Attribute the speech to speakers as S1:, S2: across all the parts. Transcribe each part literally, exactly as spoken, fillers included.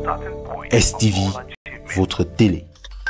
S1: S T V, votre télé.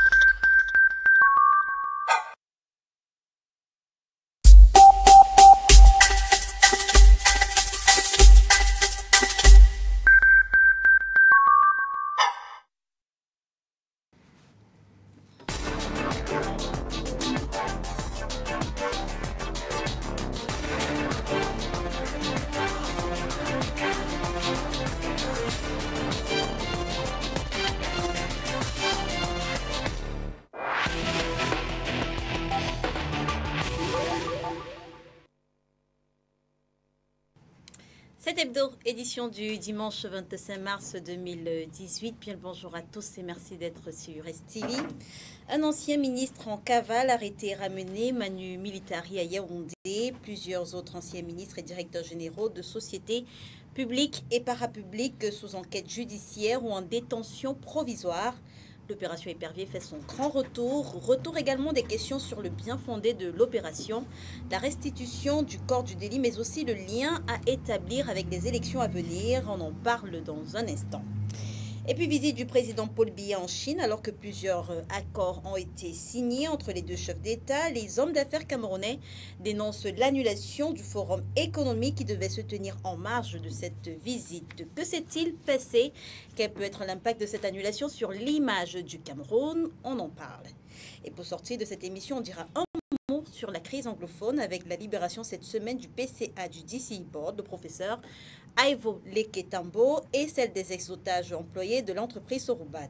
S2: Cette hebdo, édition du dimanche vingt-cinq mars deux mille dix-huit. Bien le bonjour à tous et merci d'être sur S T V. Un ancien ministre en cavale arrêté et ramené, Manu Militari à Yaoundé. Plusieurs autres anciens ministres et directeurs généraux de sociétés publiques et parapubliques sous enquête judiciaire ou en détention provisoire. L'opération Épervier fait son grand retour. Retour également des questions sur le bien fondé de l'opération, la restitution du corps du délit, mais aussi le lien à établir avec les élections à venir. On en parle dans un instant. Et puis visite du président Paul Biya en Chine, alors que plusieurs accords ont été signés entre les deux chefs d'État. Les hommes d'affaires camerounais dénoncent l'annulation du forum économique qui devait se tenir en marge de cette visite. Que s'est-il passé? Quel peut être l'impact de cette annulation sur l'image du Cameroun? On en parle. Et pour sortir de cette émission, on dira un mot sur la crise anglophone avec la libération cette semaine du P C A du D C E Board, le professeur Ivo Leketambo, et celle des ex-otages employés de l'entreprise Soroubat.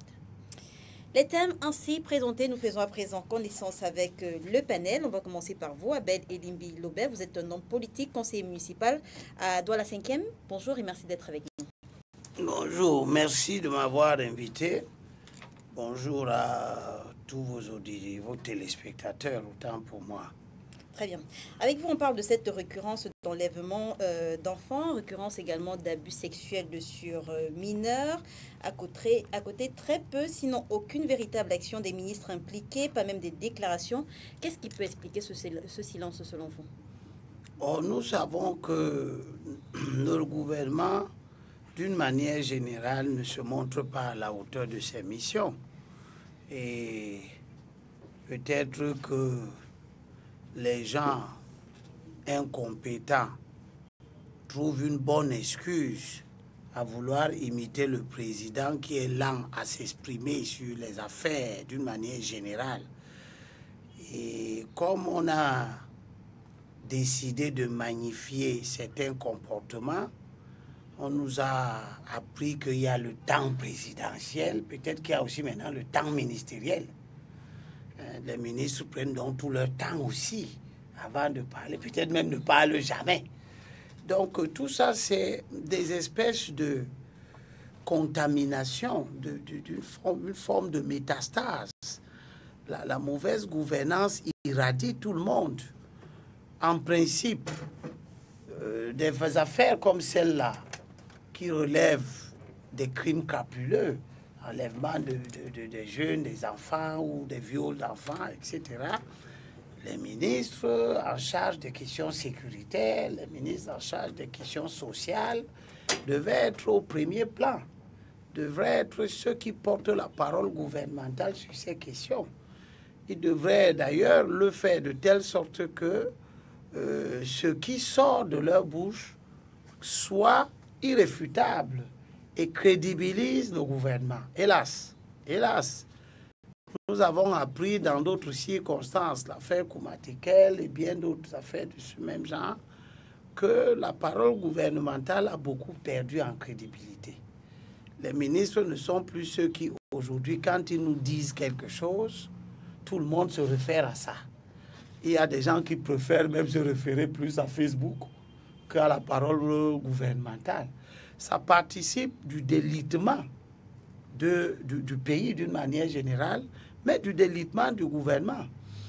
S2: Les thèmes ainsi présentés, nous faisons à présent connaissance avec le panel. On va commencer par vous, Abel Elimbi Lobet. Vous êtes un homme politique, conseiller municipal à Douala cinquième. Bonjour et merci d'être avec nous.
S3: Bonjour, merci de m'avoir invité. Bonjour à tous vos auditeurs, vos téléspectateurs, autant pour moi.
S2: Très bien. Avec vous, on parle de cette récurrence d'enlèvement euh, d'enfants, récurrence également d'abus sexuels sur euh, mineurs, à côté, à côté très peu, sinon aucune véritable action des ministres impliqués, pas même des déclarations. Qu'est-ce qui peut expliquer ce, ce silence selon vous?
S3: Oh, nous savons que notre gouvernement, d'une manière générale, ne se montre pas à la hauteur de ses missions. Et peut-être que les gens incompétents trouvent une bonne excuse à vouloir imiter le président qui est lent à s'exprimer sur les affaires d'une manière générale. Et comme on a décidé de magnifier certains comportements, on nous a appris qu'il y a le temps présidentiel, peut-être qu'il y a aussi maintenant le temps ministériel. Les ministres prennent donc tout leur temps aussi avant de parler, peut-être même ne parlent jamais. Donc tout ça, c'est des espèces de contamination, de, de, d'une forme, une forme de métastase. La, la mauvaise gouvernance irradie tout le monde. En principe, euh, des affaires comme celle-là, qui relèvent des crimes crapuleux, enlèvement de, de, de, de jeunes, des enfants ou des viols d'enfants, et cetera. Les ministres en charge des questions sécuritaires, les ministres en charge des questions sociales devaient être au premier plan, devraient être ceux qui portent la parole gouvernementale sur ces questions. Ils devraient d'ailleurs le faire de telle sorte que euh, ce qui sort de leur bouche soit irréfutable et crédibilise le gouvernement. Hélas, hélas, nous avons appris dans d'autres circonstances, l'affaire Koumatekel et bien d'autres affaires de ce même genre, que la parole gouvernementale a beaucoup perdu en crédibilité. Les ministres ne sont plus ceux qui, aujourd'hui, quand ils nous disent quelque chose, tout le monde se réfère à ça. Il y a des gens qui préfèrent même se référer plus à Facebook qu'à la parole gouvernementale. Ça participe du délitement de, du, du pays d'une manière générale, mais du délitement du gouvernement.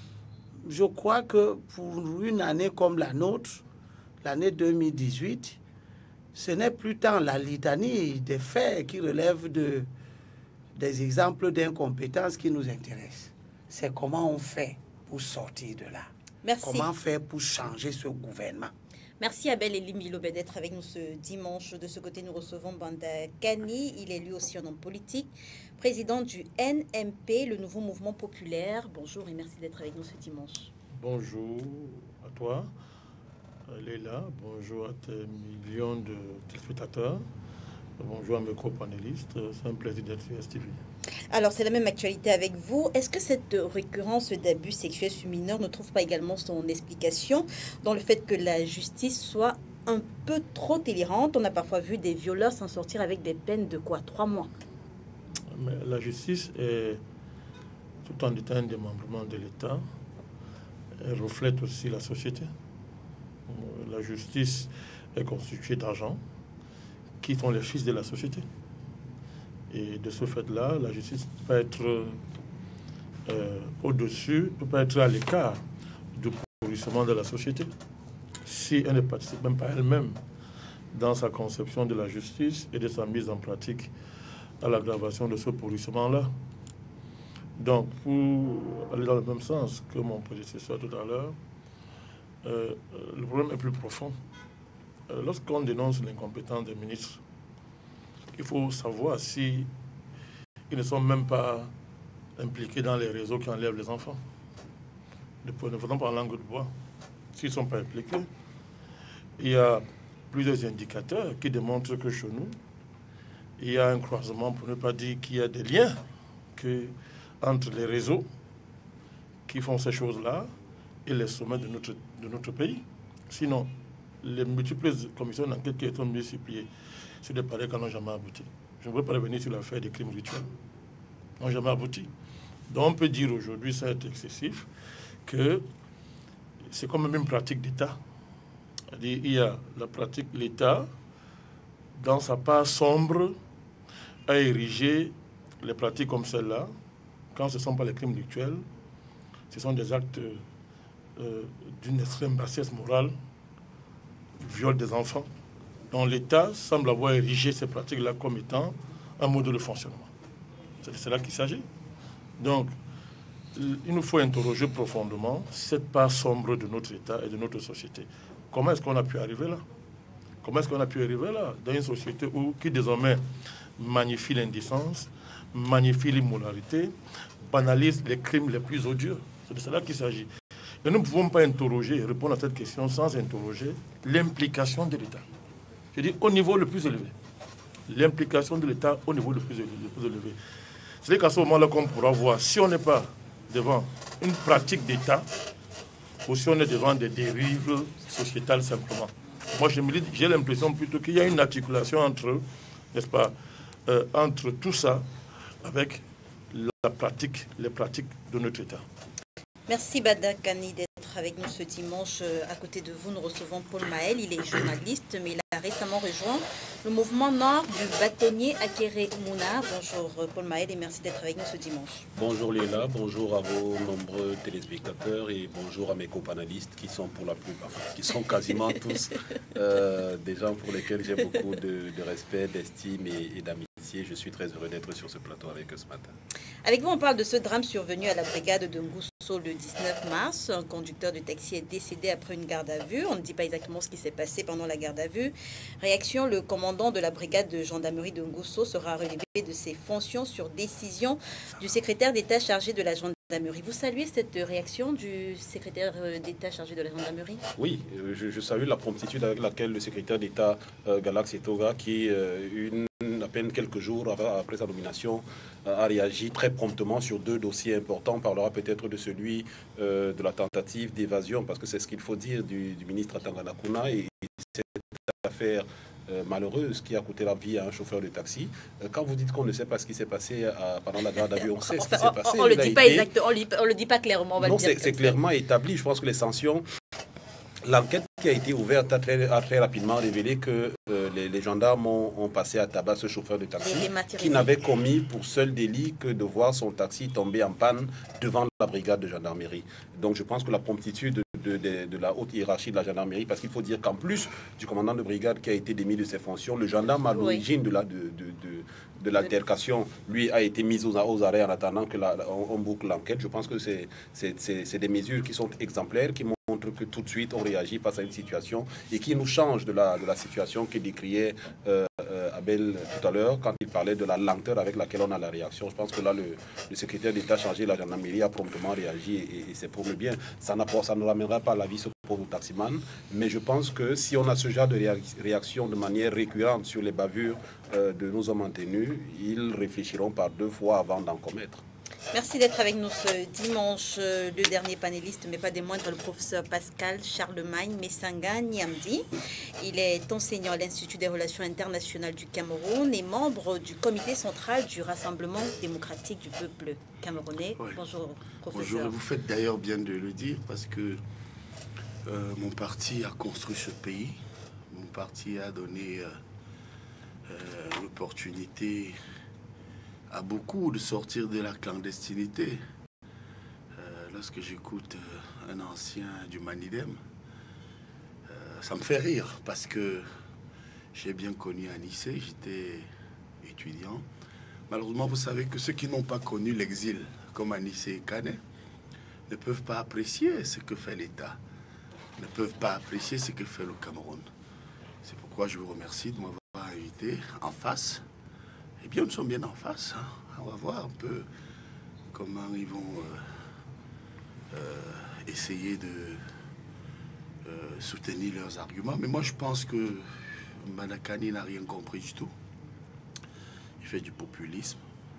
S3: Je crois que pour une année comme la nôtre, l'année deux mille dix-huit, ce n'est plus tant la litanie des faits qui relèvent de, des exemples d'incompétence qui nous intéressent. C'est comment on fait pour sortir de là.
S2: Merci.
S3: Comment faire pour changer ce gouvernement.
S2: Merci Abel Elimbilobe d'être avec nous ce dimanche. De ce côté, nous recevons Banda Kani. Il est lui aussi un homme politique, président du N M P, le nouveau mouvement populaire. Bonjour et merci d'être avec nous ce dimanche.
S4: Bonjour à toi, Léla. Bonjour à tes millions de téléspectateurs. Bonjour à mes co-panélistes. C'est un plaisir d'être sur S T V.
S2: Alors, c'est la même actualité avec vous. Est-ce que cette récurrence d'abus sexuels sur mineurs ne trouve pas également son explication dans le fait que la justice soit un peu trop tolérante? On a parfois vu des violeurs s'en sortir avec des peines de quoi? Trois mois.
S4: Mais la justice est tout en étant un démembrement de l'État. Elle reflète aussi la société. La justice est constituée d'agents qui sont les fils de la société. Et de ce fait-là, la justice peut être euh, au-dessus, peut pas être à l'écart du pourrissement de la société. Si elle ne participe même pas elle-même dans sa conception de la justice et de sa mise en pratique à l'aggravation de ce pourrissement-là. Donc, pour aller dans le même sens que mon prédécesseur tout à l'heure, euh, le problème est plus profond. Euh, Lorsqu'on dénonce l'incompétence des ministres, il faut savoir si ils ne sont même pas impliqués dans les réseaux qui enlèvent les enfants. Ne faisons pas en langue de bois. S'ils ne sont pas impliqués, il y a plusieurs indicateurs qui démontrent que chez nous, il y a un croisement, pour ne pas dire qu'il y a des liens que, entre les réseaux qui font ces choses-là et les sommets de notre, de notre pays. Sinon, les multiples commissions d'enquête qui sont multipliées sur des pareils qui n'ont jamais abouti. Je ne veux pas revenir sur l'affaire des crimes rituels. N'ont jamais abouti. Donc on peut dire aujourd'hui, ça est excessif, que c'est comme même une pratique d'État. C'est-à-dire, il y a la pratique, l'État, dans sa part sombre, a érigé les pratiques comme celle-là. Quand ce ne sont pas les crimes rituels, ce sont des actes euh, d'une extrême bassesse morale, viol des enfants, dont l'État semble avoir érigé ces pratiques-là comme étant un mode de fonctionnement. C'est de cela qu'il s'agit. Donc, il nous faut interroger profondément cette part sombre de notre État et de notre société. Comment est-ce qu'on a pu arriver là? Comment est-ce qu'on a pu arriver là? Dans une société où, qui désormais magnifie l'indécence, magnifie l'immoralité, banalise les crimes les plus odieux. C'est de cela qu'il s'agit. Et nous ne pouvons pas interroger, répondre à cette question sans interroger l'implication de l'État. Je dis au niveau le plus élevé. L'implication de l'État au niveau le plus élevé. C'est qu'à ce moment-là qu'on pourra voir si on n'est pas devant une pratique d'État ou si on est devant des dérives sociétales simplement. Moi, j'ai l'impression plutôt qu'il y a une articulation entre, n'est-ce pas, euh, entre tout ça avec la pratique, les pratiques de notre État.
S2: Merci Banda Kani d'être avec nous ce dimanche. À côté de vous, nous recevons Paul Maël. Il est journaliste, mais il a récemment rejoint le mouvement Nord du bâtonnier Akere Mouna. Bonjour Paul Maël et merci d'être avec nous ce dimanche.
S5: Bonjour Léla, bonjour à vos nombreux téléspectateurs et bonjour à mes co-panélistes qui sont pour la plupart, qui sont quasiment tous euh, des gens pour lesquels j'ai beaucoup de, de respect, d'estime et, et d'amitié. Je suis très heureux d'être sur ce plateau avec eux ce matin.
S2: Avec vous, on parle de ce drame survenu à la brigade de Ngousso le dix-neuf mars. Un conducteur de taxi est décédé après une garde à vue. On ne dit pas exactement ce qui s'est passé pendant la garde à vue. Réaction, le commandant de la brigade de gendarmerie de Ngousso sera relevé de ses fonctions sur décision du secrétaire d'État chargé de la gendarmerie. Vous saluez cette réaction du secrétaire d'État chargé de la gendarmerie?
S5: Oui, je, je salue la promptitude avec laquelle le secrétaire d'État euh, Galax Etoga, qui euh, une à peine quelques jours après sa nomination, a réagi très promptement sur deux dossiers importants. On parlera peut-être de celui euh, de la tentative d'évasion, parce que c'est ce qu'il faut dire du, du ministre Atangana Kouna, et cette affaire euh, malheureuse qui a coûté la vie à un chauffeur de taxi. Euh, quand vous dites qu'on ne sait pas ce qui s'est passé à, pendant la garde à vue, on sait ce qui s'est passé.
S2: On ne le dit pas exactement, on ne le dit pas clairement.
S5: Non, c'est clairement établi. Je pense que les sanctions... L'enquête qui a été ouverte a très, a très rapidement révélé que euh, les, les gendarmes ont, ont passé à tabac ce chauffeur de taxi qui n'avait commis pour seul délit que de voir son taxi tomber en panne devant la brigade de gendarmerie. Donc je pense que la promptitude de, de, de la haute hiérarchie de la gendarmerie, parce qu'il faut dire qu'en plus du commandant de brigade qui a été démis de ses fonctions, le gendarme à l'origine oui. de la... De, de, de, de l'altercation, lui, a été mis aux, aux arrêts en attendant que la, on, on boucle l'enquête. Je pense que c'est des mesures qui sont exemplaires, qui montrent que tout de suite on réagit face à une situation et qui nous change de la, de la situation que décriait euh, euh, Abel tout à l'heure quand il parlait de la lenteur avec laquelle on a la réaction. Je pense que là, le, le secrétaire d'État chargé de la gendarmerie a promptement réagi et, et c'est pour le bien. Ça, ça ne ramènera pas la vie sur le pauvre taximan, mais je pense que si on a ce genre de réaction de manière récurrente sur les bavures euh, de nos hommes en tenue, ils réfléchiront par deux fois avant d'en commettre.
S2: Merci d'être avec nous ce dimanche. Le dernier panéliste, mais pas des moindres, le professeur Pascal Charlemagne Messanga Niamdi. Il est enseignant à l'Institut des Relations Internationales du Cameroun et membre du comité central du Rassemblement démocratique du peuple camerounais. Oui. Bonjour, professeur.
S6: Bonjour, vous faites d'ailleurs bien de le dire parce que euh, mon parti a construit ce pays. Mon parti a donné euh, euh, l'opportunité à beaucoup de sortir de la clandestinité. Euh, lorsque j'écoute euh, un ancien du Manidem, euh, ça me fait rire parce que j'ai bien connu Anissé, j'étais étudiant. Malheureusement, vous savez que ceux qui n'ont pas connu l'exil, comme Anissé et Kané, ne peuvent pas apprécier ce que fait l'État, ne peuvent pas apprécier ce que fait le Cameroun. C'est pourquoi je vous remercie de m'avoir invité en face. Eh bien, nous sommes bien en face. Hein. On va voir un peu comment ils vont euh, euh, essayer de euh, soutenir leurs arguments. Mais moi, je pense que Manakani n'a rien compris du tout. Il fait du populisme.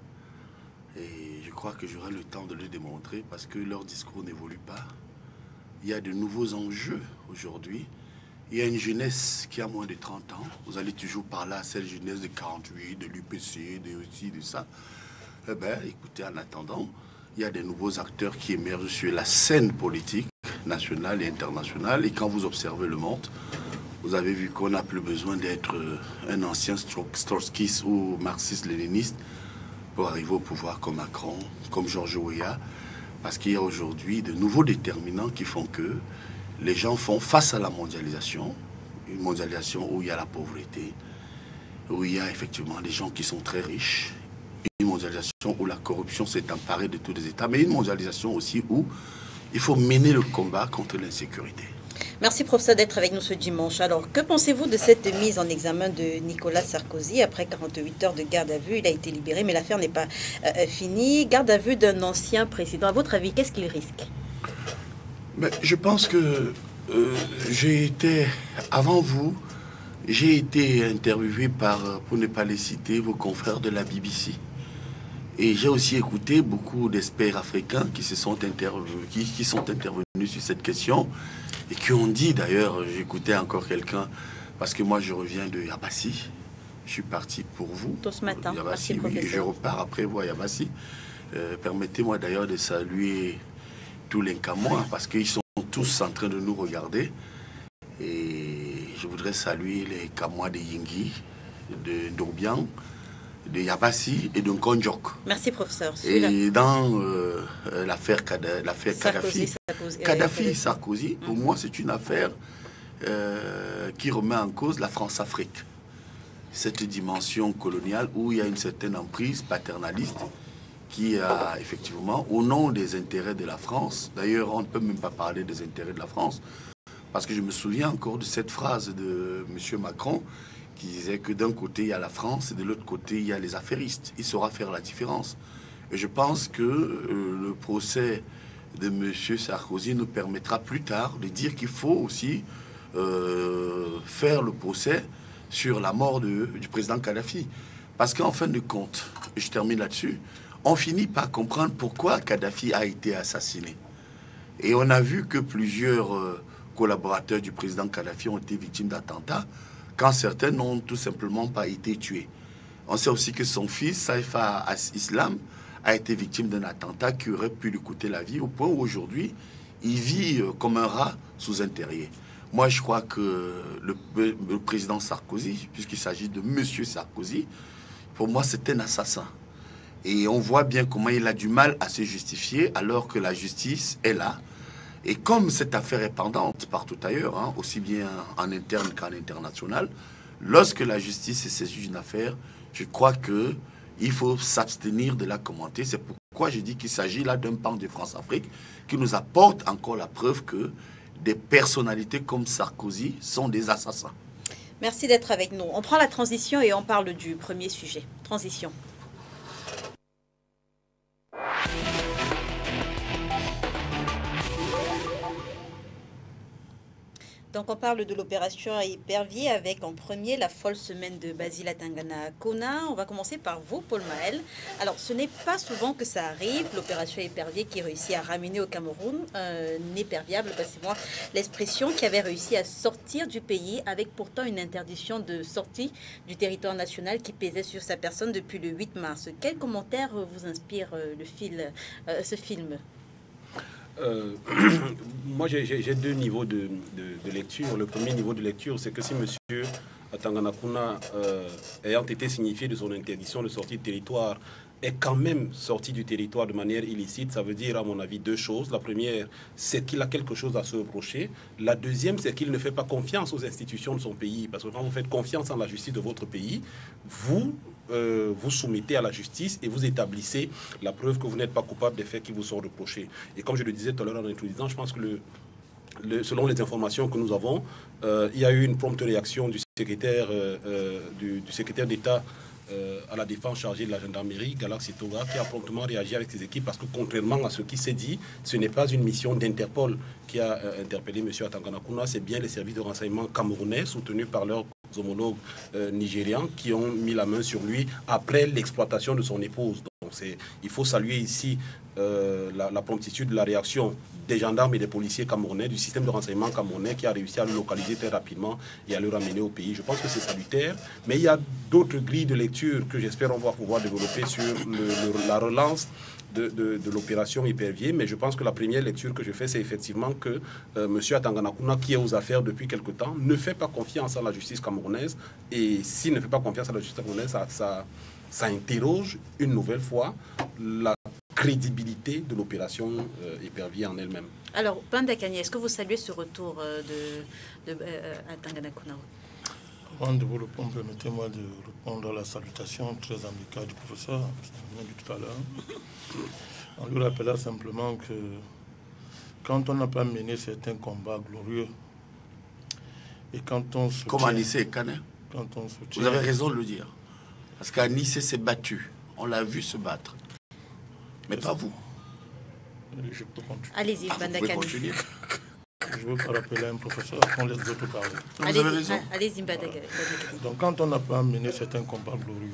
S6: Et je crois que j'aurai le temps de le démontrer parce que leur discours n'évolue pas. Il y a de nouveaux enjeux aujourd'hui. Il y a une jeunesse qui a moins de trente ans. Vous allez toujours parler à cette jeunesse de quarante-huit, de l'U P C, de ci, de ça. Eh bien, écoutez, en attendant, il y a des nouveaux acteurs qui émergent sur la scène politique nationale et internationale. Et quand vous observez le monde, vous avez vu qu'on n'a plus besoin d'être un ancien trotskiste ou marxiste-léniniste pour arriver au pouvoir comme Macron, comme Georges Weah. Parce qu'il y a aujourd'hui de nouveaux déterminants qui font que les gens font face à la mondialisation, une mondialisation où il y a la pauvreté, où il y a effectivement des gens qui sont très riches, une mondialisation où la corruption s'est emparée de tous les États, mais une mondialisation aussi où il faut mener le combat contre l'insécurité.
S2: Merci professeur d'être avec nous ce dimanche. Alors, que pensez-vous de cette mise en examen de Nicolas Sarkozy? Après quarante-huit heures de garde à vue, il a été libéré, mais l'affaire n'est pas euh, finie. Garde à vue d'un ancien président. À votre avis, qu'est-ce qu'il risque?
S6: Mais je pense que euh, j'ai été, avant vous, j'ai été interviewé par, pour ne pas les citer, vos confrères de la B B C. Et j'ai aussi écouté beaucoup d'experts africains qui, se sont qui, qui sont intervenus sur cette question et qui ont dit, d'ailleurs, j'écoutais encore quelqu'un, parce que moi je reviens de Yabassi, je suis parti pour vous.
S2: Tout ce matin,
S6: Yabassi, oui, et je repars après vous à Yabassi. Euh, Permettez-moi d'ailleurs de saluer tous les Camois, parce qu'ils sont tous en train de nous regarder. Et je voudrais saluer les Camois de Yingui, de d'Obiang, de Yabassi et de Nkonjok.
S2: Merci, professeur.
S6: Et dans euh, l'affaire Kadhafi, Kadhafi, Sarkozy, pour mmh. moi, c'est une affaire euh, qui remet en cause la France-Afrique. Cette dimension coloniale où il y a une certaine emprise paternaliste qui a effectivement, au nom des intérêts de la France, d'ailleurs on ne peut même pas parler des intérêts de la France, parce que je me souviens encore de cette phrase de M. Macron qui disait que d'un côté il y a la France et de l'autre côté il y a les affairistes. Il saura faire la différence. Et je pense que euh, le procès de M. Sarkozy nous permettra plus tard de dire qu'il faut aussi euh, faire le procès sur la mort de, du président Kadhafi. Parce qu'en fin de compte, et je termine là-dessus, on finit par comprendre pourquoi Kadhafi a été assassiné. Et on a vu que plusieurs euh, collaborateurs du président Kadhafi ont été victimes d'attentats, quand certains n'ont tout simplement pas été tués. On sait aussi que son fils, Saifa Islam, a été victime d'un attentat qui aurait pu lui coûter la vie, au point où aujourd'hui, il vit euh, comme un rat sous un terrier. Moi, je crois que le, le président Sarkozy, puisqu'il s'agit de Monsieur Sarkozy, pour moi, c'est un assassin. Et on voit bien comment il a du mal à se justifier alors que la justice est là. Et comme cette affaire est pendante partout ailleurs, hein, aussi bien en interne qu'en international, lorsque la justice est saisie d'une affaire, je crois qu'il faut s'abstenir de la commenter. C'est pourquoi je dis qu'il s'agit là d'un pan de France-Afrique qui nous apporte encore la preuve que des personnalités comme Sarkozy sont des assassins.
S2: Merci d'être avec nous. On prend la transition et on parle du premier sujet. Transition. Donc on parle de l'opération Épervier avec en premier la folle semaine de Basile Atangana Kouna. On va commencer par vous, Paul Maël. Alors ce n'est pas souvent que ça arrive, l'opération Épervier qui réussit à ramener au Cameroun un éperviable, passez-moi l'expression, qui avait réussi à sortir du pays avec pourtant une interdiction de sortie du territoire national qui pesait sur sa personne depuis le huit mars. Quel commentaire vous inspire le fil, euh, ce film ?
S5: Euh, moi, j'ai deux niveaux de, de, de lecture. Le premier niveau de lecture, c'est que si M. Atangana Kouna, euh, ayant été signifié de son interdiction de sortie de territoire, est quand même sorti du territoire de manière illicite, ça veut dire, à mon avis, deux choses. La première, c'est qu'il a quelque chose à se reprocher. La deuxième, c'est qu'il ne fait pas confiance aux institutions de son pays. Parce que quand vous faites confiance en la justice de votre pays, vous... Euh, vous soumettez à la justice et vous établissez la preuve que vous n'êtes pas coupable des faits qui vous sont reprochés. Et comme je le disais tout à l'heure en introduisant, je pense que le, le, selon les informations que nous avons, euh, il y a eu une prompte réaction du secrétaire, euh, euh, du, du secrétaire d'État euh, à la défense chargée de la gendarmerie, Galaxy Toga, qui a promptement réagi avec ses équipes parce que contrairement à ce qui s'est dit, ce n'est pas une mission d'Interpol qui a euh, interpellé M. Atangana Kouna, c'est bien les services de renseignement camerounais soutenus par leurs homologues euh, nigérians qui ont mis la main sur lui après l'exploitation de son épouse. Donc il faut saluer ici euh, la, la promptitude de la réaction des gendarmes et des policiers camerounais, du système de renseignement camerounais qui a réussi à le localiser très rapidement et à le ramener au pays. Je pense que c'est salutaire, mais il y a d'autres grilles de lecture que j'espère on va pouvoir développer sur le, le, la relance de, de, de l'opération Épervier, mais je pense que la première lecture que je fais, c'est effectivement que euh, M. Atangana Kouna, qui est aux affaires depuis quelque temps, ne fait pas confiance à la justice camerounaise, et s'il ne fait pas confiance à la justice camerounaise, ça, ça, ça interroge une nouvelle fois la crédibilité de l'opération euh, Épervier en elle-même.
S2: Alors, Bandakani, est-ce que vous saluez ce retour euh, de, de euh, Atangana Kouna?
S4: Avant de vous répondre, permettez-moi de répondre à la salutation très amicale du professeur, dit tout à l'heure. On lui rappela simplement que quand on n'a pas mené certains combats glorieux, et quand on soutient...
S6: Comme à Nice et Canet.
S4: Quand on soutient...
S6: Vous avez raison de le dire. Parce qu'à Nice s'est battu. On l'a vu se battre. Mais pas vous.
S4: Je peux continuer.
S2: Allez-y,
S6: ah,
S2: Bandakani.
S4: Je ne veux pas rappeler un professeur, on laisse d'autres parler.
S2: Allez-y, allez allez Bandakani.
S4: Donc quand on n'a pas mené certains combats glorieux,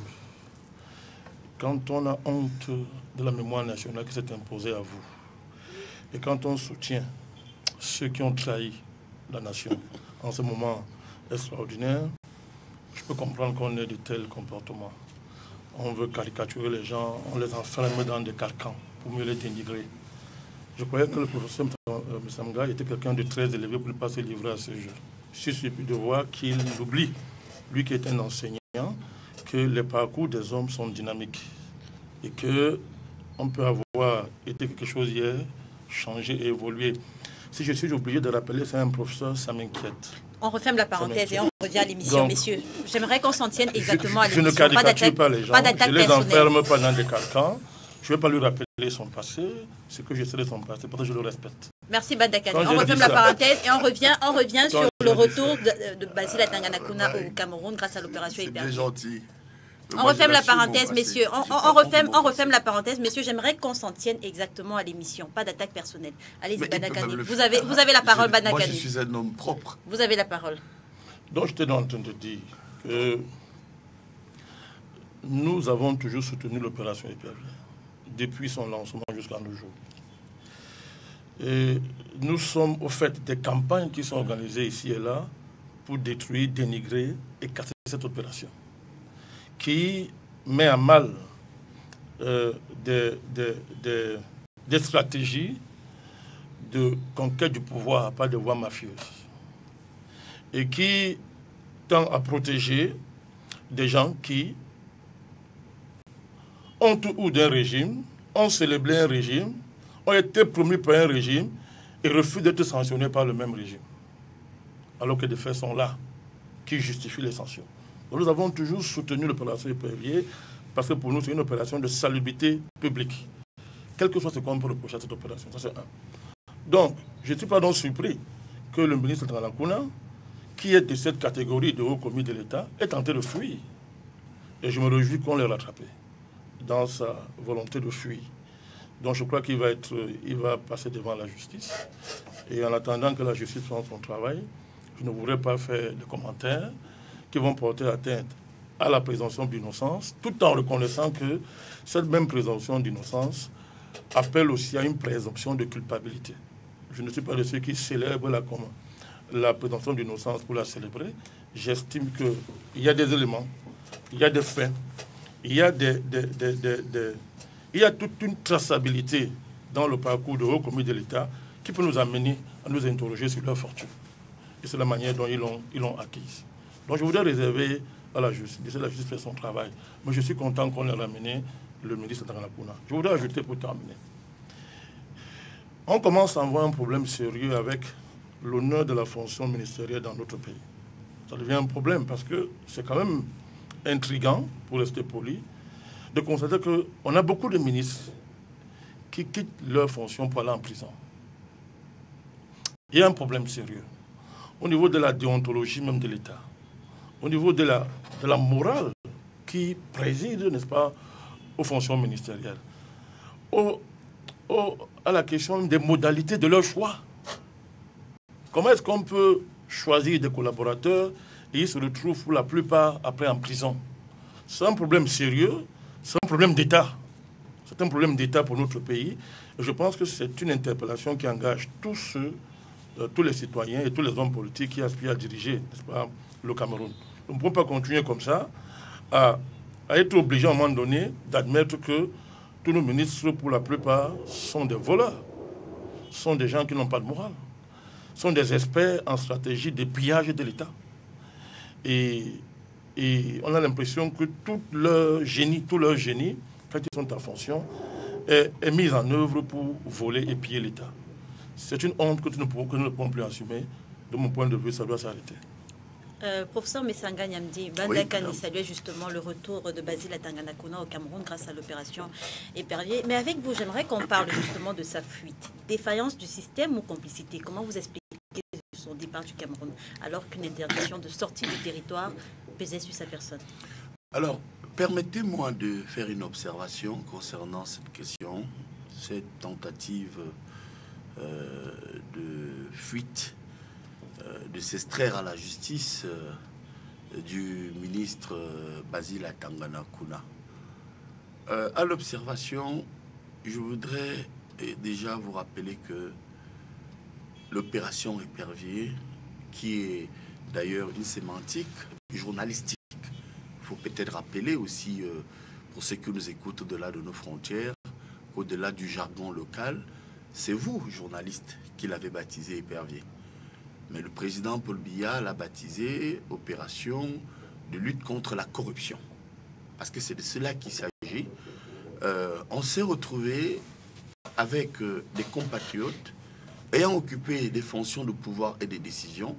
S4: quand on a honte de la mémoire nationale qui s'est imposée à vous, et quand on soutient ceux qui ont trahi la nation en ce moment extraordinaire, je peux comprendre qu'on ait de tels comportements. On veut caricaturer les gens, on les enferme dans des carcans pour mieux les dénigrer. Je croyais que le professeur Msamga était quelqu'un de très élevé pour ne pas se livrer à ce jeu. Je suis surpris de voir qu'il oublie, lui qui est un enseignant, que les parcours des hommes sont dynamiques et qu'on peut avoir été quelque chose hier, changer et évoluer. Si je suis obligé de rappeler, c'est un professeur, ça m'inquiète.
S2: On referme la parenthèse et on revient à l'émission, messieurs. J'aimerais qu'on s'en tienne exactement
S4: je,
S2: à l'émission.
S4: Je ne caricature pas, pas les gens, je ne les enferme pas dans des carcans. Je ne vais pas lui rappeler son passé, ce que je sais de son passé, parce que je le respecte.
S2: Merci Bandakani. On referme la parenthèse et on revient, on revient sur le retour de, de Basile Atangana Kouna au Cameroun grâce à l'opération Épervier.
S6: C'est gentil.
S2: On referme la parenthèse, messieurs. On, on, on, referme, on referme la parenthèse, messieurs. J'aimerais qu'on s'en tienne exactement à l'émission. Pas d'attaque personnelle. Allez-y, Bandakani. Vous avez, vous avez la parole, Bandakani.
S6: Moi, je suis un homme propre.
S2: Vous avez la parole.
S4: Donc, j'étais en train de dire que nous avons toujours soutenu l'opération Épervier, depuis son lancement jusqu'à nos jours. Et nous sommes au fait des campagnes qui sont organisées ici et là pour détruire, dénigrer et casser cette opération, qui met à mal euh, des, des, des, des stratégies de conquête du pouvoir par des voies mafieuses et qui tend à protéger des gens qui, honte ou d'un régime, ont célébré un régime, ont été promus par un régime et refusent d'être sanctionnés par le même régime. Alors que des faits sont là qui justifient les sanctions. Donc nous avons toujours soutenu l'opération Épervier parce que pour nous, c'est une opération de salubrité publique. Quel que soit ce qu'on peut reprocher à cette opération. Ça, c'est un. Donc, je ne suis pas donc surpris que le ministre Tanganakuna, qui est de cette catégorie de haut commis de l'État, est tenté de fuir. Et je me réjouis qu'on l'ait rattrapé dans sa volonté de fuir. Donc je crois qu'il va être, il va passer devant la justice. Et en attendant que la justice fasse son travail, je ne voudrais pas faire de commentaires qui vont porter atteinte à la présomption d'innocence, tout en reconnaissant que cette même présomption d'innocence appelle aussi à une présomption de culpabilité. Je ne suis pas de ceux qui célèbrent la, la présomption d'innocence pour la célébrer. J'estime qu'il y a des éléments, il y a des faits, il y a, des, des, des, des, des, il y a toute une traçabilité dans le parcours de haut commis de l'État qui peut nous amener à nous interroger sur leur fortune. Et c'est la manière dont ils l'ont ils l'ont acquise. Donc je voudrais réserver à la justice, laisser la justice faire son travail. Mais je suis content qu'on ait ramené le ministre Tanganakuna. Je voudrais ajouter pour terminer. On commence à avoir un problème sérieux avec l'honneur de la fonction ministérielle dans notre pays. Ça devient un problème parce que c'est quand même intriguant, pour rester poli, de constater qu'on a beaucoup de ministres qui quittent leur fonction pour aller en prison. Il y a un problème sérieux au niveau de la déontologie même de l'État, au niveau de la, de la morale qui préside, n'est-ce pas, aux fonctions ministérielles, au, au, à la question des modalités de leur choix. Comment est-ce qu'on peut choisir des collaborateurs et ils se retrouvent pour la plupart après en prison? C'est un problème sérieux, c'est un problème d'État. C'est un problème d'État pour notre pays. Et je pense que c'est une interpellation qui engage tous ceux, euh, tous les citoyens et tous les hommes politiques qui aspirent à diriger, n'est-ce pas, le Cameroun. On ne peut pas continuer comme ça à, à être obligé à un moment donné d'admettre que tous nos ministres, pour la plupart, sont des voleurs, sont des gens qui n'ont pas de morale, sont des experts en stratégie de pillage de l'État. Et, et on a l'impression que tout leur génie, tout leur génie, quand ils sont en fonction, est, est mis en œuvre pour voler et piller l'État. C'est une honte que nous, pouvons, que nous ne pouvons plus assumer. De mon point de vue, ça doit s'arrêter.
S2: Euh, professeur Messanga Nyamdi, Bandakani oui, saluait justement le retour de Basile Tanganakuna au Cameroun grâce à l'opération Épervier. Mais avec vous, j'aimerais qu'on parle justement de sa fuite. Défaillance du système ou complicité? Comment vous expliquez son départ du Cameroun alors qu'une interdiction de sortie du territoire pesait sur sa personne?
S6: Alors, permettez-moi de faire une observation concernant cette question, cette tentative euh, de fuite, euh, de s'extraire à la justice euh, du ministre euh, Basile Tanganakuna. Euh, à l'observation, je voudrais déjà vous rappeler que l'opération Épervier, qui est d'ailleurs une sémantique journalistique, il faut peut-être rappeler aussi, euh, pour ceux qui nous écoutent au-delà de nos frontières, au-delà du jargon local, c'est vous, journalistes, qui l'avez baptisé Épervier. Mais le président Paul Biya l'a baptisé opération de lutte contre la corruption. Parce que c'est de cela qu'il s'agit. Euh, on s'est retrouvé avec euh, des compatriotes ayant occupé des fonctions de pouvoir et de décision,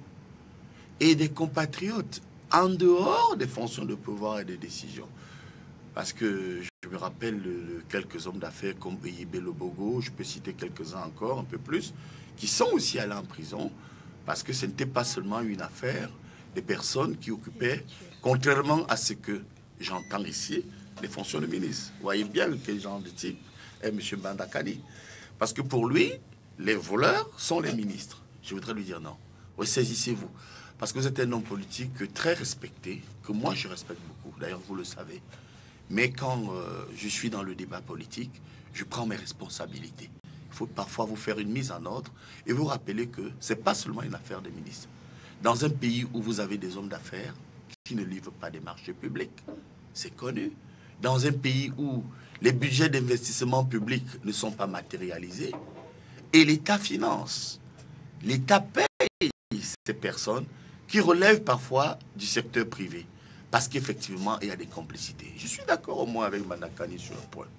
S6: et des compatriotes en dehors des fonctions de pouvoir et de décision. Parce que je me rappelle de quelques hommes d'affaires comme Eyibé Lobogo, je peux citer quelques-uns encore, un peu plus, qui sont aussi allés en prison, parce que ce n'était pas seulement une affaire des personnes qui occupaient, contrairement à ce que j'entends ici, les fonctions de ministre. Vous voyez bien quel genre de type est M. Bandakani. Parce que pour lui, les voleurs sont les ministres. Je voudrais lui dire non. Ressaisissez-vous. Parce que vous êtes un homme politique très respecté, que moi je respecte beaucoup. D'ailleurs, vous le savez. Mais quand euh, je suis dans le débat politique, je prends mes responsabilités. Il faut parfois vous faire une mise en ordre et vous rappeler que ce n'est pas seulement une affaire des ministres. Dans un pays où vous avez des hommes d'affaires qui ne livrent pas des marchés publics, c'est connu. Dans un pays où les budgets d'investissement public ne sont pas matérialisés, et l'État finance. L'État paye ces personnes qui relèvent parfois du secteur privé. Parce qu'effectivement, il y a des complicités. Je suis d'accord au moins avec Bandakani sur un point.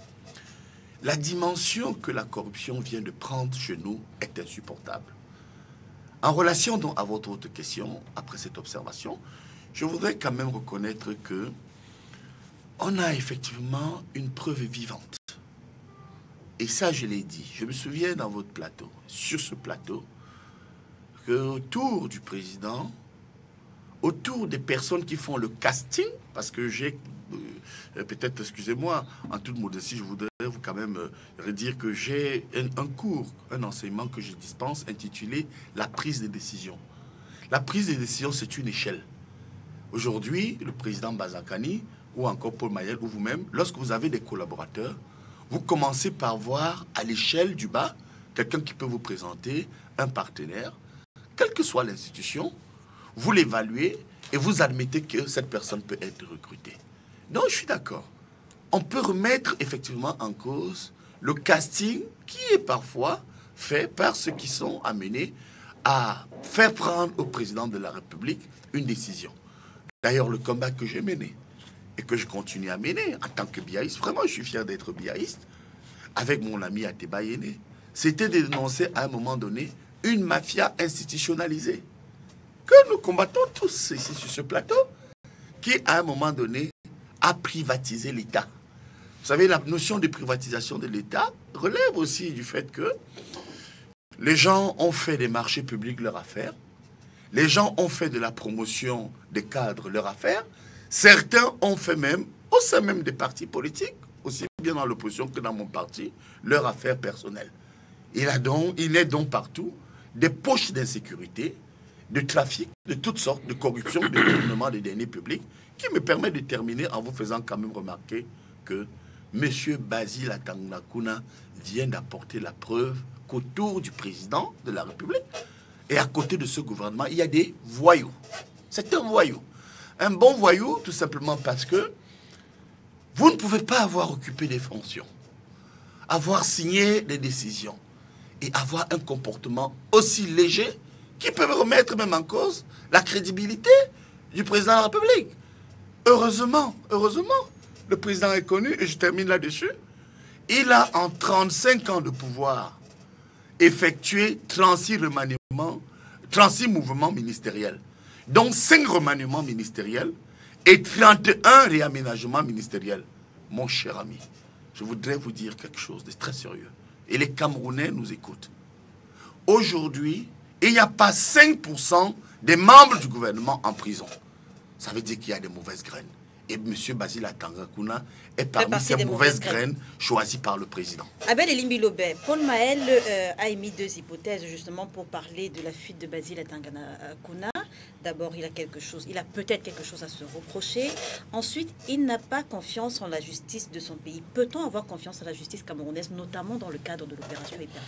S6: La dimension que la corruption vient de prendre chez nous est insupportable. En relation donc à votre autre question, après cette observation, je voudrais quand même reconnaître que on a effectivement une preuve vivante. Et ça, je l'ai dit. Je me souviens dans votre plateau, sur ce plateau, qu'autour du président, autour des personnes qui font le casting, parce que j'ai, euh, peut-être, excusez-moi, en toute modestie, je voudrais vous quand même euh, redire que j'ai un, un cours, un enseignement que je dispense intitulé « La prise de décision ». La prise de décision, c'est une échelle. Aujourd'hui, le président Bazakani, ou encore Paul Mayel, ou vous-même, lorsque vous avez des collaborateurs, vous commencez par voir à l'échelle du bas quelqu'un qui peut vous présenter un partenaire, quelle que soit l'institution, vous l'évaluez et vous admettez que cette personne peut être recrutée. Donc, je suis d'accord. On peut remettre effectivement en cause le casting qui est parfois fait par ceux qui sont amenés à faire prendre au président de la République une décision. D'ailleurs, le combat que j'ai mené et que je continue à mener en tant que biaïste, vraiment, je suis fier d'être biaïste, avec mon ami Ateba Yéné, c'était de dénoncer à un moment donné une mafia institutionnalisée que nous combattons tous ici sur ce plateau, qui à un moment donné a privatisé l'État. Vous savez, la notion de privatisation de l'État relève aussi du fait que les gens ont fait des marchés publics leur affaire, les gens ont fait de la promotion des cadres leur affaire, certains ont fait même, au sein même des partis politiques, aussi bien dans l'opposition que dans mon parti, leur affaire personnelle. Il, a donc, il est donc partout des poches d'insécurité, de trafic, de toutes sortes, de corruption, de détournement des deniers publics, qui me permet de terminer en vous faisant quand même remarquer que M. Basile Atangakuna vient d'apporter la preuve qu'autour du président de la République et à côté de ce gouvernement, il y a des voyous. C'est un voyou. Un bon voyou, tout simplement parce que vous ne pouvez pas avoir occupé des fonctions, avoir signé des décisions et avoir un comportement aussi léger qui peut remettre même en cause la crédibilité du président de la République. Heureusement, heureusement, le président est connu, et je termine là-dessus, il a en trente-cinq ans de pouvoir effectué trente-six remaniements, trente-six mouvements ministériels, dont cinq remaniements ministériels et trente et un réaménagements ministériels. Mon cher ami, je voudrais vous dire quelque chose de très sérieux. Et les Camerounais nous écoutent. Aujourd'hui, il n'y a pas cinq pour cent des membres du gouvernement en prison. Ça veut dire qu'il y a des mauvaises graines. Et M. Basile Atangakuna est parmi ces mauvaises, mauvaises graines, graines choisies par le président.
S2: Abel Elimbilobé, Paul Mayel euh, a émis deux hypothèses justement pour parler de la fuite de Basile Atangakuna. D'abord, il a quelque chose, il a peut-être quelque chose à se reprocher. Ensuite, il n'a pas confiance en la justice de son pays. Peut-on avoir confiance en la justice camerounaise, notamment dans le cadre de l'opération Épervier?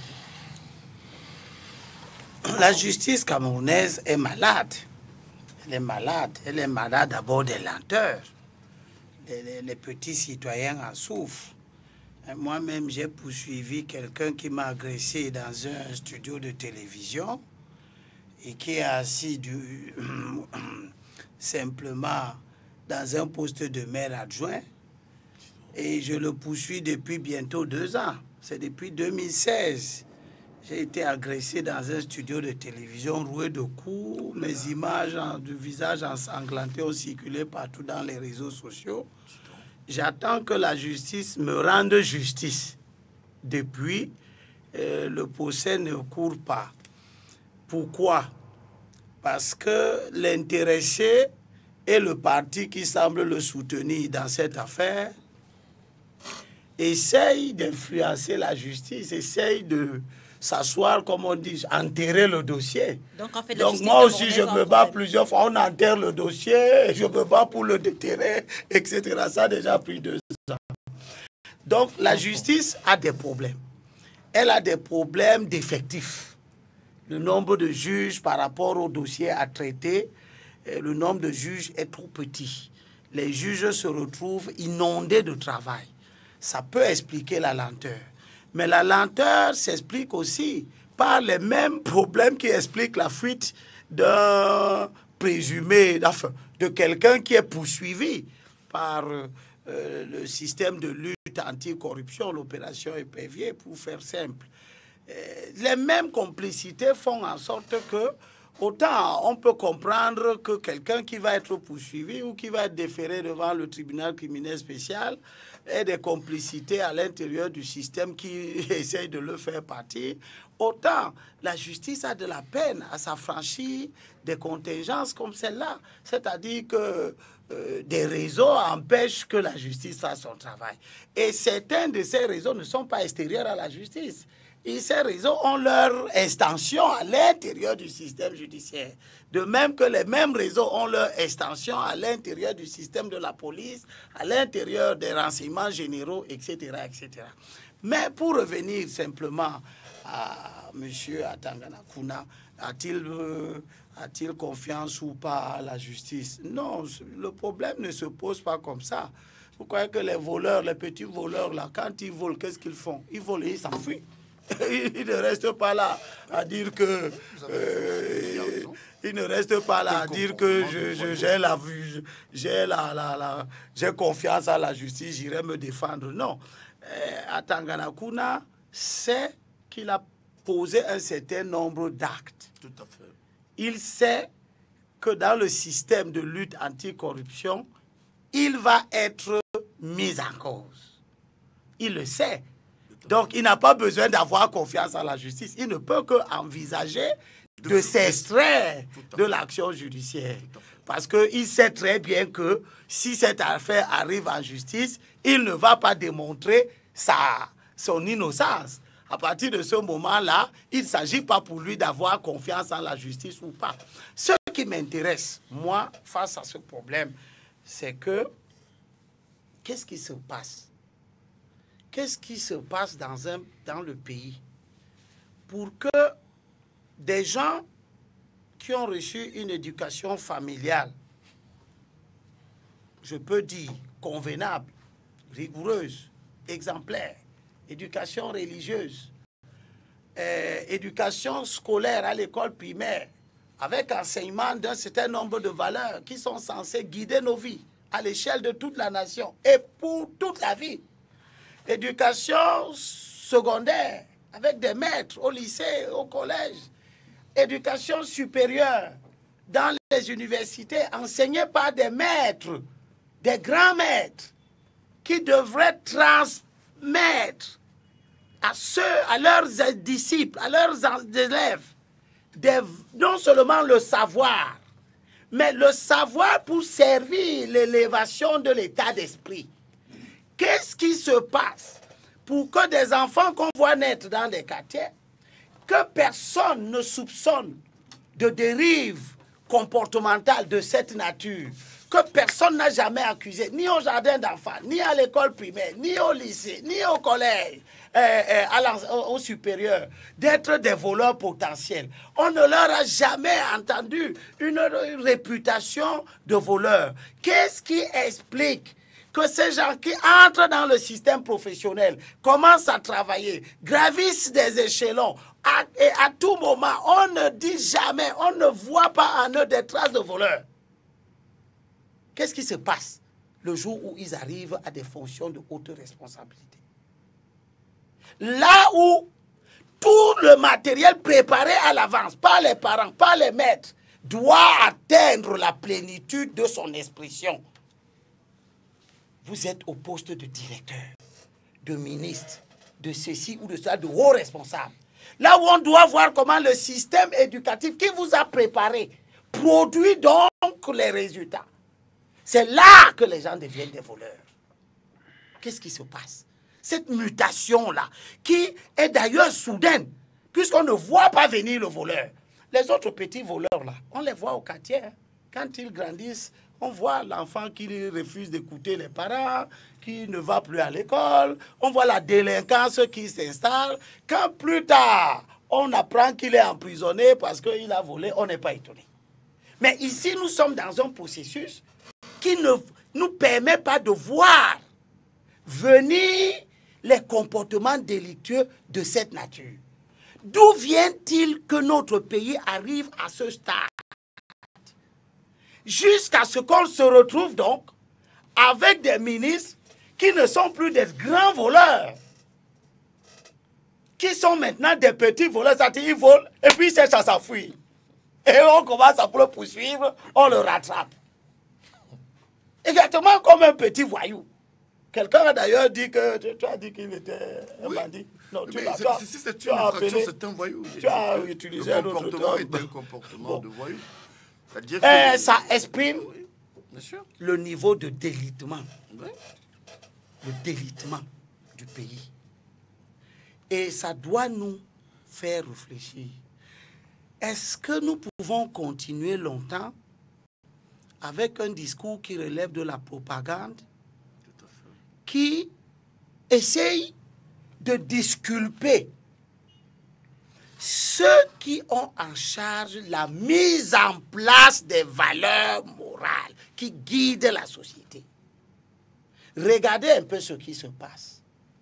S3: La justice camerounaise est malade. Elle est malade. Elle est malade d'abord des lenteurs. Les, les, les petits citoyens en souffrent. Moi-même, j'ai poursuivi quelqu'un qui m'a agressé dans un studio de télévision et qui est assis du, simplement dans un poste de maire adjoint. Et je le poursuis depuis bientôt deux ans. C'est depuis deux mille seize. J'ai été agressé dans un studio de télévision, roué de coups. Mes images en, du visage ensanglanté ont circulé partout dans les réseaux sociaux. J'attends que la justice me rende justice. Depuis, euh, le procès ne court pas. Pourquoi? Parce que l'intéressé et le parti qui semble le soutenir dans cette affaire essayent d'influencer la justice, essayent de s'asseoir, comme on dit, enterrer le dossier. Donc, en fait, Donc moi aussi, je me bats plusieurs fois. On enterre le dossier, je me bats pour le déterrer, et cetera. Ça a déjà pris deux ans. Donc, la justice a des problèmes. Elle a des problèmes d'effectifs. Le nombre de juges par rapport au dossier à traiter, le nombre de juges est trop petit. Les juges se retrouvent inondés de travail. Ça peut expliquer la lenteur. Mais la lenteur s'explique aussi par les mêmes problèmes qui expliquent la fuite d'un présumé, enfin, de quelqu'un qui est poursuivi par euh, le système de lutte anti-corruption, l'opération Épervier, pour faire simple. Euh, les mêmes complicités font en sorte que autant on peut comprendre que quelqu'un qui va être poursuivi ou qui va être déféré devant le tribunal criminel spécial ait des complicités à l'intérieur du système qui essaye de le faire partir. Autant la justice a de la peine à s'affranchir des contingences comme celle-là. C'est-à-dire que euh, des réseaux empêchent que la justice fasse son travail. Et certains de ces réseaux ne sont pas extérieurs à la justice. Et ces réseaux ont leur extension à l'intérieur du système judiciaire. De même que les mêmes réseaux ont leur extension à l'intérieur du système de la police, à l'intérieur des renseignements généraux, et cetera, et cetera. Mais pour revenir simplement à M. Atangana Kuna, a-t-il euh, a-t-il confiance ou pas à la justice? Non, le problème ne se pose pas comme ça. Vous croyez que les voleurs, les petits voleurs, là, quand ils volent, qu'est-ce qu'ils font? Ils volent et ils s'enfuient. Ils ne restent pas là à dire que... Euh, ils ne restent pas là à dire que je, je, j'ai la vue, j'ai la, la, la, j'ai confiance à la justice, j'irai me défendre. Non. Euh, Atangana Kuna sait qu'il a posé un certain nombre d'actes.
S6: Tout à fait. Il
S3: sait que dans le système de lutte anticorruption, il va être mis en cause. Il le sait. Donc, il n'a pas besoin d'avoir confiance en la justice. Il ne peut qu'envisager de, de s'extraire de l'action judiciaire. Parce qu'il sait très bien que si cette affaire arrive en justice, il ne va pas démontrer sa, son innocence. À partir de ce moment-là, il ne s'agit pas pour lui d'avoir confiance en la justice ou pas. Ce qui m'intéresse, moi, face à ce problème, c'est que qu'est-ce qui se passe? Qu'est-ce qui se passe dans, un, dans le pays pour que des gens qui ont reçu une éducation familiale, je peux dire convenable, rigoureuse, exemplaire, éducation religieuse, euh, éducation scolaire à l'école primaire, avec enseignement d'un certain nombre de valeurs qui sont censées guider nos vies à l'échelle de toute la nation et pour toute la vie. Éducation secondaire, avec des maîtres au lycée, au collège. Éducation supérieure, dans les universités, enseignée par des maîtres, des grands maîtres, qui devraient transmettre à ceux, à leurs disciples, à leurs élèves, des, non seulement le savoir, mais le savoir pour servir l'élévation de l'état d'esprit. Qu'est-ce qui se passe pour que des enfants qu'on voit naître dans des quartiers, que personne ne soupçonne de dérive comportementale de cette nature, que personne n'a jamais accusé, ni au jardin d'enfants, ni à l'école primaire, ni au lycée, ni au collège, euh, euh, à au, au supérieur, d'être des voleurs potentiels. On ne leur a jamais entendu une, une réputation de voleurs. Qu'est-ce qui explique que ces gens qui entrent dans le système professionnel commencent à travailler, gravissent des échelons, à, et à tout moment, on ne dit jamais, on ne voit pas en eux des traces de voleurs. Qu'est-ce qui se passe le jour où ils arrivent à des fonctions de haute responsabilité? Là où tout le matériel préparé à l'avance par les parents, par les maîtres, doit atteindre la plénitude de son expression. Vous êtes au poste de directeur, de ministre, de ceci ou de cela, de haut responsable. Là où on doit voir comment le système éducatif qui vous a préparé produit donc les résultats. C'est là que les gens deviennent des voleurs. Qu'est-ce qui se passe? Cette mutation-là, qui est d'ailleurs soudaine, puisqu'on ne voit pas venir le voleur. Les autres petits voleurs-là, on les voit au quartier. Hein. Quand ils grandissent, on voit l'enfant qui refuse d'écouter les parents, qui ne va plus à l'école. On voit la délinquance qui s'installe. Quand plus tard, on apprend qu'il est emprisonné parce qu'il a volé, on n'est pas étonné. Mais ici, nous sommes dans un processus qui ne nous permet pas de voir venir les comportements délictueux de cette nature. D'où vient-il que notre pays arrive à ce stade? Jusqu'à ce qu'on se retrouve donc avec des ministres qui ne sont plus des grands voleurs, qui sont maintenant des petits voleurs, c'est-à-dire ils volent et puis ils cherchent à s'enfuir. et on commence à le poursuivre, on le rattrape. Exactement comme un petit voyou. Quelqu'un a d'ailleurs dit que tu, tu as dit qu'il était un
S6: oui.
S3: bandit. Non, tu
S6: mais
S3: l'as
S6: si c'est une infraction, c'est un voyou.
S3: Tu as utilisé un autre
S6: comportement est un comportement bon. de voyou.
S3: Et que, ça exprime
S6: oui, bien sûr.
S3: le niveau de délitement.
S6: Oui.
S3: Le délitement du pays. Et ça doit nous faire réfléchir. Est-ce que nous pouvons continuer longtemps avec un discours qui relève de la propagande, qui essaye de disculper ceux qui ont en charge la mise en place des valeurs morales qui guident la société? Regardez un peu ce qui se passe.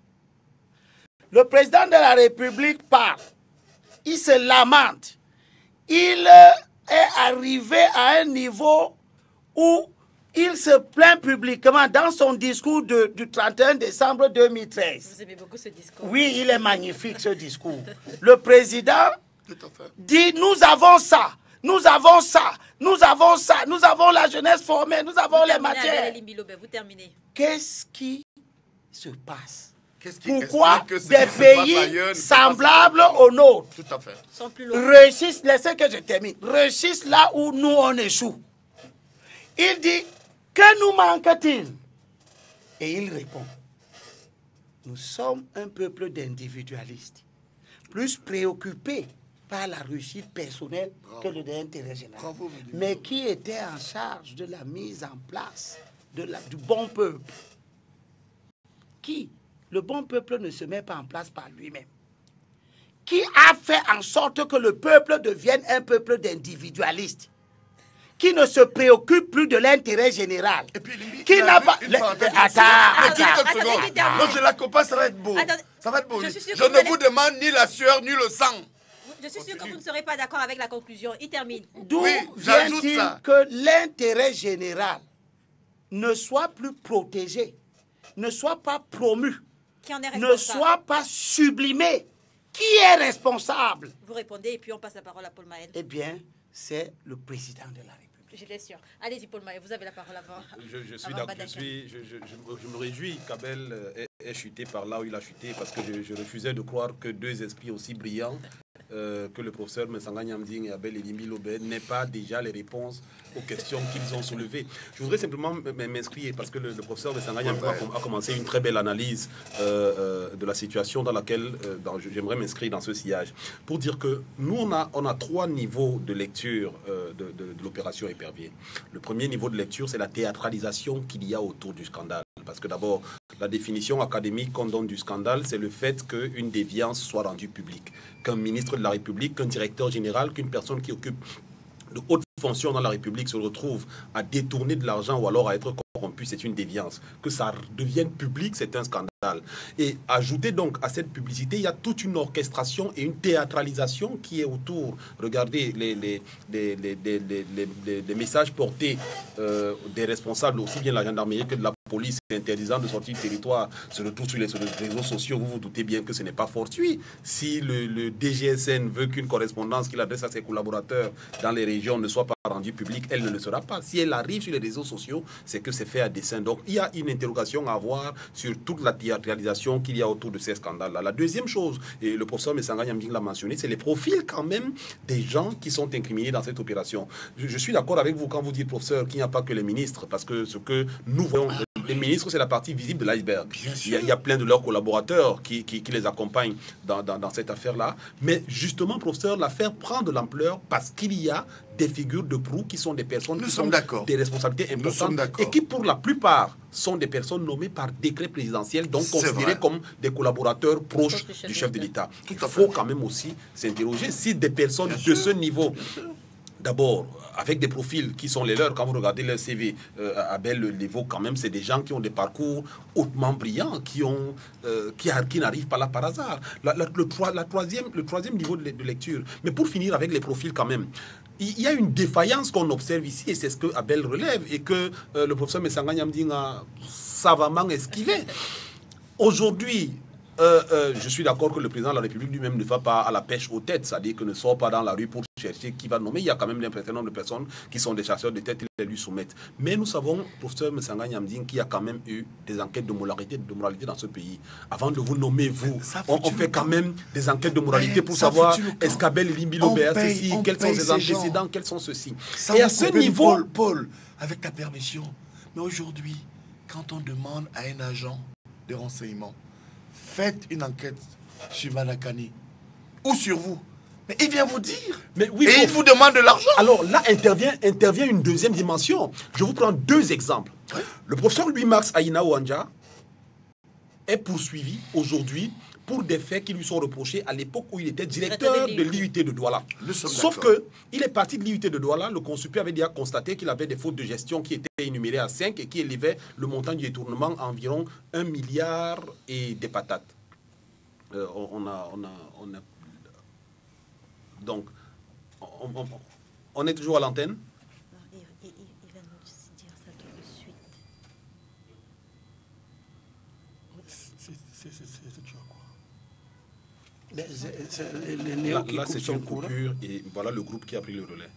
S3: Le président de la République parle, il se lamente, il est arrivé à un niveau où il se plaint publiquement dans son discours de, du trente et un décembre deux mille treize.
S2: Vous aimez beaucoup ce discours.
S3: Oui, il est magnifique ce discours. Le président dit, nous avons ça, nous avons ça, nous avons ça, nous avons la jeunesse formée, nous avons vous les matières.
S2: Vous terminez.
S3: Qu'est-ce qui se passe?
S6: Qui
S3: Pourquoi des pays semblables aux nôtres
S6: Tout à fait.
S2: Sont plus
S3: réussissent, laissez que je termine, réussissent là où nous on échoue? Il dit, que nous manque-t-il? Et il répond, nous sommes un peuple d'individualistes, plus préoccupés par la réussite personnelle Bravo. que de l'intérêt général. Bravo, mais qui était en charge de la mise en place de la, du bon peuple? Qui? Le bon peuple ne se met pas en place par lui-même. Qui a fait en sorte que le peuple devienne un peuple d'individualistes, qui ne se préoccupe plus de l'intérêt général,
S6: et puis,
S3: qui n'a pas...
S6: Le...
S3: Attends, attends.
S6: Non, je la compasse, ça va être beau.
S2: Attendez.
S6: Ça va être beau.
S2: Je,
S6: je
S2: je
S6: ne vous demande ni la sueur, ni le sang.
S2: Je suis sûr que vous ne serez pas d'accord avec la conclusion. Il termine.
S3: D'où
S6: oui,
S3: vient-il que l'intérêt général ne soit plus protégé, ne soit pas promu,
S2: qui en est
S3: ne soit pas sublimé? Qui est responsable?
S2: Vous répondez et puis on passe la parole à Paul Maël.
S3: Eh bien, c'est le président de la République.
S2: Je l'ai Allez-y, Paul Maël, vous avez la parole avant.
S5: Je, je suis d'accord. Je, suis, je, je, je, je me réjouis qu'Abel ait, ait chuté par là où il a chuté, parce que je, je refusais de croire que deux esprits aussi brillants euh, que le professeur Mensanga Nyamding et Abel Elimbi Lobé n'aient pas déjà les réponses aux questions qu'ils ont soulevées. Je voudrais simplement m'inscrire, parce que le, le professeur Mensanga Nyamding a, a commencé une très belle analyse euh, euh, de la situation dans laquelle euh, j'aimerais m'inscrire dans ce sillage, pour dire que nous, on a, on a trois niveaux de lecture euh, de, de, de l'opération Épervier. Le premier niveau de lecture, c'est la théâtralisation qu'il y a autour du scandale. Parce que d'abord, la définition académique qu'on donne du scandale, c'est le fait qu'une déviance soit rendue publique. Qu'un ministre de la République, qu'un directeur général, qu'une personne qui occupe de hautes fonctions dans la République se retrouve à détourner de l'argent ou alors à être corrompu, c'est une déviance. Que ça devienne public, c'est un scandale. Et ajouter donc à cette publicité, il y a toute une orchestration et une théâtralisation qui est autour. Regardez les, les, les, les, les, les, les, les messages portés euh, des responsables, aussi bien de la gendarmerie que de la police, interdisant de sortir du territoire, se retrouve sur les, sur les réseaux sociaux. Vous vous doutez bien que ce n'est pas fortuit. Si le, le D G S N veut qu'une correspondance qu'il adresse à ses collaborateurs dans les régions ne soit pas rendue publique, elle ne le sera pas. Si elle arrive sur les réseaux sociaux, c'est que c'est fait à dessein. Donc il y a une interrogation à avoir sur toute la théâtralisation qu'il y a autour de ces scandales-là. La deuxième chose, et le professeur Mensanga Nyamding l'a mentionné, c'est les profils quand même des gens qui sont incriminés dans cette opération. Je, je suis d'accord avec vous quand vous dites, professeur, qu'il n'y a pas que les ministres, parce que ce que nous voyons... Les ministres, c'est la partie visible de l'iceberg. Il, il y a plein de leurs collaborateurs qui, qui, qui les accompagnent dans, dans, dans cette affaire-là. Mais justement, professeur, l'affaire prend de l'ampleur parce qu'il y a des figures de proue qui sont des personnes
S6: Nous
S3: qui
S6: sommes
S3: ont des responsabilités importantes et qui, pour la plupart, sont des personnes nommées par décret présidentiel, donc considérées comme des collaborateurs proches du chef, du chef de l'État. Il faut quand même aussi s'interroger si des personnes Bien de sûr. ce niveau... D'abord, avec des profils qui sont les leurs, quand vous regardez leur C V, euh, Abel l'évoque quand même, c'est des gens qui ont des parcours hautement brillants, qui, ont, euh, qui, qui n'arrivent pas là par hasard. La, la, le, la troisième, le troisième niveau de, de lecture. Mais pour finir avec les profils quand même, il y a une défaillance qu'on observe ici, et c'est ce que Abel relève, et que euh, le professeur Mensanga Nyamding a savamment esquivé. Aujourd'hui, Euh, euh, je suis d'accord que le président de la République lui-même ne va pas à la pêche aux têtes, c'est-à-dire que ne sort pas dans la rue pour
S5: chercher qui va nommer. Il y a quand même un certain nombre de personnes qui sont des chasseurs de tête et les lui soumettent. Mais nous savons, professeur Messanga Nyamding, qu'il y a quand même eu des enquêtes de moralité, de moralité dans ce pays. Avant de vous nommer, vous, on, on fait quand même des enquêtes de moralité pour savoir est-ce qu'Abel Limbilo B A ceci, quels sont ses antécédents, quels sont ceux-ci.
S6: Et à ce niveau... Paul, Paul, avec ta permission, mais aujourd'hui, quand on demande à un agent de renseignement, faites une enquête sur Malakani ou sur vous, mais il vient vous dire. Mais oui, et il vous demande de l'argent.
S5: Alors là intervient, intervient une deuxième dimension. Je vous prends deux exemples. Oui. Le professeur Louis-Max Aïna Ouanja est poursuivi aujourd'hui pour des faits qui lui sont reprochés à l'époque où il était directeur de l'I U T de Douala. Sauf qu'il est parti de l'I U T de Douala, le consupi avait déjà constaté qu'il avait des fautes de gestion qui étaient énumérées à cinq et qui élevaient le montant du détournement à environ un milliard et des patates. Euh, on, a, on, a, on a... Donc, on, on, on est toujours à l'antenne.
S2: Il, il, il va nous dire ça tout de suite.
S4: C'est tu as quoi?
S5: Là, là c'est une coupure et voilà le groupe qui a pris le relais.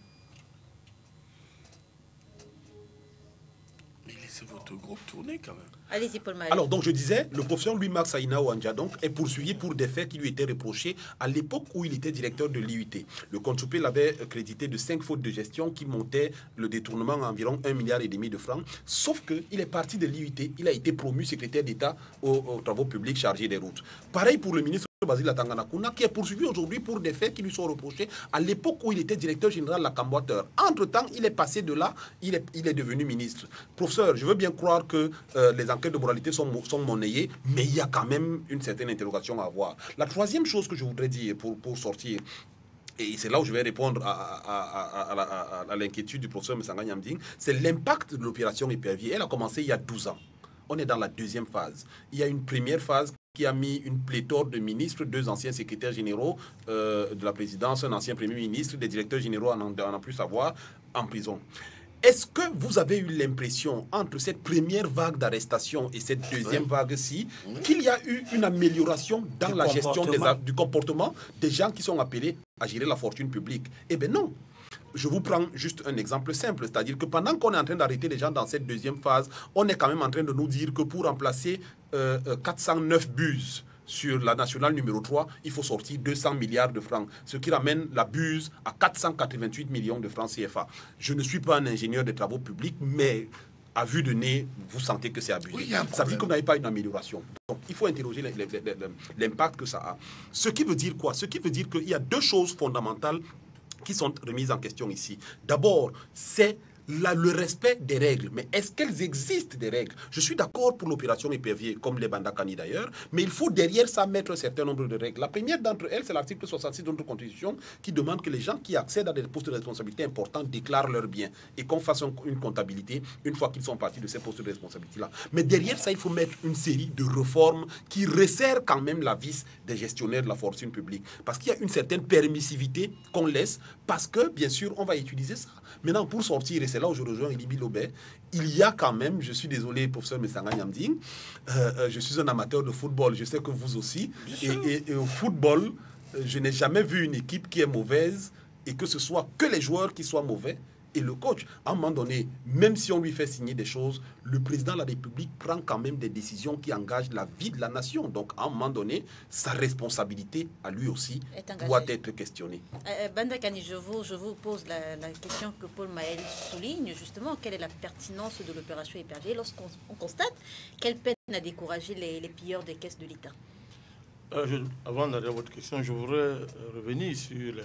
S6: Mais laissez votre groupe tourner quand même.
S2: Allez-y, Paul Maël.
S5: Alors, donc, je disais, le professeur Louis-Max Aïna Ouanja donc, est poursuivi pour des faits qui lui étaient reprochés à l'époque où il était directeur de l'I U T. Le compte soupé l'avait crédité de cinq fautes de gestion qui montaient le détournement à environ un milliard et demi de francs. Sauf qu'il est parti de l'I U T, il a été promu secrétaire d'État aux, aux travaux publics chargés des routes. Pareil pour le ministre Basile Latangana-Kouna, qui est poursuivi aujourd'hui pour des faits qui lui sont reprochés à l'époque où il était directeur général de la Camboateur. Entre-temps, il est passé de là, il est, il est devenu ministre. Professeur, je veux bien croire que euh, les enquêtes de moralité sont, sont monnayées, mais il y a quand même une certaine interrogation à avoir. La troisième chose que je voudrais dire pour, pour sortir, et c'est là où je vais répondre à, à, à, à, à, à l'inquiétude du professeur Messanga Nyamding, c'est l'impact de l'opération Épervier. Elle a commencé il y a douze ans. On est dans la deuxième phase. Il y a une première phase qui a mis une pléthore de ministres, deux anciens secrétaires généraux euh, de la présidence, un ancien premier ministre, des directeurs généraux, en a pu savoir, en prison. Est-ce que vous avez eu l'impression, entre cette première vague d'arrestation et cette deuxième oui. vague-ci, oui. qu'il y a eu une amélioration dans du la gestion des, du comportement des gens qui sont appelés à gérer la fortune publique? Eh bien non. Je vous prends juste un exemple simple, c'est-à-dire que pendant qu'on est en train d'arrêter les gens dans cette deuxième phase, on est quand même en train de nous dire que pour remplacer euh, quatre cent neuf bus sur la nationale numéro trois, il faut sortir deux cents milliards de francs, ce qui ramène la buse à quatre cent quatre-vingt-huit millions de francs C F A. Je ne suis pas un ingénieur des travaux publics, mais à vue de nez, vous sentez que c'est abusé. Oui, ça veut dire qu'on n'avait pas une amélioration. Donc, il faut interroger l'impact que ça a. Ce qui veut dire quoi? Ce qui veut dire qu'il y a deux choses fondamentales qui sont remises en question ici. D'abord, c'est la, le respect des règles. Mais est-ce qu'elles existent, des règles? Je suis d'accord pour l'opération Épervier, comme les Bandakani d'ailleurs, mais il faut derrière ça mettre un certain nombre de règles. La première d'entre elles, c'est l'article soixante-six de notre Constitution qui demande que les gens qui accèdent à des postes de responsabilité importants déclarent leurs biens et qu'on fasse une comptabilité une fois qu'ils sont partis de ces postes de responsabilité-là. Mais derrière ça, il faut mettre une série de réformes qui resserrent quand même la vis des gestionnaires de la fortune publique. Parce qu'il y a une certaine permissivité qu'on laisse, parce que, bien sûr, on va utiliser ça. Maintenant, pour sortir, et c'est là où je rejoins Elibi Lobé, il y a quand même, je suis désolé, professeur Messanga Nyamding, euh, je suis un amateur de football, je sais que vous aussi, et, et, et au football, je n'ai jamais vu une équipe qui est mauvaise et que ce soit que les joueurs qui soient mauvais et le coach. À un moment donné, même si on lui fait signer des choses, le président de la République prend quand même des décisions qui engagent la vie de la nation. Donc, à un moment donné, sa responsabilité à lui aussi doit être questionnée.
S2: Euh, Bandakani, je vous, je vous pose la, la question que Paul Maël souligne, justement, quelle est la pertinence de l'opération Épervier lorsqu'on on constate qu'elle peine à décourager les, les pilleurs des caisses de l'État?
S4: euh, je, Avant d'aller à votre question, je voudrais revenir sur les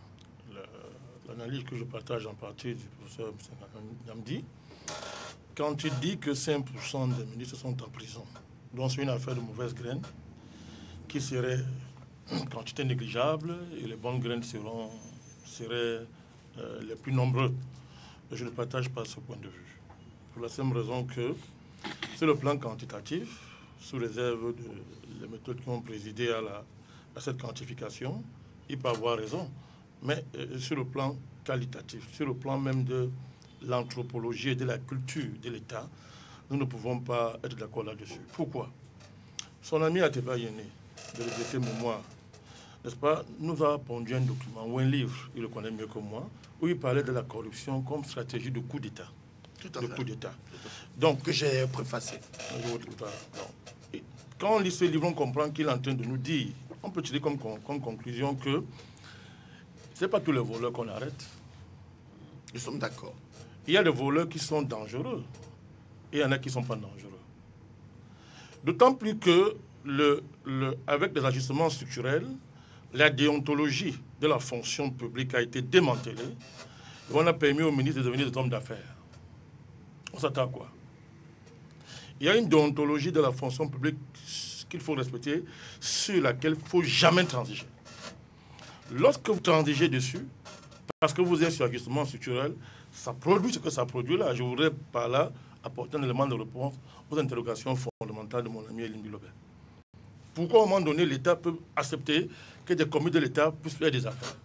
S4: l'analyse que je partage en partie du professeur Nyamdi, quand il dit que cinq pour cent des ministres sont en prison, donc c'est une affaire de mauvaise graine, qui serait une quantité négligeable, et les bonnes graines seront, seraient euh, les plus nombreux. Je ne partage pas ce point de vue, pour la simple raison que, sur le plan quantitatif, sous réserve des méthodes qui ont présidé à, la, à cette quantification, il peut avoir raison. Mais euh, sur le plan qualitatif, sur le plan même de l'anthropologie et de la culture de l'État, nous ne pouvons pas être d'accord là-dessus. Pourquoi? Son ami Atepa Yene, de regretter mémoire, n'est-ce pas, nous a pondu un document ou un livre, il le connaît mieux que moi, où il parlait de la corruption comme stratégie de coup d'État.
S6: Tout à
S4: de
S6: fait.
S4: coup d'État. Donc,
S6: que j'ai préfacé.
S4: Quand on lit ce livre, on comprend qu'il est en train de nous dire, on peut tirer comme, comme conclusion que ce n'est pas tous les voleurs qu'on arrête.
S6: Nous sommes d'accord.
S4: Il y a des voleurs qui sont dangereux et il y en a qui ne sont pas dangereux. D'autant plus que, le, le, avec des ajustements structurels, la déontologie de la fonction publique a été démantelée et on a permis aux ministres de devenir des hommes d'affaires. On s'attend à quoi? Il y a une déontologie de la fonction publique qu'il faut respecter, sur laquelle il ne faut jamais transiger. Lorsque vous transigez dessus, parce que vous êtes sur ajustement structurel, ça produit ce que ça produit là. Je voudrais par là apporter un élément de réponse aux interrogations fondamentales de mon ami Elim Bilobert. Pourquoi, à un moment donné, l'État peut accepter que des commis de l'État puissent faire des affaires?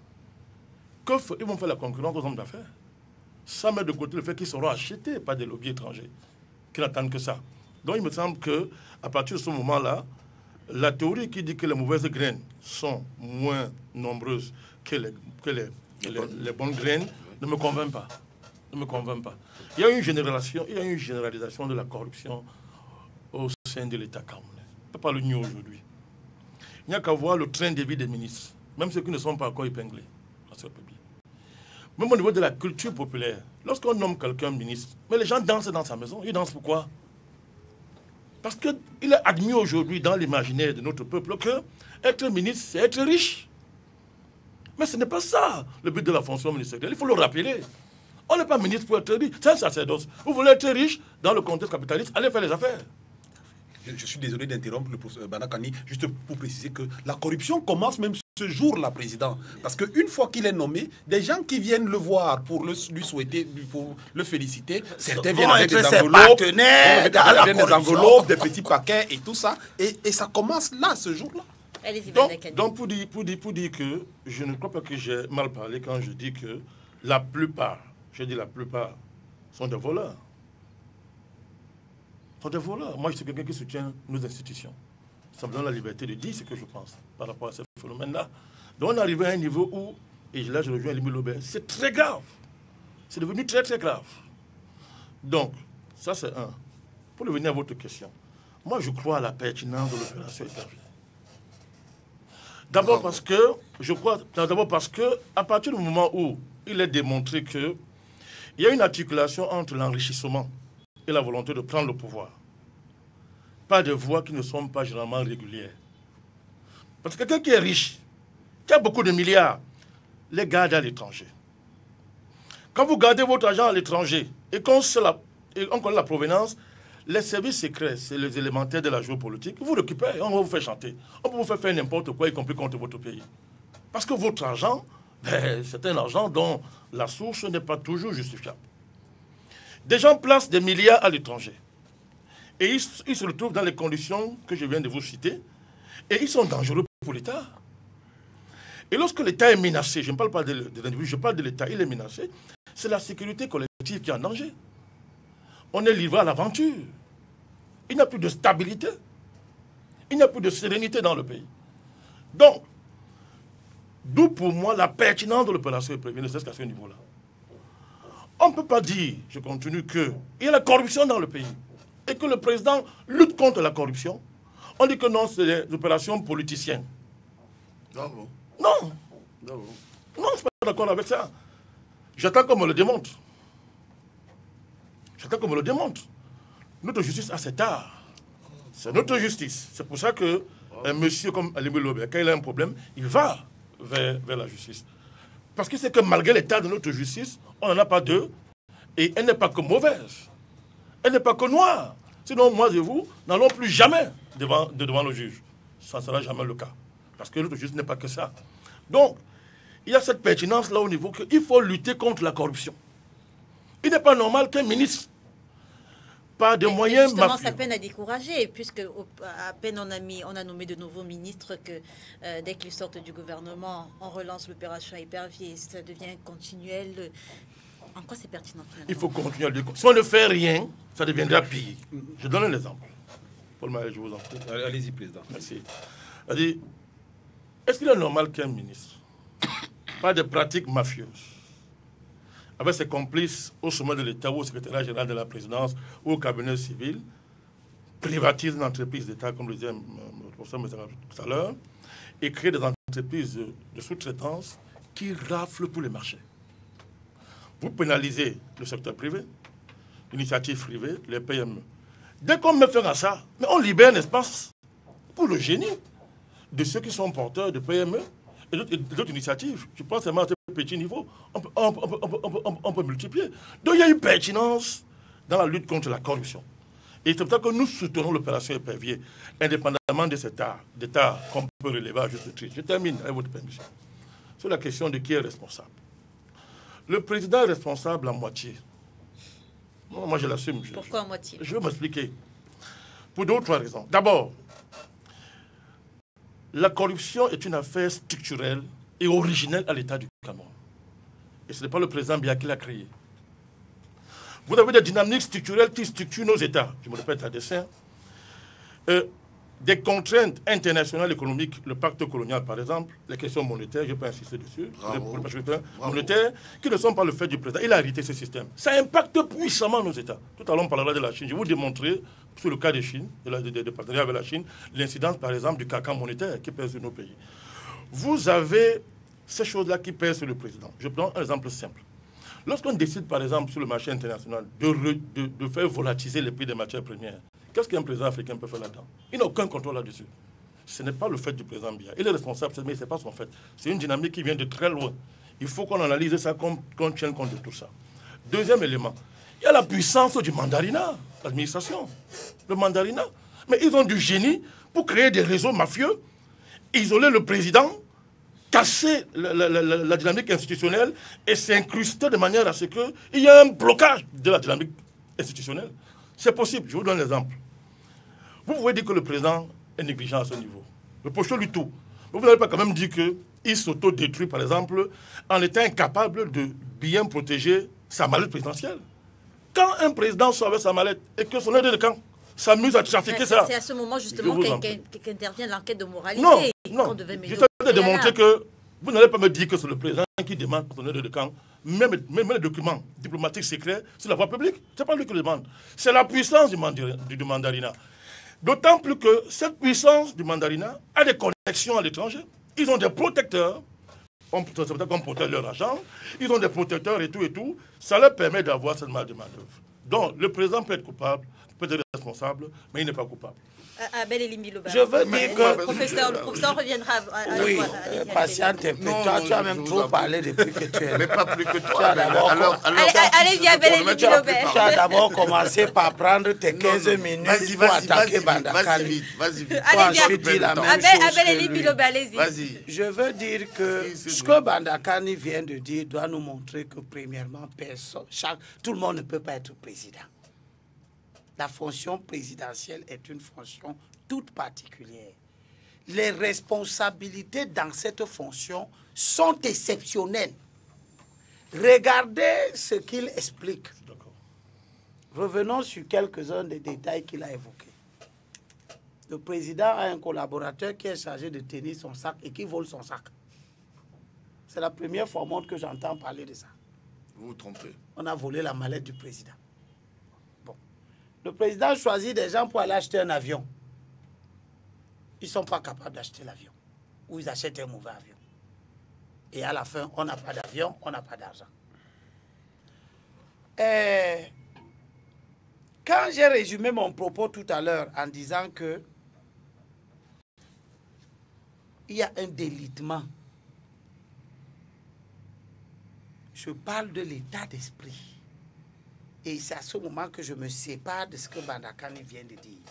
S4: Qu'ils vont faire la concurrence aux hommes d'affaires, sans mettre de côté le fait qu'ils seront achetés par des lobbies étrangers, qui n'attendent que ça. Donc il me semble qu'à partir de ce moment-là, la théorie qui dit que les mauvaises graines sont moins nombreuses que les, que les, les, les bonnes graines ne me convainc pas. Ne me convainc pas. Il y a une généralisation, il y a une généralisation de la corruption au sein de l'État camerounais. On ne peut pas le nier aujourd'hui. Il n'y a qu'à voir le train de vie des ministres, même ceux qui ne sont pas encore épinglés dans ce pays. Même au niveau de la culture populaire, lorsqu'on nomme quelqu'un ministre, mais les gens dansent dans sa maison. Ils dansent pourquoi? Parce qu'il est admis aujourd'hui dans l'imaginaire de notre peuple que être ministre, c'est être riche. Mais ce n'est pas ça le but de la fonction ministérielle. Il faut le rappeler. On n'est pas ministre pour être riche. C'est un sacerdoce. Vous voulez être riche dans le contexte capitaliste, allez faire les affaires.
S5: Je, je suis désolé d'interrompre le professeur Banakani, juste pour préciser que la corruption commence même ce jour-là, président. Parce qu'une fois qu'il est nommé, des gens qui viennent le voir pour le, lui souhaiter, pour le féliciter, certains viennent avec des enveloppes,
S3: partenaires,
S5: des, des enveloppes, des petits paquets et tout ça. Et, et ça commence là, ce jour-là.
S4: Donc, donc pour, dire, pour, dire, pour dire que je ne crois pas que j'ai mal parlé quand je dis que la plupart, je dis la plupart, sont des voleurs. Sont des voleurs. Moi, je suis quelqu'un qui soutient nos institutions. Ça me donne la liberté de dire ce que je pense par rapport à ce phénomène-là. Donc on est arrivé à un niveau où, et là je rejoins Elim Bilobert, c'est très grave. C'est devenu très très grave. Donc, ça c'est un. Pour revenir à votre question, moi je crois à la pertinence de l'opération Épervier. D'abord parce que, je crois, d'abord parce que, à partir du moment où il est démontré que il y a une articulation entre l'enrichissement et la volonté de prendre le pouvoir, pas de voies qui ne sont pas généralement régulières. Parce que quelqu'un qui est riche, qui a beaucoup de milliards, les garde à l'étranger. Quand vous gardez votre argent à l'étranger et qu'on connaît la provenance, les services secrets, c'est les élémentaires de la géopolitique, vous récupérez, on va vous faire chanter. On peut vous faire faire n'importe quoi, y compris contre votre pays. Parce que votre argent, ben, c'est un argent dont la source n'est pas toujours justifiable. Des gens placent des milliards à l'étranger. Et ils, ils se retrouvent dans les conditions que je viens de vous citer. Et ils sont dangereux pour l'État. Et lorsque l'État est menacé, je ne parle pas de, de l'individu, je parle de l'État, il est menacé, c'est la sécurité collective qui est en danger. On est livré à l'aventure. Il n'y a plus de stabilité. Il n'y a plus de sérénité dans le pays. Donc, d'où pour moi la pertinence de l'opération Épervier, ne serait-ce qu'à ce niveau-là. On ne peut pas dire, je continue, qu'il y a la corruption dans le pays et que le président lutte contre la corruption. On dit que non, c'est des opérations politiciennes.
S6: Non, non.
S4: Non.
S6: Non,
S4: non, je ne suis pas d'accord avec ça. J'attends qu'on me le démontre. J'attends qu'on me le démontre. Notre justice a cet art. C'est notre justice. C'est pour ça que un monsieur comme Elim Bilobert, quand il a un problème, il va vers, vers la justice. Parce que c'est que malgré l'état de notre justice, on n'en a pas deux. Et elle n'est pas que mauvaise. Elle n'est pas que noire. Sinon, moi et vous n'allons plus jamais devant, devant le juge. Ça ne sera jamais le cas. Parce que notre justice n'est pas que ça. Donc, il y a cette pertinence là au niveau qu'il faut lutter contre la corruption. Il n'est pas normal qu'un ministre, par des
S2: mais
S4: moyens
S2: justement,
S4: mafieux...
S2: ça peine à décourager, puisque à peine on a, mis, on a nommé de nouveaux ministres que euh, dès qu'ils sortent du gouvernement, on relance l'opération Épervier. Ça devient continuel. En quoi c'est pertinent finalement?
S4: Il faut continuer à le dire. Si on ne fait rien, ça deviendra pire. Je donne un exemple. Paul Maël, je vous en prie.
S5: Allez-y, président.
S4: Merci. C'est-à-dire, Est-ce qu'il est normal qu'un ministre, par des pratiques mafieuses, avec ses complices au sommet de l'État ou au secrétariat général de la présidence ou au cabinet civil, privatise une entreprise d'État, comme le disait le professeur tout à l'heure, et crée des entreprises de sous-traitance qui raflent tous les marchés? Vous pénalisez le secteur privé, l'initiative privée, les P M E. Dès qu'on me fait ça, mais on libère un espace pour le génie de ceux qui sont porteurs de P M E et d'autres initiatives. Je pense seulement à ce petit niveau, on peut, on, peut, on, peut, on, peut, on peut multiplier. Donc il y a une pertinence dans la lutte contre la corruption. Et c'est pour ça que nous soutenons l'opération Épervier, indépendamment de cet art, d'État qu'on peut relever à juste titre. Je termine avec votre permission. Sur la question de qui est responsable. Le président est responsable à moitié. Non, moi, je l'assume.
S2: Pourquoi à moitié?
S4: Je vais m'expliquer. Pour deux ou trois raisons. D'abord, la corruption est une affaire structurelle et originelle à l'État du Cameroun. Et ce n'est pas le président Biya qui l'a créée. Vous avez des dynamiques structurelles qui structurent nos États. Je me répète à dessein. Euh, des contraintes internationales économiques, le pacte colonial par exemple, les questions monétaires, je peux insister dessus,
S6: Bravo.
S4: monétaires, qui ne sont pas le fait du président. Il a hérité ce système. Ça impacte puissamment nos États. Tout à l'heure, on parlera de la Chine. Je vais vous démontrer, sur le cas de Chine, de, la, de, de, de partenariat avec la Chine, l'incidence par exemple du cacan monétaire qui pèse sur nos pays. Vous avez ces choses-là qui pèsent sur le président. Je prends un exemple simple. Lorsqu'on décide par exemple sur le marché international de, re, de, de faire volatiliser les prix des matières premières, qu'est-ce qu'un président africain peut faire là-dedans? Il n'a aucun contrôle là-dessus. Ce n'est pas le fait du président Biya. Il est responsable, mais ce n'est pas son fait. C'est une dynamique qui vient de très loin. Il faut qu'on analyse ça, qu'on qu'on tienne compte de tout ça. Deuxième élément, il y a la puissance du mandarinat, l'administration, le mandarinat. Mais ils ont du génie pour créer des réseaux mafieux, isoler le président, casser la, la, la, la dynamique institutionnelle et s'incruster de manière à ce qu'il y ait un blocage de la dynamique institutionnelle. C'est possible, je vous donne un exemple. Vous pouvez dire que le président est négligent à ce niveau. Reprochez-lui tout. Mais vous n'allez pas quand même dire qu'il s'auto-détruit, par exemple, en étant incapable de bien protéger sa mallette présidentielle. Quand un président sort avec sa mallette et que son aide de camp s'amuse à trafiquer ça...
S2: C'est à ce moment justement qu'intervient l'enquête de moralité.
S4: Non, non. J'essaie de démontrer que vous n'allez pas me dire que c'est le président qui demande son aide de camp. Même, même les documents diplomatiques secrets sur la voie publique, ce n'est pas lui qui le demande. C'est la puissance du, mandarin, du, du mandarinat. D'autant plus que cette puissance du mandarinat a des connexions à l'étranger. Ils ont des protecteurs, c'est peut-être qu'on protège leur argent, ils ont des protecteurs et tout et tout. Ça leur permet d'avoir cette marge de manœuvre. Donc le président peut être coupable, peut être responsable, mais il n'est pas coupable.
S2: Abel Elimbiloba.
S3: Je veux dire que...
S2: Le professeur, le professeur reviendra à, à
S3: oui,
S2: euh,
S3: patiente un peu. Toi, tu as même trop parlé depuis que tu es...
S6: Mais pas plus que toi.
S2: Allez-y, Abel Elimbiloba.
S3: Tu as d'abord commencé par prendre tes quinze minutes
S6: vas-y,
S3: pour
S6: vas-y,
S3: attaquer
S6: vas-y,
S3: Bandakani.
S6: vas-y vite, vas-y vite.
S2: Allez,
S3: Dire la même
S2: Abel,
S3: chose
S2: Abel
S3: que lui.
S2: Elimbiloba, allez-y.
S6: Vas-y.
S3: Je veux dire que ce que Bandakani vient de dire doit nous montrer que premièrement, personne, chaque, tout le monde ne peut pas être président. La fonction présidentielle est une fonction toute particulière. Les responsabilités dans cette fonction sont exceptionnelles. Regardez ce qu'il explique. Revenons sur quelques-uns des détails qu'il a évoqués. Le président a un collaborateur qui est chargé de tenir son sac et qui vole son sac. C'est la première fois au monde que j'entends parler de ça.
S6: Vous vous trompez.
S3: On a volé la mallette du président. Bon. Le président choisit des gens pour aller acheter un avion. Ils ne sont pas capables d'acheter l'avion. Ou ils achètent un mauvais avion. Et à la fin, on n'a pas d'avion, on n'a pas d'argent. Et quand j'ai résumé mon propos tout à l'heure en disant que il y a un délitement, je parle de l'état d'esprit. Et c'est à ce moment que je me sépare de ce que Bandakani vient de dire.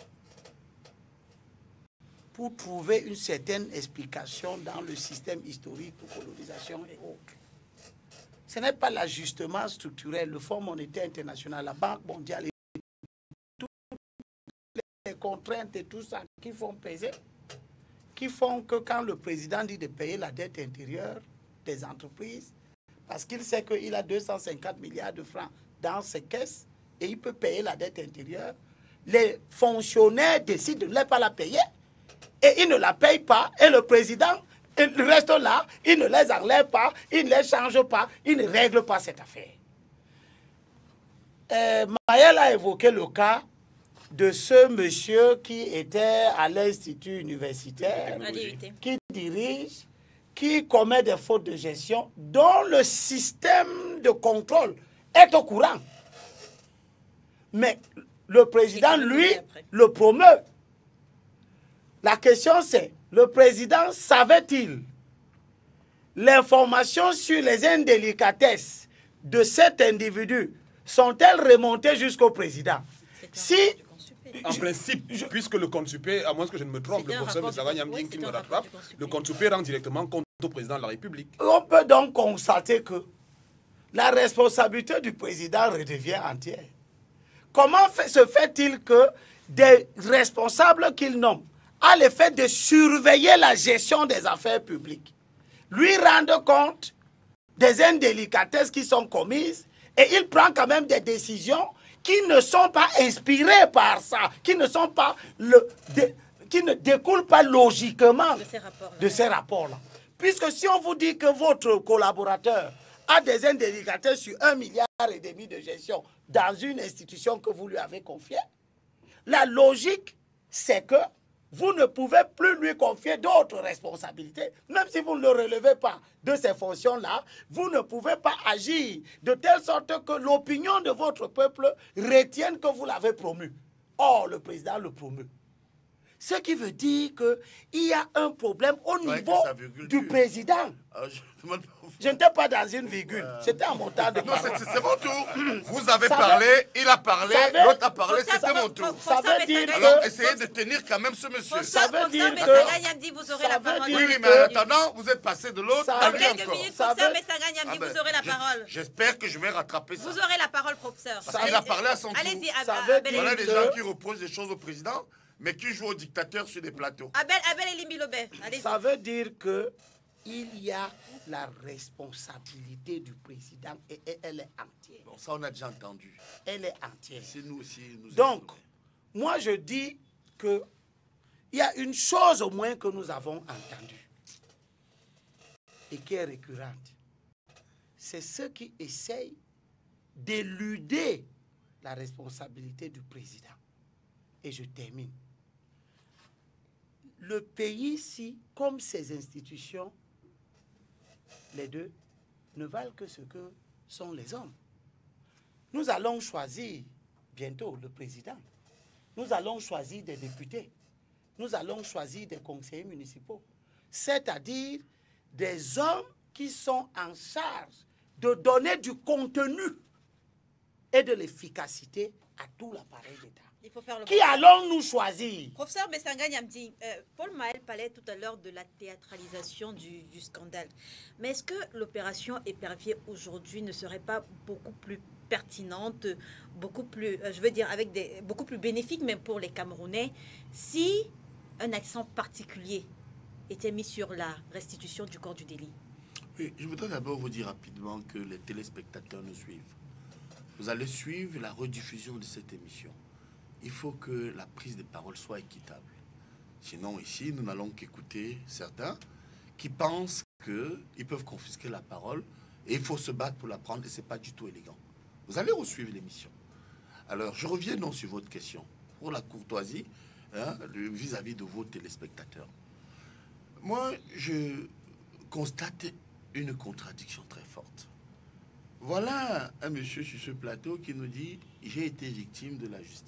S3: Pour trouver une certaine explication dans le système historique de colonisation et autres. Ce n'est pas l'ajustement structurel, le Fonds monétaire international, la Banque mondiale, et toutes les contraintes et tout ça qui font peser, qui font que quand le président dit de payer la dette intérieure des entreprises, parce qu'il sait qu'il a deux cent cinquante milliards de francs dans ses caisses et il peut payer la dette intérieure, les fonctionnaires décident de ne pas la payer et ils ne la payent pas et le président Ils restent là, ils ne les enlèvent pas, ils ne les changent pas, ils ne règlent pas cette affaire. Euh, Maël a évoqué le cas de ce monsieur qui était à l'Institut universitaire, qui dirige, qui commet des fautes de gestion, dont le système de contrôle est au courant. Mais le président, lui, le promeut. La question c'est, le président savait-il l'information sur les indélicatesses de cet individu sont-elles remontées jusqu'au président? Si,
S5: en principe, je, puisque le compte super, à moins que je ne me trompe, le professeur Messaga Nyamding qui me rattrape, le compte super rend directement compte au président de la République.
S3: On peut donc constater que la responsabilité du président redevient entière. Comment fait, se fait-il que des responsables qu'il nomme a le fait de surveiller la gestion des affaires publiques, lui rendent compte des indélicatesses qui sont commises et il prend quand même des décisions qui ne sont pas inspirées par ça, qui ne sont pas le, de, qui ne découlent pas logiquement de ces rapports-là. De ces rapports-là. Puisque si on vous dit que votre collaborateur a des indélicatesses sur un milliard et demi de gestion dans une institution que vous lui avez confiée, la logique, c'est que vous ne pouvez plus lui confier d'autres responsabilités. Même si vous ne le relevez pas de ces fonctions-là, vous ne pouvez pas agir de telle sorte que l'opinion de votre peuple retienne que vous l'avez promu. Or, le président le promeut. Ce qui veut dire qu'il y a un problème au niveau du président. Ah, je... Je n'étais pas dans une virgule, euh... c'était un montant de parole.
S7: Non, c'est mon tour. Vous avez ça parlé, veut... il a parlé, l'autre a parlé, c'était mon tour.
S3: Ça veut dire que...
S7: Alors, essayez de tenir quand même ce monsieur.
S3: Ça veut dire que...
S2: dit vous aurez la parole.
S7: Oui, oui, mais en attendant, vous êtes passé de l'autre à lui encore.
S2: Professeur Messaga Nyamdi, vous aurez la parole.
S7: J'espère que je vais rattraper ça.
S2: Vous aurez la parole, professeur.
S7: Parce qu'il a parlé à son tour.
S2: Allez-y,
S7: voilà des gens qui reprochent des choses au président, mais qui jouent au dictateur sur des plateaux.
S2: Abel, Abel et Limbilobé, allez-y.
S3: Ça veut dire que il y a la responsabilité du président et elle est entière.
S7: Bon, ça on a déjà entendu.
S3: Elle est entière.
S7: C'est nous aussi. Nous
S3: Donc, moi je dis que il y a une chose au moins que nous avons entendue et qui est récurrente. C'est ceux qui essayent d'éluder la responsabilité du président. Et je termine. Le pays-ci, comme ses institutions, les deux ne valent que ce que sont les hommes. Nous allons choisir bientôt le président. Nous allons choisir des députés. Nous allons choisir des conseillers municipaux. C'est-à-dire des hommes qui sont en charge de donner du contenu et de l'efficacité à tout l'appareil d'État.
S2: Il faut faire le
S3: Qui allons-nous choisir?
S2: Professeur Messaga Nyamdi, euh, Paul Maël parlait tout à l'heure de la théâtralisation du, du scandale. Mais est-ce que l'opération Épervier aujourd'hui ne serait pas beaucoup plus pertinente, beaucoup plus, euh, je veux dire, avec des, beaucoup plus bénéfique même pour les Camerounais, si un accent particulier était mis sur la restitution du corps du délit?
S6: Oui, je voudrais d'abord vous dire rapidement que les téléspectateurs nous suivent. Vous allez suivre la rediffusion de cette émission. Il faut que la prise de parole soit équitable. Sinon, ici, nous n'allons qu'écouter certains qui pensent qu'ils peuvent confisquer la parole et il faut se battre pour la prendre et ce n'est pas du tout élégant. Vous allez suivre l'émission. Alors, je reviens donc sur votre question. Pour la courtoisie, hein, vis-à-vis de vos téléspectateurs. Moi, je constate une contradiction très forte. Voilà un monsieur sur ce plateau qui nous dit « J'ai été victime de la justice ».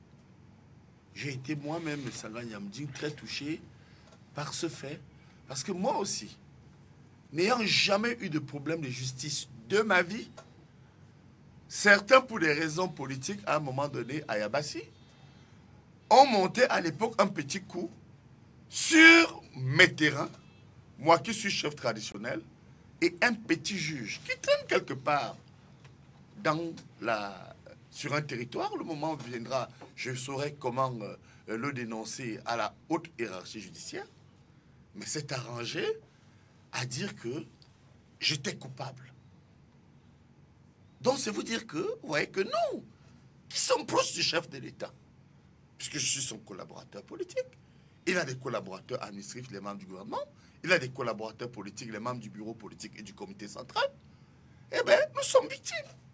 S6: J'ai été moi-même, Messaga Nyamdi, très touché par ce fait. Parce que moi aussi, n'ayant jamais eu de problème de justice de ma vie, certains, pour des raisons politiques, à un moment donné, à Yabassi, ont monté à l'époque un petit coup sur mes terrains, moi qui suis chef traditionnel, et un petit juge qui traîne quelque part dans la, sur un territoire. Le moment viendra, je saurai comment euh, le dénoncer à la haute hiérarchie judiciaire. Mais c'est arrangé à dire que j'étais coupable. Donc c'est vous dire que, vous voyez que nous, qui sommes proches du chef de l'État, puisque je suis son collaborateur politique,
S7: Il a des collaborateurs administratifs, les membres du gouvernement. Il a des collaborateurs politiques, les membres du bureau politique et du comité central. Eh bien, nous sommes victimes.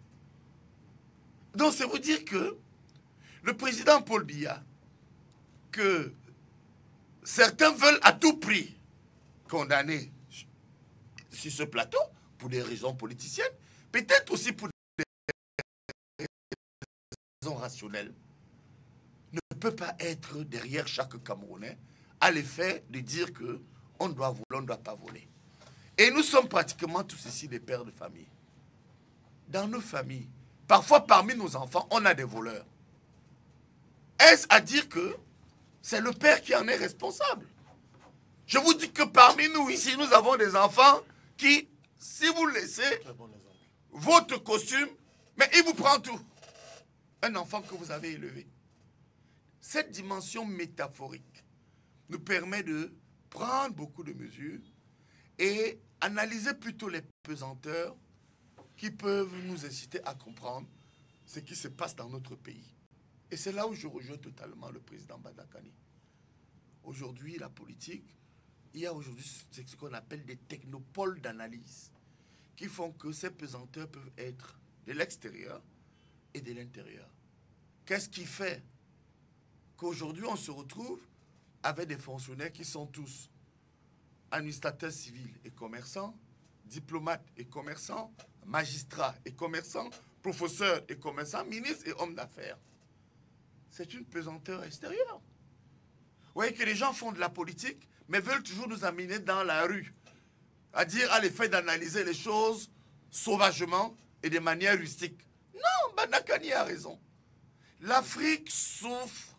S7: Donc, c'est vous dire que le président Paul Biya, que certains veulent à tout prix condamner sur ce plateau, pour des raisons politiciennes, peut-être aussi pour des raisons rationnelles, ne peut pas être derrière chaque Camerounais à l'effet de dire que on doit voler, on ne doit pas voler. Et nous sommes pratiquement tous ici des pères de famille. Dans nos familles, parfois parmi nos enfants, on a des voleurs. Est-ce à dire que c'est le père qui en est responsable? Je vous dis que parmi nous ici, nous avons des enfants qui, si vous laissez votre costume, mais il vous prend tout. Un enfant que vous avez élevé. Cette dimension métaphorique nous permet de prendre beaucoup de mesures et analyser plutôt les pesanteurs qui peuvent nous inciter à comprendre ce qui se passe dans notre pays. Et c'est là où je rejoins totalement le président Badakani. Aujourd'hui, la politique, il y a aujourd'hui ce qu'on appelle des technopoles d'analyse qui font que ces pesanteurs peuvent être de l'extérieur et de l'intérieur. Qu'est-ce qui fait qu'aujourd'hui on se retrouve avec des fonctionnaires qui sont tous administrateurs civils et commerçants, diplomates et commerçants, magistrats et commerçants, professeurs et commerçants, ministres et hommes d'affaires? C'est une pesanteur extérieure. Vous voyez que les gens font de la politique, mais veulent toujours nous amener dans la rue, à dire à l'effet d'analyser les choses sauvagement et de manière rustique. Non, Badakani a raison. L'Afrique souffre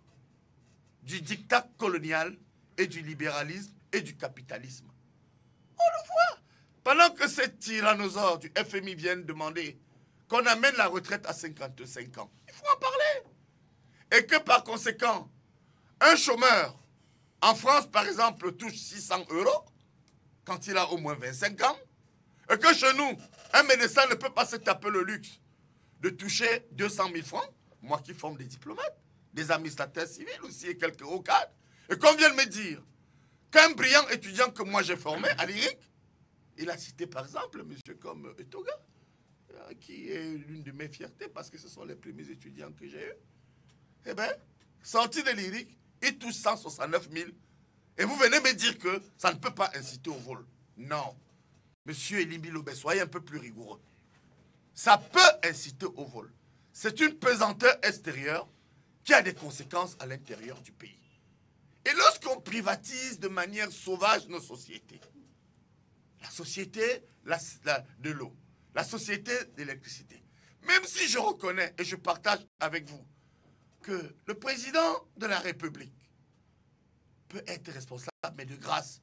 S7: du diktat colonial et du libéralisme et du capitalisme. On le voit. Pendant que ces tyrannosaures du F M I viennent demander qu'on amène la retraite à cinquante-cinq ans, il faut en parler. Et que par conséquent, un chômeur en France, par exemple, touche six cents euros quand il a au moins vingt-cinq ans, et que chez nous, un médecin ne peut pas se taper le luxe de toucher deux cent mille francs, moi qui forme des diplomates, des administrateurs civils aussi et quelques hauts cadres, et qu'on vient de me dire qu'un brillant étudiant que moi j'ai formé à l'I R I C, il a cité par exemple monsieur comme Etoga, qui est l'une de mes fiertés parce que ce sont les premiers étudiants que j'ai eus. Eh bien, sorti de l'I R I C, il touche cent soixante-neuf mille. Et vous venez me dire que ça ne peut pas inciter au vol. Non. Monsieur Elimbi Lobé, soyez un peu plus rigoureux. Ça peut inciter au vol. C'est une pesanteur extérieure qui a des conséquences à l'intérieur du pays. Et lorsqu'on privatise de manière sauvage nos sociétés, la société la, la, de l'eau, la société de l'électricité, même si je reconnais et je partage avec vous que le président de la République peut être responsable, mais de grâce,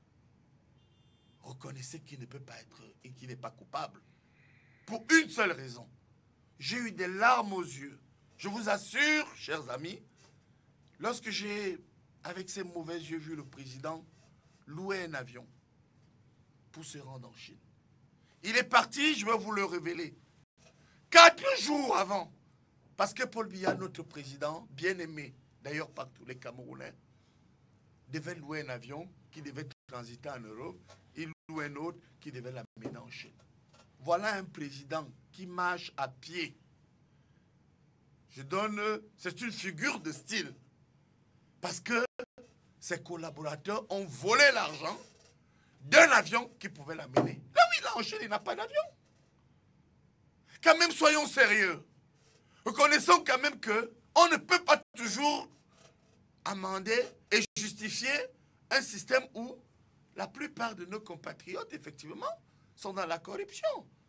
S7: reconnaissez qu'il ne peut pas être et qu'il n'est pas coupable. Pour une seule raison. J'ai eu des larmes aux yeux. Je vous assure, chers amis, lorsque j'ai, avec ses mauvais yeux, vu le président louer un avion pour se rendre en Chine. Il est parti, je vais vous le révéler, quatre jours avant. Parce que Paul Biya, notre président, bien aimé, d'ailleurs par tous les Camerounais, devait louer un avion qui devait transiter en Europe. Il louait un autre qui devait l'amener en Chine. Voilà un président qui marche à pied. Je donne, c'est une figure de style. Parce que ses collaborateurs ont volé l'argent d'un avion qui pouvait l'amener. Là où il est en Chine, il n'a pas d'avion. Quand même, soyons sérieux. Reconnaissons quand même qu'on ne peut pas toujours amender et justifier un système où la plupart de nos compatriotes, effectivement, sont dans la corruption.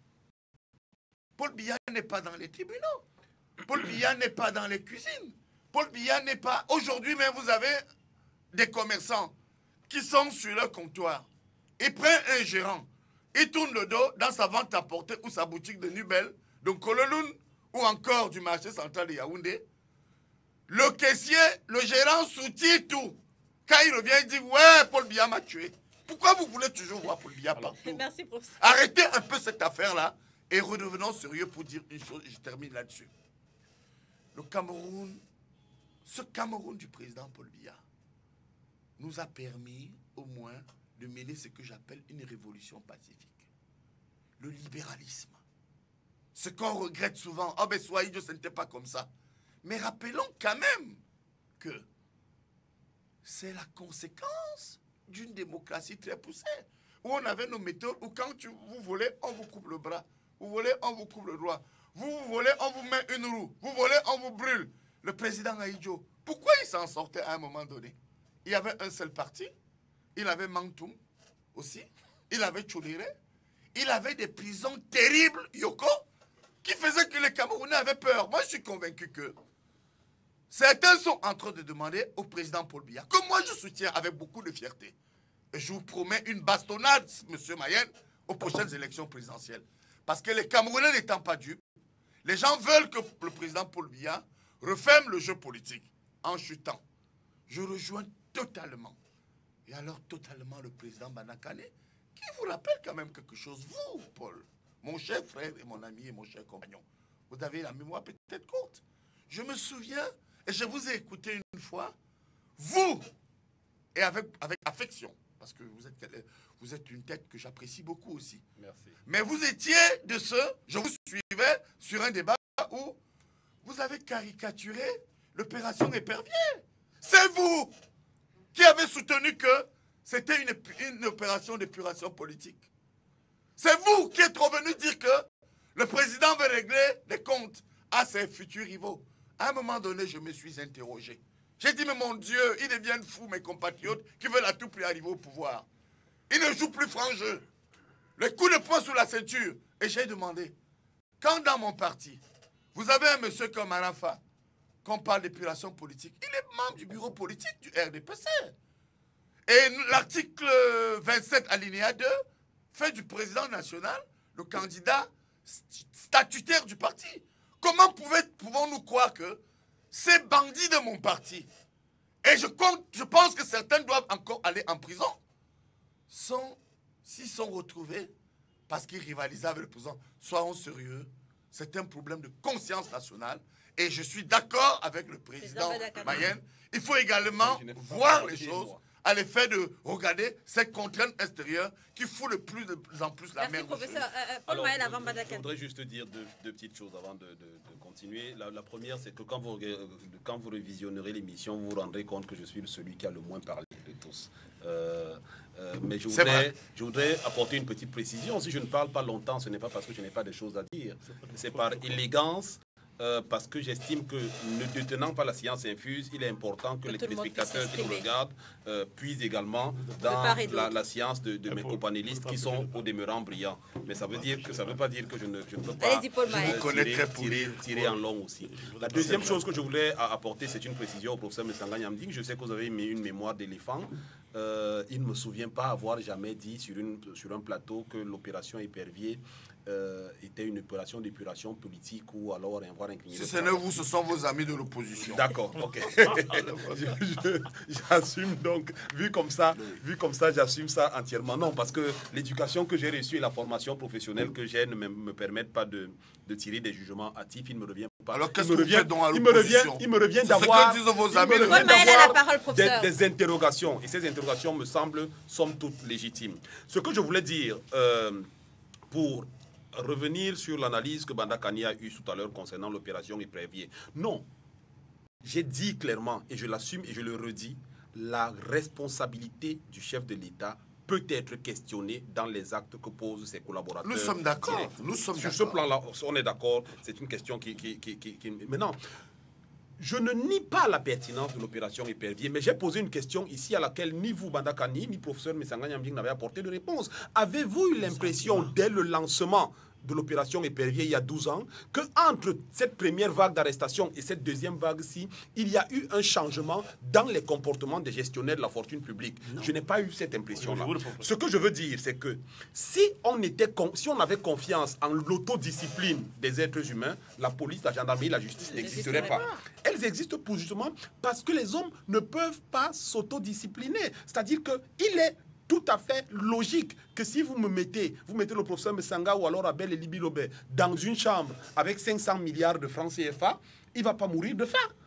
S7: Paul Biya n'est pas dans les tribunaux. Paul Biya n'est pas dans les cuisines. Paul Biya n'est pas... Aujourd'hui même, vous avez des commerçants qui sont sur leur comptoir. Ils prennent un gérant. Ils tournent le dos dans sa vente à porter ou sa boutique de Nubel, de Kololoun, ou encore du marché central de Yaoundé. Le caissier, le gérant soutient tout. Quand il revient, il dit « Ouais, Paul Biya m'a tué ». Pourquoi vous voulez toujours voir Paul Biya partout?
S2: Merci, professeur.
S7: Arrêtez un peu cette affaire-là et redevenons sérieux pour dire une chose, et je termine là-dessus. Le Cameroun, ce Cameroun du président Paul Biya, nous a permis au moins de mener ce que j'appelle une révolution pacifique. Le libéralisme. Ce qu'on regrette souvent, oh ben soyez Dieu, ce n'était pas comme ça. Mais rappelons quand même que c'est la conséquence d'une démocratie très poussée, où on avait nos méthodes, où quand tu, vous volez, on vous coupe le bras, vous volez, on vous coupe le doigt, vous, vous volez, on vous met une roue, vous volez, on vous brûle. Le président Ahidjo, pourquoi il s'en sortait à un moment donné? Il y avait un seul parti, il avait Mantoum aussi, il avait Tchouliré, il avait des prisons terribles, Yoko, qui faisaient que les Camerounais avaient peur. Moi, je suis convaincu que certains sont en train de demander au président Paul Biya, que moi je soutiens avec beaucoup de fierté. Et je vous promets une bastonnade, M. Mayenne, aux prochaines élections présidentielles. Parce que les Camerounais n'étant pas dupes, les gens veulent que le président Paul Biya referme le jeu politique en chutant. Je rejoins totalement. Et alors totalement le président Banakane, qui vous rappelle quand même quelque chose. Vous, Paul, mon cher frère et mon ami et mon cher compagnon, vous avez la mémoire peut-être courte. Je me souviens, et je vous ai écouté une fois, vous, et avec, avec affection, parce que vous êtes, vous êtes une tête que j'apprécie beaucoup aussi.
S5: Merci.
S7: Mais vous étiez de ceux, je vous suivais sur un débat où vous avez caricaturé l'opération Épervier. C'est vous qui avez soutenu que c'était une, une opération d'épuration politique. C'est vous qui êtes revenu dire que le président veut régler les comptes à ses futurs rivaux. À un moment donné, je me suis interrogé. J'ai dit, mais mon Dieu, ils deviennent fous, mes compatriotes, qui veulent à tout prix arriver au pouvoir. Ils ne jouent plus franc jeu. Le coup de poing sous la ceinture. Et j'ai demandé, quand dans mon parti, vous avez un monsieur comme Arafa, qu'on parle d'épuration politique, il est membre du bureau politique du R D P C. Et l'article vingt-sept, alinéa deux, fait du président national le candidat statutaire du parti. Comment pouvons-nous croire que ces bandits de mon parti, et je, compte, je pense que certains doivent encore aller en prison, sont, s'ils sont retrouvés parce qu'ils rivalisaient avec le président, soyons sérieux, c'est un problème de conscience nationale. Et je suis d'accord avec le président Mayenne. Il faut également voir les choses à l'effet de regarder cette contrainte extérieure qui fout de plus en plus la mer.
S2: Merci, professeur. Euh,
S5: Alors, je, je voudrais juste dire deux, deux petites choses avant de, de, de continuer. La, la première, c'est que quand vous, quand vous revisionnerez l'émission, vous vous rendrez compte que je suis celui qui a le moins parlé de tous. Euh, euh, mais je voudrais, je voudrais apporter une petite précision. Si je ne parle pas longtemps, ce n'est pas parce que je n'ai pas de choses à dire. C'est par élégance. Euh, parce que j'estime que ne détenant pas la science infuse, il est important que, que les téléspectateurs qui nous regardent euh, puissent également dans la, la science de, de mes companélistes qui sont au demeurant brillants. Mais ça veut dire que ça veut pas dire que je ne, je ne peux pas euh, tirer, tirer, tirer en long aussi. La deuxième chose que je voulais apporter, c'est une précision au professeur Messanga Nyamding. Je sais que vous avez mis une mémoire d'éléphant. Euh, il ne me souvient pas avoir jamais dit sur, une, sur un plateau que l'opération Épervier Euh, était une opération d'épuration politique ou alors avoir incliné.
S7: Si ce n'est vous, ce sont vos amis de l'opposition.
S5: D'accord, ok. J'assume donc, vu comme ça, vu comme ça, j'assume ça entièrement. Non, parce que l'éducation que j'ai reçue et la formation professionnelle que j'ai ne me, me permettent pas de, de tirer des jugements hâtifs. Il ne me revient pas.
S7: Alors qu'est-ce que vous faites donc à
S5: il me revient, il me revient d'avoir des, des interrogations. Et ces interrogations me semblent, somme toute, légitimes. Ce que je voulais dire euh, pour revenir sur l'analyse que Banda Kani a eue tout à l'heure concernant l'opération Épervier. Non, j'ai dit clairement, et je l'assume et je le redis, la responsabilité du chef de l'État peut être questionnée dans les actes que posent ses collaborateurs.
S7: Nous sommes d'accord. Nous sommes
S5: sur ce plan-là, on est d'accord. C'est une question qui, qui, qui, qui, qui... Maintenant, je ne nie pas la pertinence de l'opération Épervier, mais j'ai posé une question ici à laquelle ni vous, Banda Kani, ni professeur Messanga Nyamding n'avez apporté de réponse. Avez-vous eu l'impression, dès le lancement de l'opération Épervier il y a douze ans, que entre cette première vague d'arrestation et cette deuxième vague-ci, il y a eu un changement dans les comportements des gestionnaires de la fortune publique? Non. Je n'ai pas eu cette impression-là. Ce que je veux dire, c'est que si on, était, si on avait confiance en l'autodiscipline des êtres humains, la police, la gendarmerie, la justice n'existeraient pas. Elles existent pour justement parce que les hommes ne peuvent pas s'autodiscipliner. C'est-à-dire qu'il est tout à fait logique que si vous me mettez, vous mettez le professeur Messanga ou alors Abel Elibi Lobé dans une chambre avec cinq cents milliards de francs C F A, il ne va pas mourir de faim.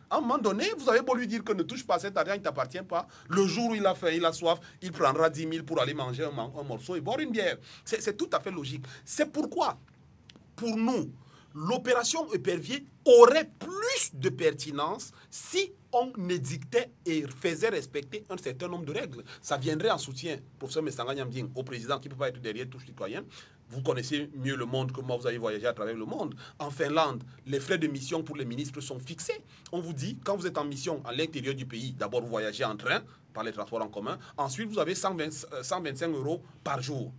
S5: À un moment donné, vous avez beau lui dire que ne touche pas à cet argent, il ne t'appartient pas. Le jour où il a faim, il a soif, il prendra dix mille pour aller manger un, un morceau et boire une bière. C'est tout à fait logique. C'est pourquoi, pour nous, l'opération Épervier aurait plus de pertinence si on édictait et faisait respecter un certain nombre de règles. Ça viendrait en soutien, professeur Messanga Nyamding, au président qui ne peut pas être derrière touche citoyenne. Vous connaissez mieux le monde que moi, vous avez voyagé à travers le monde. En Finlande, les frais de mission pour les ministres sont fixés. On vous dit, quand vous êtes en mission à l'intérieur du pays, d'abord vous voyagez en train, par les transports en commun. Ensuite, vous avez cent vingt, cent vingt-cinq euros par jour.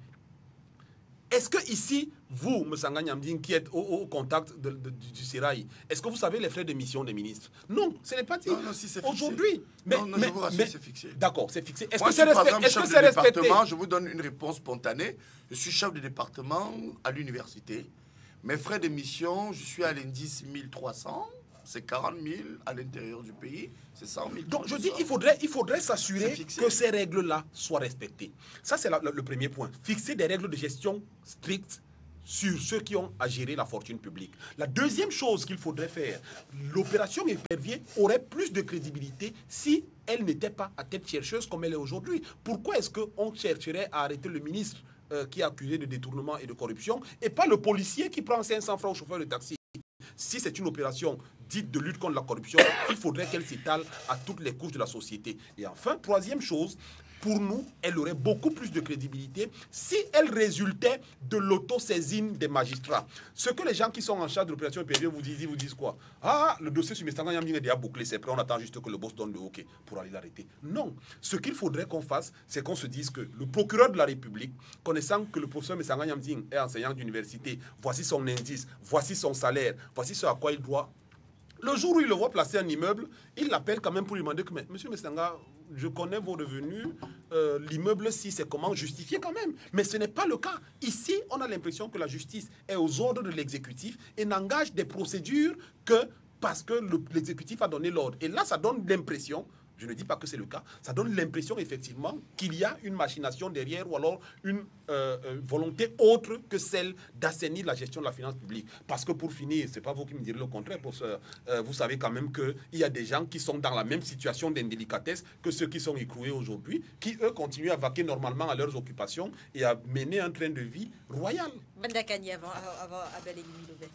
S5: Est-ce que ici, vous, M. Sanga Nyamding, qui êtes au, au contact de, de, du, du Sérail, est-ce que vous savez les frais de mission des ministres? Non, ce n'est pas dit.
S7: Non, non, si c'est
S5: aujourd'hui.
S7: Non, non, je vous rassure, c'est fixé.
S5: D'accord, c'est fixé. Est-ce
S7: Moi,
S5: que c'est
S7: respecté?
S5: Est-ce que c'est respecté?
S7: Je vous donne une réponse spontanée. Je suis chef de département à l'université. Mes frais de mission, je suis à l'indice mille trois cents. C'est quarante mille à l'intérieur du pays, c'est cent mille.
S5: Donc je dis, il faudrait, il faudrait s'assurer que ces règles-là soient respectées. Ça, c'est le, le premier point. Fixer des règles de gestion strictes sur ceux qui ont à gérer la fortune publique. La deuxième chose qu'il faudrait faire, l'opération Épervier aurait plus de crédibilité si elle n'était pas à tête chercheuse comme elle est aujourd'hui. Pourquoi est-ce qu'on chercherait à arrêter le ministre euh, qui est accusé de détournement et de corruption et pas le policier qui prend cinq cents francs au chauffeur de taxi? Si c'est une opération dite de lutte contre la corruption, il faudrait qu'elle s'étale à toutes les couches de la société. Et enfin, troisième chose, pour nous, elle aurait beaucoup plus de crédibilité si elle résultait de l'autosaisine des magistrats. Ce que les gens qui sont en charge de l'opération Épervier vous disent, ils vous disent quoi? Ah, le dossier sur Messanga Nyamding est déjà bouclé, c'est prêt, on attend juste que le boss donne le OK pour aller l'arrêter. Non. Ce qu'il faudrait qu'on fasse, c'est qu'on se dise que le procureur de la République, connaissant que le professeur Messanga Nyamding est enseignant d'université, voici son indice, voici son salaire, voici ce à quoi il doit. Le jour où il le voit placer un immeuble, il l'appelle quand même pour lui demander que, monsieur Messanga, je connais vos revenus, euh, l'immeuble, si c'est comment justifier quand même. Mais ce n'est pas le cas. Ici, on a l'impression que la justice est aux ordres de l'exécutif et n'engage des procédures que parce que l'exécutif a donné l'ordre. Et là, ça donne l'impression, je ne dis pas que c'est le cas, ça donne l'impression effectivement qu'il y a une machination derrière ou alors une euh, euh, volonté autre que celle d'assainir la gestion de la finance publique. Parce que pour finir, ce n'est pas vous qui me direz le contraire, professeur, euh, vous savez quand même qu'il y a des gens qui sont dans la même situation d'indélicatesse que ceux qui sont écroués aujourd'hui, qui eux continuent à vaquer normalement à leurs occupations et à mener un train de vie royal.
S2: Bandakani avant, avant Abel Loubet.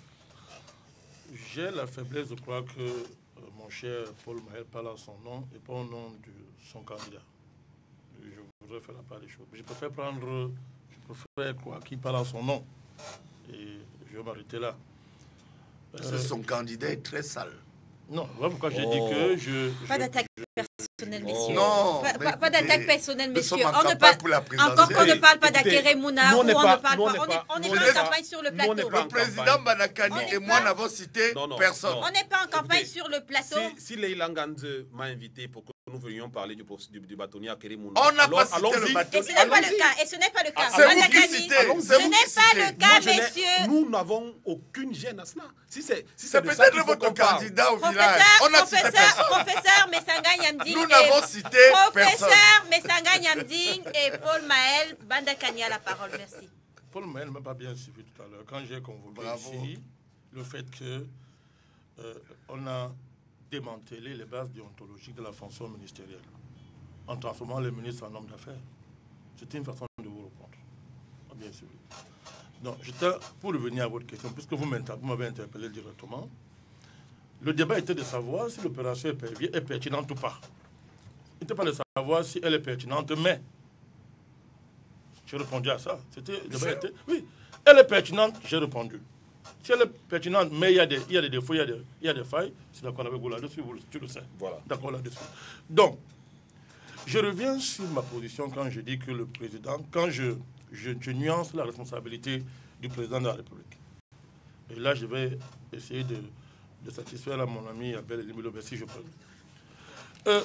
S4: J'ai la faiblesse de croire que euh, mon cher Paul Mahel parle en son nom et pas au nom de son candidat. Je voudrais faire la part des choses. Je préfère prendre, je préfère quoi, qu'il parle en son nom. Et je vais m'arrêter là.
S7: Parce que euh, son candidat est très sale.
S4: Non, voilà pourquoi j'ai
S5: oh.
S4: dit que je...
S2: Pas
S4: je,
S2: d'attaque
S4: je,
S2: personnelle,
S4: je,
S2: messieurs.
S7: Non,
S2: pas, pas, pas d'attaque personnelle, messieurs.
S7: On
S2: ne parle,
S7: pour la
S2: encore qu'on ne parle pas d'Akere Mouna, on ne parle pas. On n'est pas en campagne sur le plateau.
S7: Le président Banakani et moi n'avons cité
S5: non, non,
S7: personne.
S5: Non.
S2: On n'est pas en campagne Écoutez, sur le plateau.
S5: Si, si Leila Ngandze m'a invité pour que nous venions parler du, du, du bâtonnier Akere Mouna,
S7: on n'a pas cité le bâtonnier.
S2: Et ce n'est pas le cas. Et ce n'est pas le cas.
S7: C'est vous qui citez.
S2: Ce n'est pas le cas, messieurs.
S5: Nous n'avons aucune gêne à cela. Si c'est si
S7: c'est peut-être votre candidat au village.
S2: On a cité personne. Professeur Messanga Nyamding.
S7: Nous n'avons cité personne.
S2: Professeur Messanga Nyamding et Paul Mahel Bandakani a la parole. Merci.
S4: Paul Mahel ne m'a pas bien suivi tout à l'heure. Quand j'ai convoqué ici le fait que euh, on a démantelé les bases déontologiques de la fonction ministérielle en transformant les ministres en hommes d'affaires. C'était une façon de vous répondre. Bien sûr. Donc, pour revenir à votre question, puisque vous m'avez interpellé directement, le débat était de savoir si l'opération Épervier est pertinente ou pas. Il n'était pas de savoir si elle est pertinente, mais j'ai répondu à ça. C'était, le débat était, oui, elle est pertinente, j'ai répondu. Si elle est pertinente, mais il y a des, il y a des défauts, il y a des, il y a des failles, je suis d'accord avec vous là-dessus, vous, tu le sais.
S5: Voilà.
S4: D'accord là-dessus. Donc, je reviens sur ma position quand je dis que le président, quand je, je, je nuance la responsabilité du président de la République. Et là, je vais essayer de, de satisfaire à mon ami Abel Loubet, si je peux. Euh,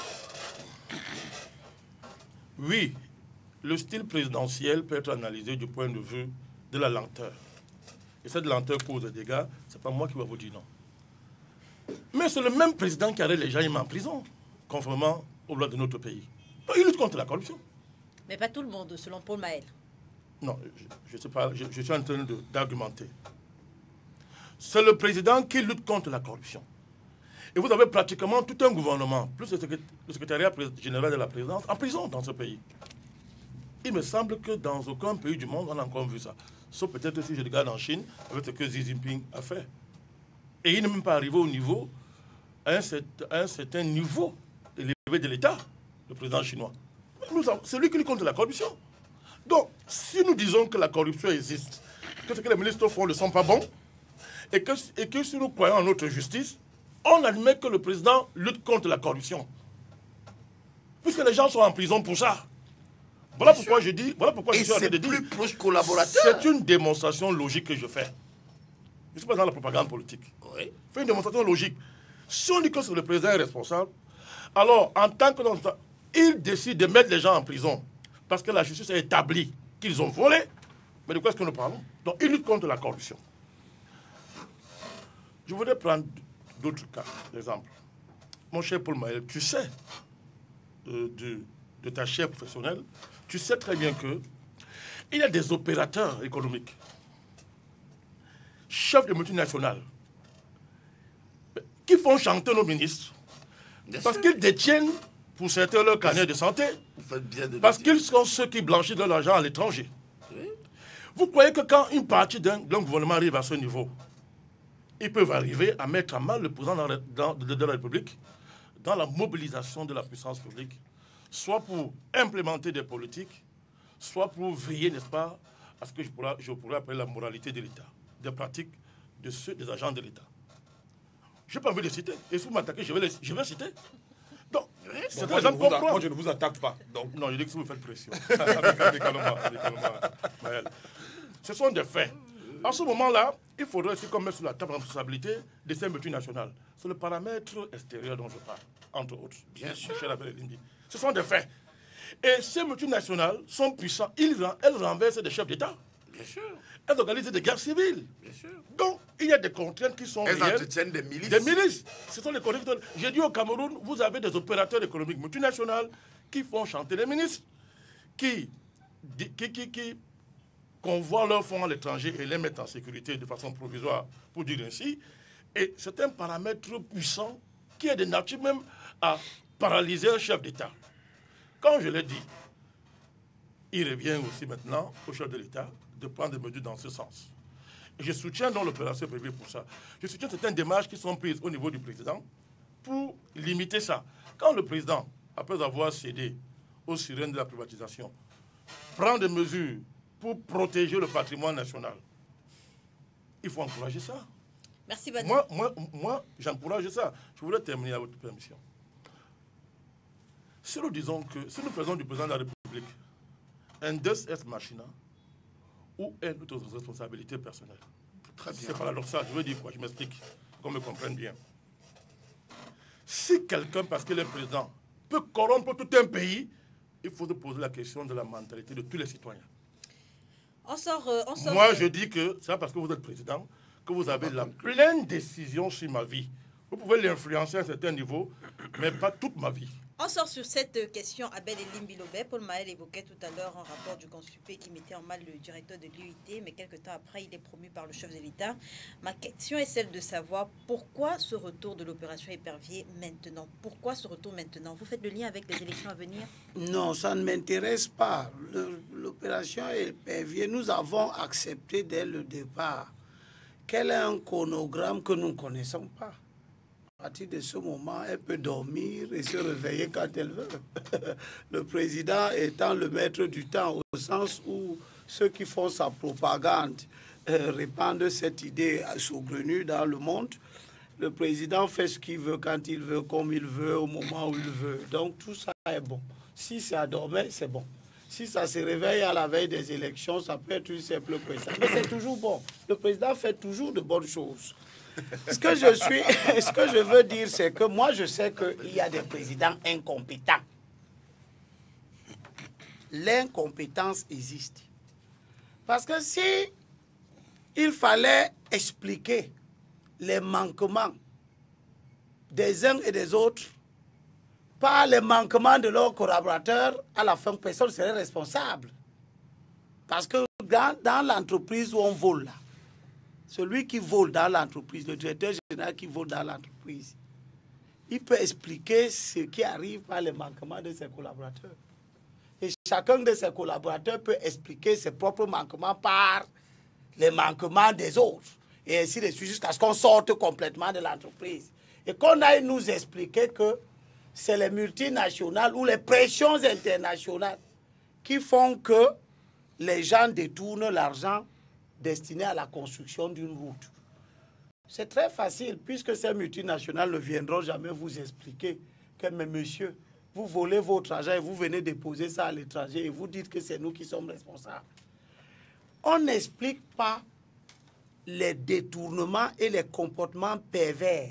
S4: oui, le style présidentiel peut être analysé du point de vue de la lenteur. Et cette lenteur cause des dégâts, ce n'est pas moi qui vais vous dire non. Mais c'est le même président qui arrête les gens en prison, conformément aux lois de notre pays. Il lutte contre la corruption.
S2: Mais pas tout le monde, selon Paul Mahel.
S4: Non, je, je, sais pas, je, je suis en train d'argumenter. C'est le président qui lutte contre la corruption. Et vous avez pratiquement tout un gouvernement, plus le secrétariat général de la présidence, en prison dans ce pays. Il me semble que dans aucun pays du monde, on a encore vu ça. Sauf peut-être si je regarde en Chine, avec ce que Xi Jinping a fait. Et il n'est même pas arrivé au niveau, à un certain, à un certain niveau élevé de l'État, le président chinois. C'est lui qui lui compte la corruption. Donc, si nous disons que la corruption existe, que ce que les ministres font ne sont pas bons, et que, et que si nous croyons en notre justice, on admet que le président lutte contre la corruption. Puisque les gens sont en prison pour ça. Voilà Bien pourquoi sûr. je dis, voilà pourquoi
S3: et
S4: je suis en train de dire.
S3: plus proche collaborateur.
S4: C'est une démonstration logique que je fais. Je ne suis pas dans la propagande politique.
S3: Oui.
S4: Je fais une démonstration logique. Si on dit que le président est responsable, alors en tant que il décide de mettre les gens en prison parce que la justice a établi qu'ils ont volé. Mais de quoi est-ce que nous parlons? Donc il lutte contre la corruption. Je voudrais prendre d'autres cas, d'exemple. Mon cher Paul Maël, tu sais euh, de, de ta chaire professionnelle, tu sais très bien que il y a des opérateurs économiques, chefs de multinationales, qui font chanter nos ministres bien parce qu'ils détiennent, pour certains, leur carnet de santé, de parce qu'ils sont ceux qui blanchissent de l'argent à l'étranger. Oui. Vous croyez que quand une partie d'un gouvernement arrive à ce niveau, ils peuvent arriver à mettre à mal le président de la, dans, de, de la République dans la mobilisation de la puissance publique, soit pour implémenter des politiques, soit pour veiller, n'est-ce pas, à ce que je pourrais, je pourrais appeler la moralité de l'État, des pratiques de ceux des agents de l'État. Je n'ai pas envie de les citer. Et si vous m'attaquez, je vais les, je vais les citer. Donc,
S5: bon, c'est moi, je vous, moi, je ne vous attaque pas.
S4: Donc, non, je dis que si vous faites pression. avec, avec Aloma, avec Aloma, ce sont des faits. À ce moment-là, il faudrait aussi qu'on mette sur la table la responsabilité de ces multinationales. C'est le paramètre extérieur dont je parle, entre autres. Bien sûr. Ce sont des faits. Et ces multinationales sont puissantes. Elles renversent des chefs d'État. Bien sûr. Elles organisent des guerres civiles. Bien sûr. Donc, il y a des contraintes qui sont
S7: Elles
S4: réelles.
S7: Elles entretiennent des milices.
S4: Des milices. Ce sont les contraintes. J'ai dit au Cameroun, vous avez des opérateurs économiques multinationales qui font chanter les ministres, qui, qui, qui, qui convoient leurs fonds à l'étranger et les mettent en sécurité de façon provisoire, pour dire ainsi. Et c'est un paramètre puissant qui est de nature même à paralyser un chef d'État. Quand je l'ai dit, il revient aussi maintenant au chef de l'État de prendre des mesures dans ce sens. Et je soutiens donc l'opération prévue pour ça. Je soutiens certaines démarches qui sont prises au niveau du président pour limiter ça. Quand le président, après avoir cédé aux sirènes de la privatisation, prend des mesures pour protéger le patrimoine national, il faut encourager ça.
S2: Merci, Badou.
S4: Moi, moi, moi j'encourage ça. Je voudrais terminer à votre permission. Si nous disons que, si nous faisons du président de la République un deus ex machina ou une autre responsabilité personnelle, c'est paradoxal, je veux dire quoi, je m'explique, qu'on me comprenne bien. Si quelqu'un, parce qu'il est président, peut corrompre tout un pays, il faut se poser la question de la mentalité de tous les citoyens.
S2: On sort, euh, on sort
S4: Moi,
S2: de...
S4: je dis que c'est parce que vous êtes président que vous avez la pleine décision sur ma vie. Vous pouvez l'influencer à un certain niveau, mais pas toute ma vie.
S2: On sort sur cette question. Abel Elim Bilobé, Paul Maël évoquait tout à l'heure un rapport du Constupé qui mettait en mal le directeur de l'U I T, mais quelques temps après, il est promu par le chef de l'État. Ma question est celle de savoir pourquoi ce retour de l'opération Épervier maintenant? Pourquoi ce retour maintenant? Vous faites le lien avec les élections à venir?
S3: Non, ça ne m'intéresse pas. L'opération Épervier, nous avons accepté dès le départ qu'elle est un chronogramme que nous ne connaissons pas. À partir de ce moment, elle peut dormir et se réveiller quand elle veut. Le président étant le maître du temps, au sens où ceux qui font sa propagande euh, répandent cette idée saugrenue dans le monde. Le président fait ce qu'il veut, quand il veut, comme il veut, au moment où il veut. Donc tout ça est bon. Si ça dormait, c'est bon. Si ça se réveille à la veille des élections, ça peut être une simple question. Mais c'est toujours bon. Le président fait toujours de bonnes choses. Ce que je suis, ce que je veux dire, c'est que moi, je sais qu'il y a des présidents incompétents. L'incompétence existe. Parce que si il fallait expliquer les manquements des uns et des autres par les manquements de leurs collaborateurs, à la fin, personne ne serait responsable. Parce que dans, dans l'entreprise où on vole, là, celui qui vole dans l'entreprise, le directeur général qui vole dans l'entreprise, il peut expliquer ce qui arrive par les manquements de ses collaborateurs. Et chacun de ses collaborateurs peut expliquer ses propres manquements par les manquements des autres. Et ainsi de suite, jusqu'à ce qu'on sorte complètement de l'entreprise. Et qu'on aille nous expliquer que c'est les multinationales ou les pressions internationales qui font que les gens détournent l'argent destiné à la construction d'une route. C'est très facile, puisque ces multinationales ne viendront jamais vous expliquer que, mais monsieur, vous volez votre argent et vous venez déposer ça à l'étranger et vous dites que c'est nous qui sommes responsables. On n'explique pas les détournements et les comportements pervers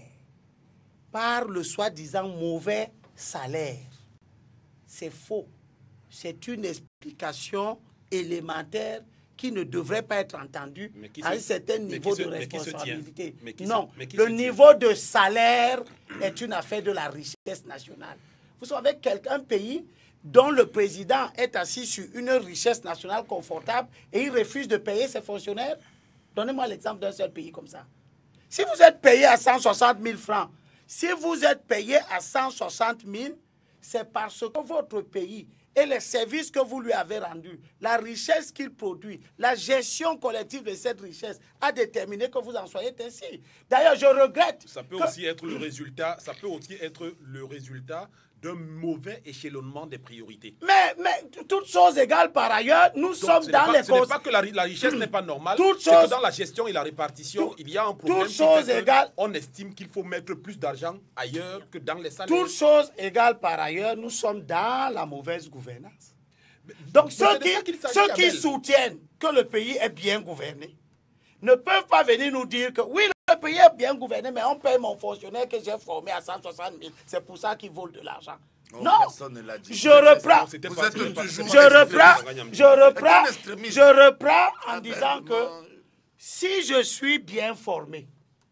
S3: par le soi-disant mauvais salaire. C'est faux. C'est une explication élémentaire qui ne devrait pas être entendue à un certain niveau de responsabilité. Non, le niveau de salaire est une affaire de la richesse nationale. Vous savez, quelqu'un pays dont le président est assis sur une richesse nationale confortable et il refuse de payer ses fonctionnaires. Donnez-moi l'exemple d'un seul pays comme ça. Si vous êtes payé à cent soixante mille francs, si vous êtes payé à cent soixante mille, c'est parce que votre pays et les services que vous lui avez rendus, la richesse qu'il produit, la gestion collective de cette richesse a déterminé que vous en soyez ainsi. D'ailleurs, je regrette.
S5: Ça peut
S3: que...
S5: aussi être le résultat, ça peut aussi être le résultat d'un mauvais échelonnement des priorités.
S3: Mais, mais toutes choses égales par ailleurs, nous Donc, sommes dans
S5: pas,
S3: les
S5: Ce n'est pas que la, la richesse n'est pas normale, c'est que dans la gestion et la répartition, tout, il y a un problème.
S3: Toutes choses égales.
S5: On estime qu'il faut mettre plus d'argent ailleurs que dans les salaires.
S3: Toutes choses égales par ailleurs, nous sommes dans la mauvaise gouvernance. Donc ceux qui, ceux qui soutiennent que le pays est bien gouverné ne peuvent pas venir nous dire que oui, le pays est bien gouverné, mais on paye mon fonctionnaire que j'ai formé à cent soixante mille. C'est pour ça qu'il vole de l'argent. Oh, non, je reprends, je reprends, je reprends, je reprends en disant que si je suis bien formé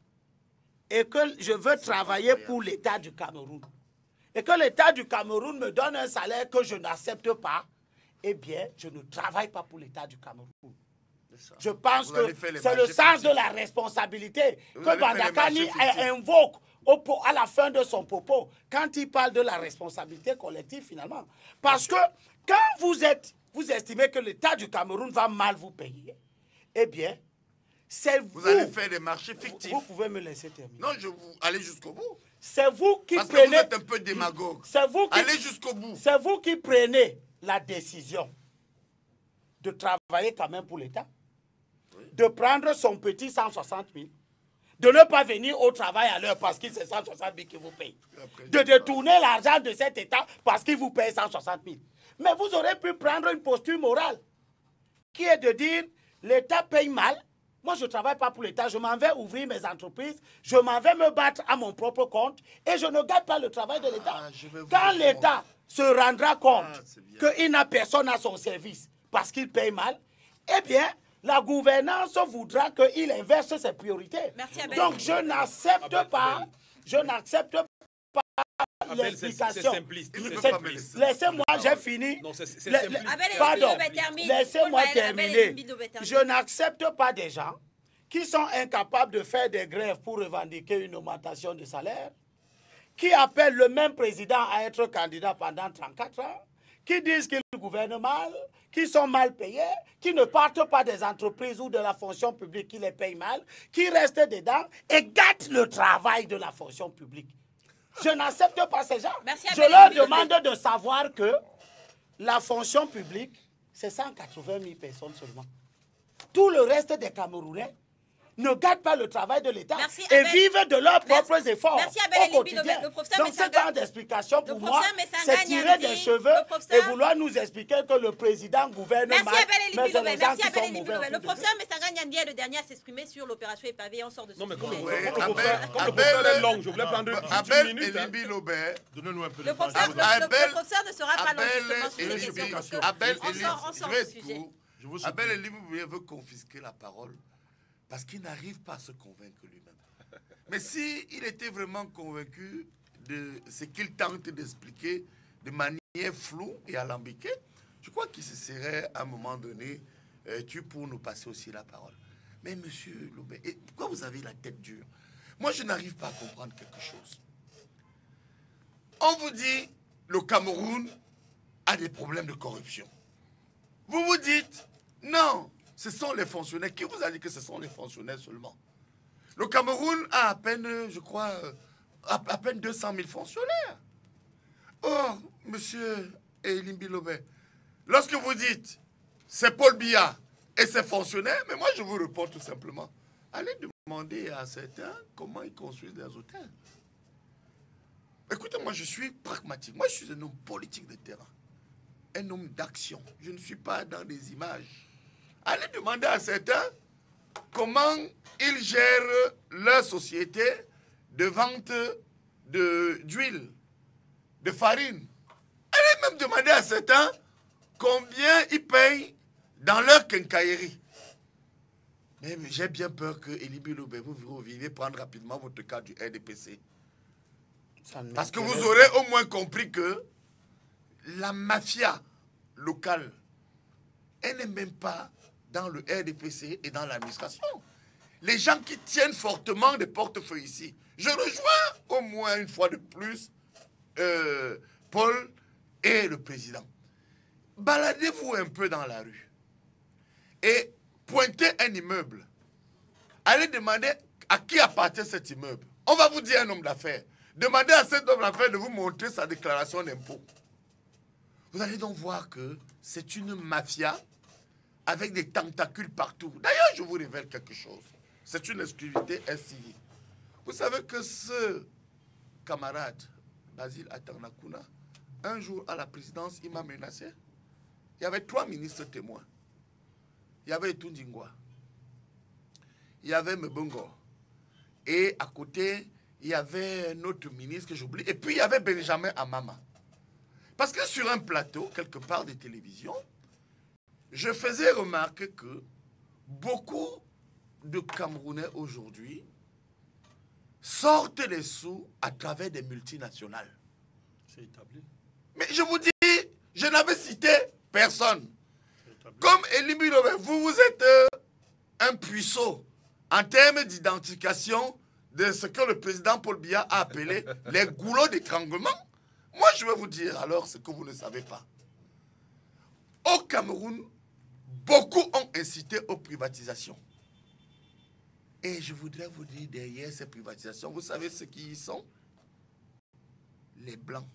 S3: et que je veux travailler pour l'État du Cameroun et que l'État du Cameroun me donne un salaire que je n'accepte pas, eh bien, je ne travaille pas pour l'État du Cameroun. Je pense que c'est le sens de la responsabilité que Bandakani invoque au, à la fin de son propos, quand il parle de la responsabilité collective finalement. Parce que quand vous, êtes, vous estimez que l'État du Cameroun va mal vous payer, eh bien, c'est vous...
S7: Vous allez faire des marchés fictifs.
S3: Vous, vous pouvez me laisser terminer.
S7: Non, je vous... Allez jusqu'au bout.
S3: C'est vous qui
S7: Parce
S3: prenez...
S7: que vous êtes un peu démagogue.
S3: C'est vous qui...
S7: Allez jusqu'au bout.
S3: C'est vous qui prenez la décision de travailler quand même pour l'État, oui. de prendre son petit cent soixante mille, de ne pas venir au travail à l'heure parce que c'est cent soixante mille qui vous paye, de détourner l'argent de cet État parce qu'il vous paye cent soixante mille. Mais vous aurez pu prendre une posture morale qui est de dire l'État paye mal, moi je ne travaille pas pour l'État, je m'en vais ouvrir mes entreprises, je m'en vais me battre à mon propre compte et je ne garde pas le travail de l'État. Ah, quand l'État se rendra compte ah, qu'il n'a personne à son service parce qu'il paye mal, eh bien, la gouvernance voudra qu'il inverse ses priorités. Merci, donc, je n'accepte pas, je n'accepte pas l'explication. Laissez-moi, j'ai fini. Non, c'est, c'est Le, le, pardon, laissez-moi terminer. Je n'accepte pas des gens qui sont incapables de faire des grèves pour revendiquer une augmentation de salaire, qui appellent le même président à être candidat pendant trente-quatre ans, qui disent qu'ils gouvernent mal, qui sont mal payés, qui ne partent pas des entreprises ou de la fonction publique qui les payent mal, qui restent dedans et gâtent le travail de la fonction publique. Je n'accepte pas ces gens. Merci Je leur demande de savoir que la fonction publique, c'est cent quatre-vingt mille personnes seulement. Tout le reste des Camerounais ne gâtent pas le travail de l'État et vivent de leurs propres Merci. efforts Merci au quotidien. Donc ce genre d'explication pour moi, c'est tirer des cheveux et vouloir nous expliquer que le président gouverne
S2: Merci
S3: mal, mais c'est les gens qui sont mauvais.
S2: Le professeur Messanga Nyandi est le dernier à s'exprimer sur l'opération épavé, on sort de ce
S5: Non mais comme
S2: sujet.
S5: le professeur est long, je voulais prendre une minute.
S7: Donnez-nous un peu
S2: de temps. Le professeur ne sera pas long justement sur les questions.
S7: Abel
S2: on sort du sujet.
S7: Abel Elimoubié veut confisquer la parole parce qu'il n'arrive pas à se convaincre lui-même. Mais s'il était vraiment convaincu de ce qu'il tente d'expliquer de manière floue et alambiquée, je crois qu'il se serait à un moment donné euh, tu pour nous passer aussi la parole. Mais monsieur Loubet, pourquoi vous avez la tête dure? Moi, je n'arrive pas à comprendre quelque chose. on vous dit le Cameroun a des problèmes de corruption. Vous vous dites, non, ce sont les fonctionnaires. Qui vous a dit que ce sont les fonctionnaires seulement? Le Cameroun a à peine, je crois, à, à peine deux cent mille fonctionnaires. Oh, monsieur Elimbi Lobé, lorsque vous dites, c'est Paul Biya et ses fonctionnaires, mais moi je vous réponds tout simplement, allez demander à certains comment ils construisent des hôtels. Écoutez, moi je suis pragmatique, moi je suis un homme politique de terrain, un homme d'action, je ne suis pas dans des images. Allez demander à certains comment ils gèrent leur société de vente d'huile, de, de farine. Allez même demander à certains combien ils payent dans leur quincaillerie. Mais, mais j'ai bien peur que Elimbi Lobé, vous, vous veniez prendre rapidement votre cas du R D P C. Parce que vous aurez au moins compris que la mafia locale, elle n'est même pas dans le R D P C et dans l'administration. Les gens qui tiennent fortement des portefeuilles ici. Je rejoins au moins une fois de plus euh, Paul et le président. Baladez-vous un peu dans la rue et pointez un immeuble. Allez demander à qui appartient cet immeuble. On va vous dire un homme d'affaires. Demandez à cet homme d'affaires de vous montrer sa déclaration d'impôt. Vous allez donc voir que c'est une mafia avec des tentacules partout. D'ailleurs, je vous révèle quelque chose. C'est une exclusivité S I V. Vous savez que ce camarade, Basile Atanakuna, un jour à la présidence, il m'a menacé. Il y avait trois ministres témoins. Il y avait Tundingwa. Il y avait Mbongo. Et à côté, il y avait un autre ministre que j'oublie. Et puis, il y avait Benjamin Amama. Parce que sur un plateau, quelque part de télévision, je faisais remarquer que beaucoup de Camerounais aujourd'hui sortent les sous à travers des multinationales.
S4: C'est établi.
S7: Mais je vous dis, je n'avais cité personne. Comme Elimbi Lobé, vous, vous êtes euh, un puceau en termes d'identification de ce que le président Paul Biya a appelé les goulots d'étranglement. Moi, je vais vous dire alors ce que vous ne savez pas. Au Cameroun, beaucoup ont incité aux privatisations. Et je voudrais vous dire, derrière ces privatisations, vous savez ce qui y sont? Les Blancs,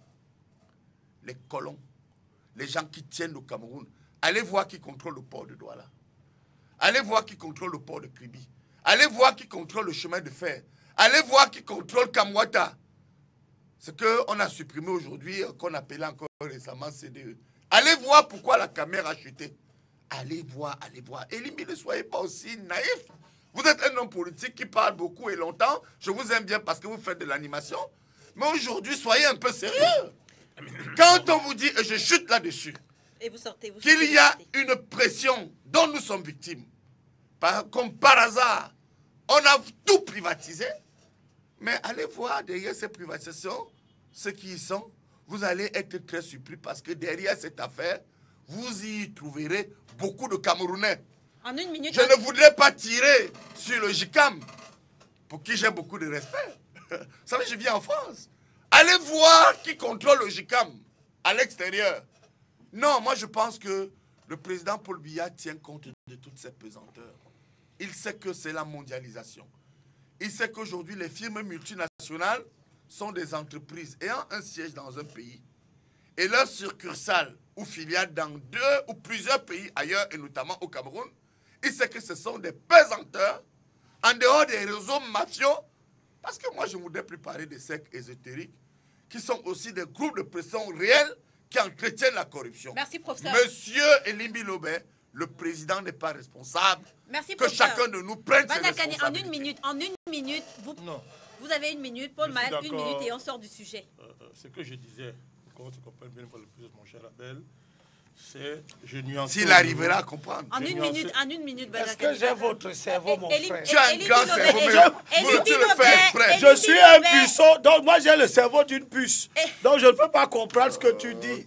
S7: les colons, les gens qui tiennent le Cameroun. Allez voir qui contrôle le port de Douala. Allez voir qui contrôle le port de Kribi. Allez voir qui contrôle le chemin de fer. Allez voir qui contrôle Kamwata. Ce qu'on a supprimé aujourd'hui, qu'on appelait encore récemment C D E. Allez voir pourquoi la caméra a chuté. Allez voir, allez voir. Elimbi, ne soyez pas aussi naïf. Vous êtes un homme politique qui parle beaucoup et longtemps. Je vous aime bien parce que vous faites de l'animation. Mais aujourd'hui, soyez un peu sérieux. Quand on vous dit, et je chute là-dessus, qu'il y a une pression dont nous sommes victimes, par, comme par hasard, on a tout privatisé, mais allez voir derrière ces privatisations, ceux qui y sont, vous allez être très surpris parce que derrière cette affaire, vous y trouverez beaucoup de Camerounais.
S2: En une minute,
S7: je ne voudrais pas tirer sur le J C A M, pour qui j'ai beaucoup de respect. Vous savez, je viens en France. Allez voir qui contrôle le J C A M à l'extérieur. Non, moi je pense que le président Paul Biya tient compte de toutes ces pesanteurs. Il sait que c'est la mondialisation. Il sait qu'aujourd'hui, les firmes multinationales sont des entreprises ayant un siège dans un pays. Et leur succursale ou filiale dans deux ou plusieurs pays ailleurs, et notamment au Cameroun, il sait que ce sont des pesanteurs en dehors des réseaux mafieux. Parce que moi, je ne voudrais plus parler des sectes ésotériques qui sont aussi des groupes de pression réels qui entretiennent la corruption.
S2: Merci, professeur.
S7: Monsieur Elimbi Lobé, le président n'est pas responsable.
S2: Merci,
S7: que
S2: professeur.
S7: chacun de nous prenne ses
S2: Bandakani,
S7: responsabilités.
S2: en une minute, en une minute, vous,
S4: Non.
S2: vous avez une minute, Paul Maël, une minute et on sort du sujet.
S4: Euh, ce que je disais, quand tu comprends bien le plus, mon cher Abel, c'est je nuance.
S7: S'il arrivera à comprendre.
S2: En une minute, en une minute,
S3: Est-ce que j'ai votre cerveau, mon frère?
S7: Tu as un grand cerveau, mais vous tu le fais exprès.
S3: Je suis un puceau, donc moi j'ai le cerveau d'une puce. Donc je ne peux pas comprendre ce que tu dis.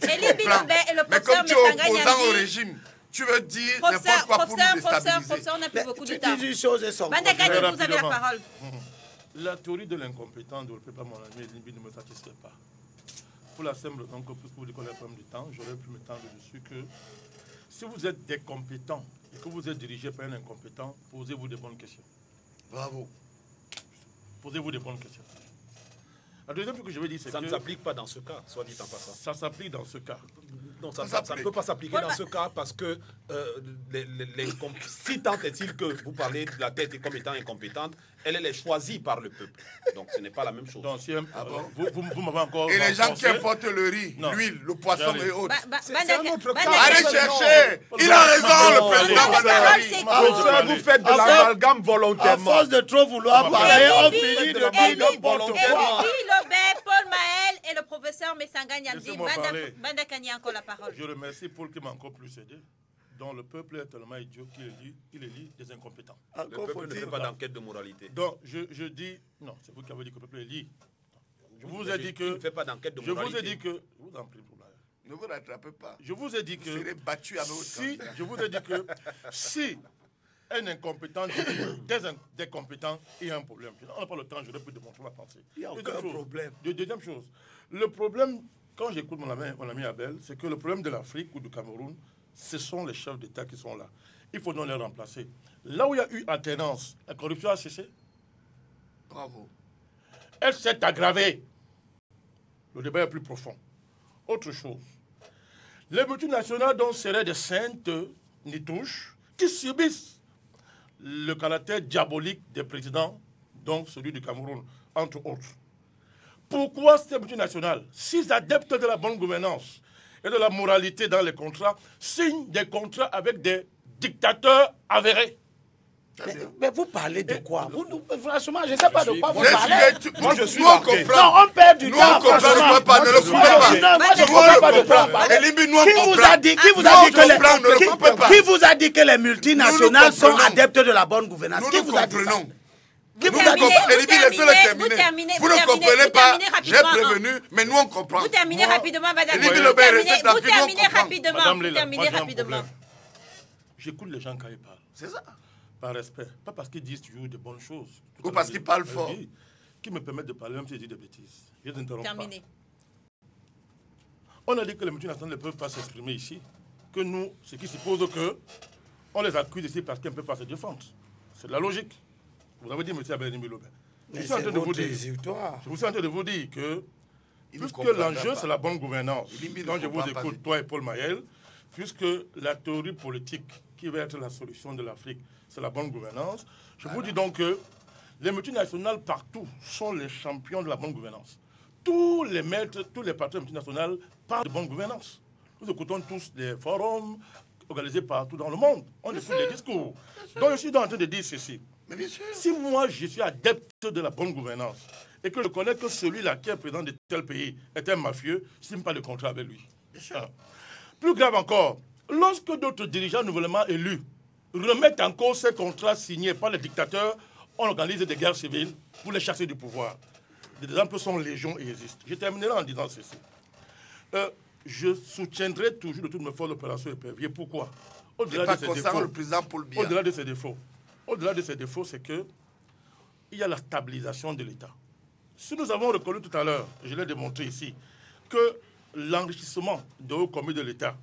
S7: Mais comme tu es opposant au régime, tu veux dire n'importe quoi pour nous déstabiliser.
S2: Professeur, on n'a plus beaucoup de temps.
S3: Tu dis une chose et son
S2: Bandakani, vous avez la parole.
S4: La théorie de l'incompétent de le peuple, mon ami Elimbi, ne me satisfait pas. pour la simple raison que, puisque vous dites qu'on a un problème du temps, j'aurais pu m'étendre dessus que si vous êtes des compétents et que vous êtes dirigé par un incompétent, posez-vous des bonnes questions.
S7: Bravo.
S4: Posez-vous des bonnes questions. La deuxième chose que je veux dire, c'est que...
S5: Ça ne s'applique pas dans ce cas, soit dit en passant.
S4: Ça s'applique dans ce cas.
S5: Non, ça, ça, ça ne peut pas s'appliquer dans ce cas parce que euh, les, les, les, si tant est-il que vous parlez de la tête comme étant incompétente, elle, elle est choisie par le peuple. Donc ce n'est pas la même chose.
S4: Donc, si un, ah bon? Vous, vous, vous m'avez encore...
S7: Et les gens qui importent le riz, l'huile, le poisson et autres.
S5: C'est un autre cas.
S7: Allez chercher. Il a raison, le président Badari.
S5: Vous faites de l'amalgame volontairement.
S3: À force de trop vouloir parler, on finit de dire n'importe quoi.
S2: Paul Maël et le professeur Messanga Nyamdi. Banda Kani a encore la parole.
S4: Je remercie Paul qui m'a encore plus aidé. Donc le peuple est tellement idiot qu'il élit, il élit des incompétents.
S5: Le peuple ne fait pas d'enquête de moralité.
S4: Donc je, je dis, non, c'est vous qui avez dit que le peuple élit. Je vous ai dit que...
S5: Il ne fait pas d'enquête de moralité.
S4: Je vous ai dit que... Je vous en prie, Paul Maël.
S7: Ne vous rattrapez pas.
S4: Je vous ai dit que...
S7: Vous serez battu avec votre
S4: si, Je vous ai dit que si un incompétent, des, des compétents, il y a un problème. On n'a pas le temps, je n'aurais plus démontrer ma pensée.
S7: Il n'y a aucun chose, problème.
S4: Deuxième chose, le problème, quand j'écoute mon ami, mon ami Abel, c'est que le problème de l'Afrique ou du Cameroun, ce sont les chefs d'État qui sont là. Il faut donc les remplacer. Là où il y a eu alternance, la corruption a cessé.
S7: Bravo.
S4: Elle s'est aggravée. Le débat est plus profond. Autre chose, les multinationales dont seraient des saintes nitouches qui subissent le caractère diabolique des présidents, donc celui du Cameroun, entre autres. Pourquoi ces multinationales, s'ils adeptes de la bonne gouvernance et de la moralité dans les contrats, signent des contrats avec des dictateurs avérés?
S3: Mais, mais vous parlez de quoi? Vous, franchement, je ne sais pas de quoi vous
S7: je
S3: parlez.
S7: Suis, moi, je suis nous, on comprend.
S3: Non, on perd du
S7: nous,
S3: temps.
S7: On comprend, ne pas, ne le coupez pas.
S3: Non, moi, je ne comprends pas de quoi vous parlez.
S7: Elibi, nous, on
S3: qui vous a dit, qui vous a dit que les, qui vous a dit que les multinationales sont adeptes de la bonne gouvernance? Qui vous a dit ça?
S7: Qui vous a dit? Elibi, laissez-le terminer. Vous ne comprenez pas. J'ai prévenu, mais nous, on comprend.
S2: Vous terminez rapidement, madame.
S7: Elibi, le bain reste
S2: Vous terminez rapidement. Vous terminez rapidement.
S4: J'écoute les gens quand ils parlent.
S7: C'est ça.
S4: Par respect. Pas parce qu'ils disent toujours de bonnes choses.
S7: Ou parce qu'ils parlent fort.
S4: Qui me permettent de parler même si je dis des bêtises. Je ne t'interromps pas.
S2: Terminé.
S4: On a dit que les multinationales ne peuvent pas s'exprimer ici. Que nous, ce qui suppose que on les accuse ici parce qu'ils ne peuvent pas se défendre. C'est de la logique. Vous avez dit, M. Abelini Lobin. Je suis en train de vous dire. Je vous suis en train de vous dire que puisque l'enjeu, c'est la bonne gouvernance. Quand je vous écoute, toi et Paul Maël, puisque la théorie politique qui va être la solution de l'Afrique, c'est la bonne gouvernance. Je voilà. vous dis donc que les multinationales partout sont les champions de la bonne gouvernance. Tous les maîtres, tous les partis multinationaux parlent de bonne gouvernance. Nous écoutons tous les forums organisés partout dans le monde. On écoute les discours. Donc je suis en train de dire ceci.
S7: Mais bien sûr.
S4: Si moi je suis adepte de la bonne gouvernance et que je connais que celui-là qui est président de tel pays est un mafieux, je ne signe pas de contrat avec lui. Alors, plus grave encore, lorsque d'autres dirigeants nouvellement élus remettent en cause ces contrats signés par les dictateurs, on organise des guerres civiles pour les chasser du pouvoir. Des exemples sont légion et existent. Je terminerai en disant ceci. Euh, je soutiendrai toujours de toutes mes forces l'opération épervier. Pourquoi? Au-delà de ses défauts,
S7: le président Paul Biya.
S4: Au-delà de ses défauts, au-delà de ses défauts, c'est que il y a la stabilisation de l'État. Si nous avons reconnu tout à l'heure, je l'ai démontré ici, que l'enrichissement de haut commis de l'État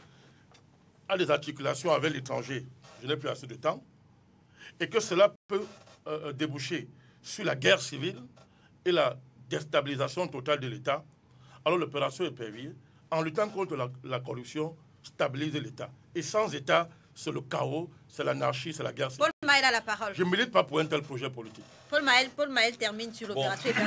S4: a des articulations avec l'étranger, je n'ai plus assez de temps, et que cela peut euh, déboucher sur la guerre civile et la déstabilisation totale de l'État, alors l'opération épervier, en luttant contre la, la corruption, stabilise l'État. Et sans État, c'est le chaos, c'est l'anarchie, c'est la guerre civile.
S2: Paul Maël a la parole.
S4: Je ne milite pas pour un tel projet politique.
S2: Paul Maël, Paul Maël termine sur l'opération épervier.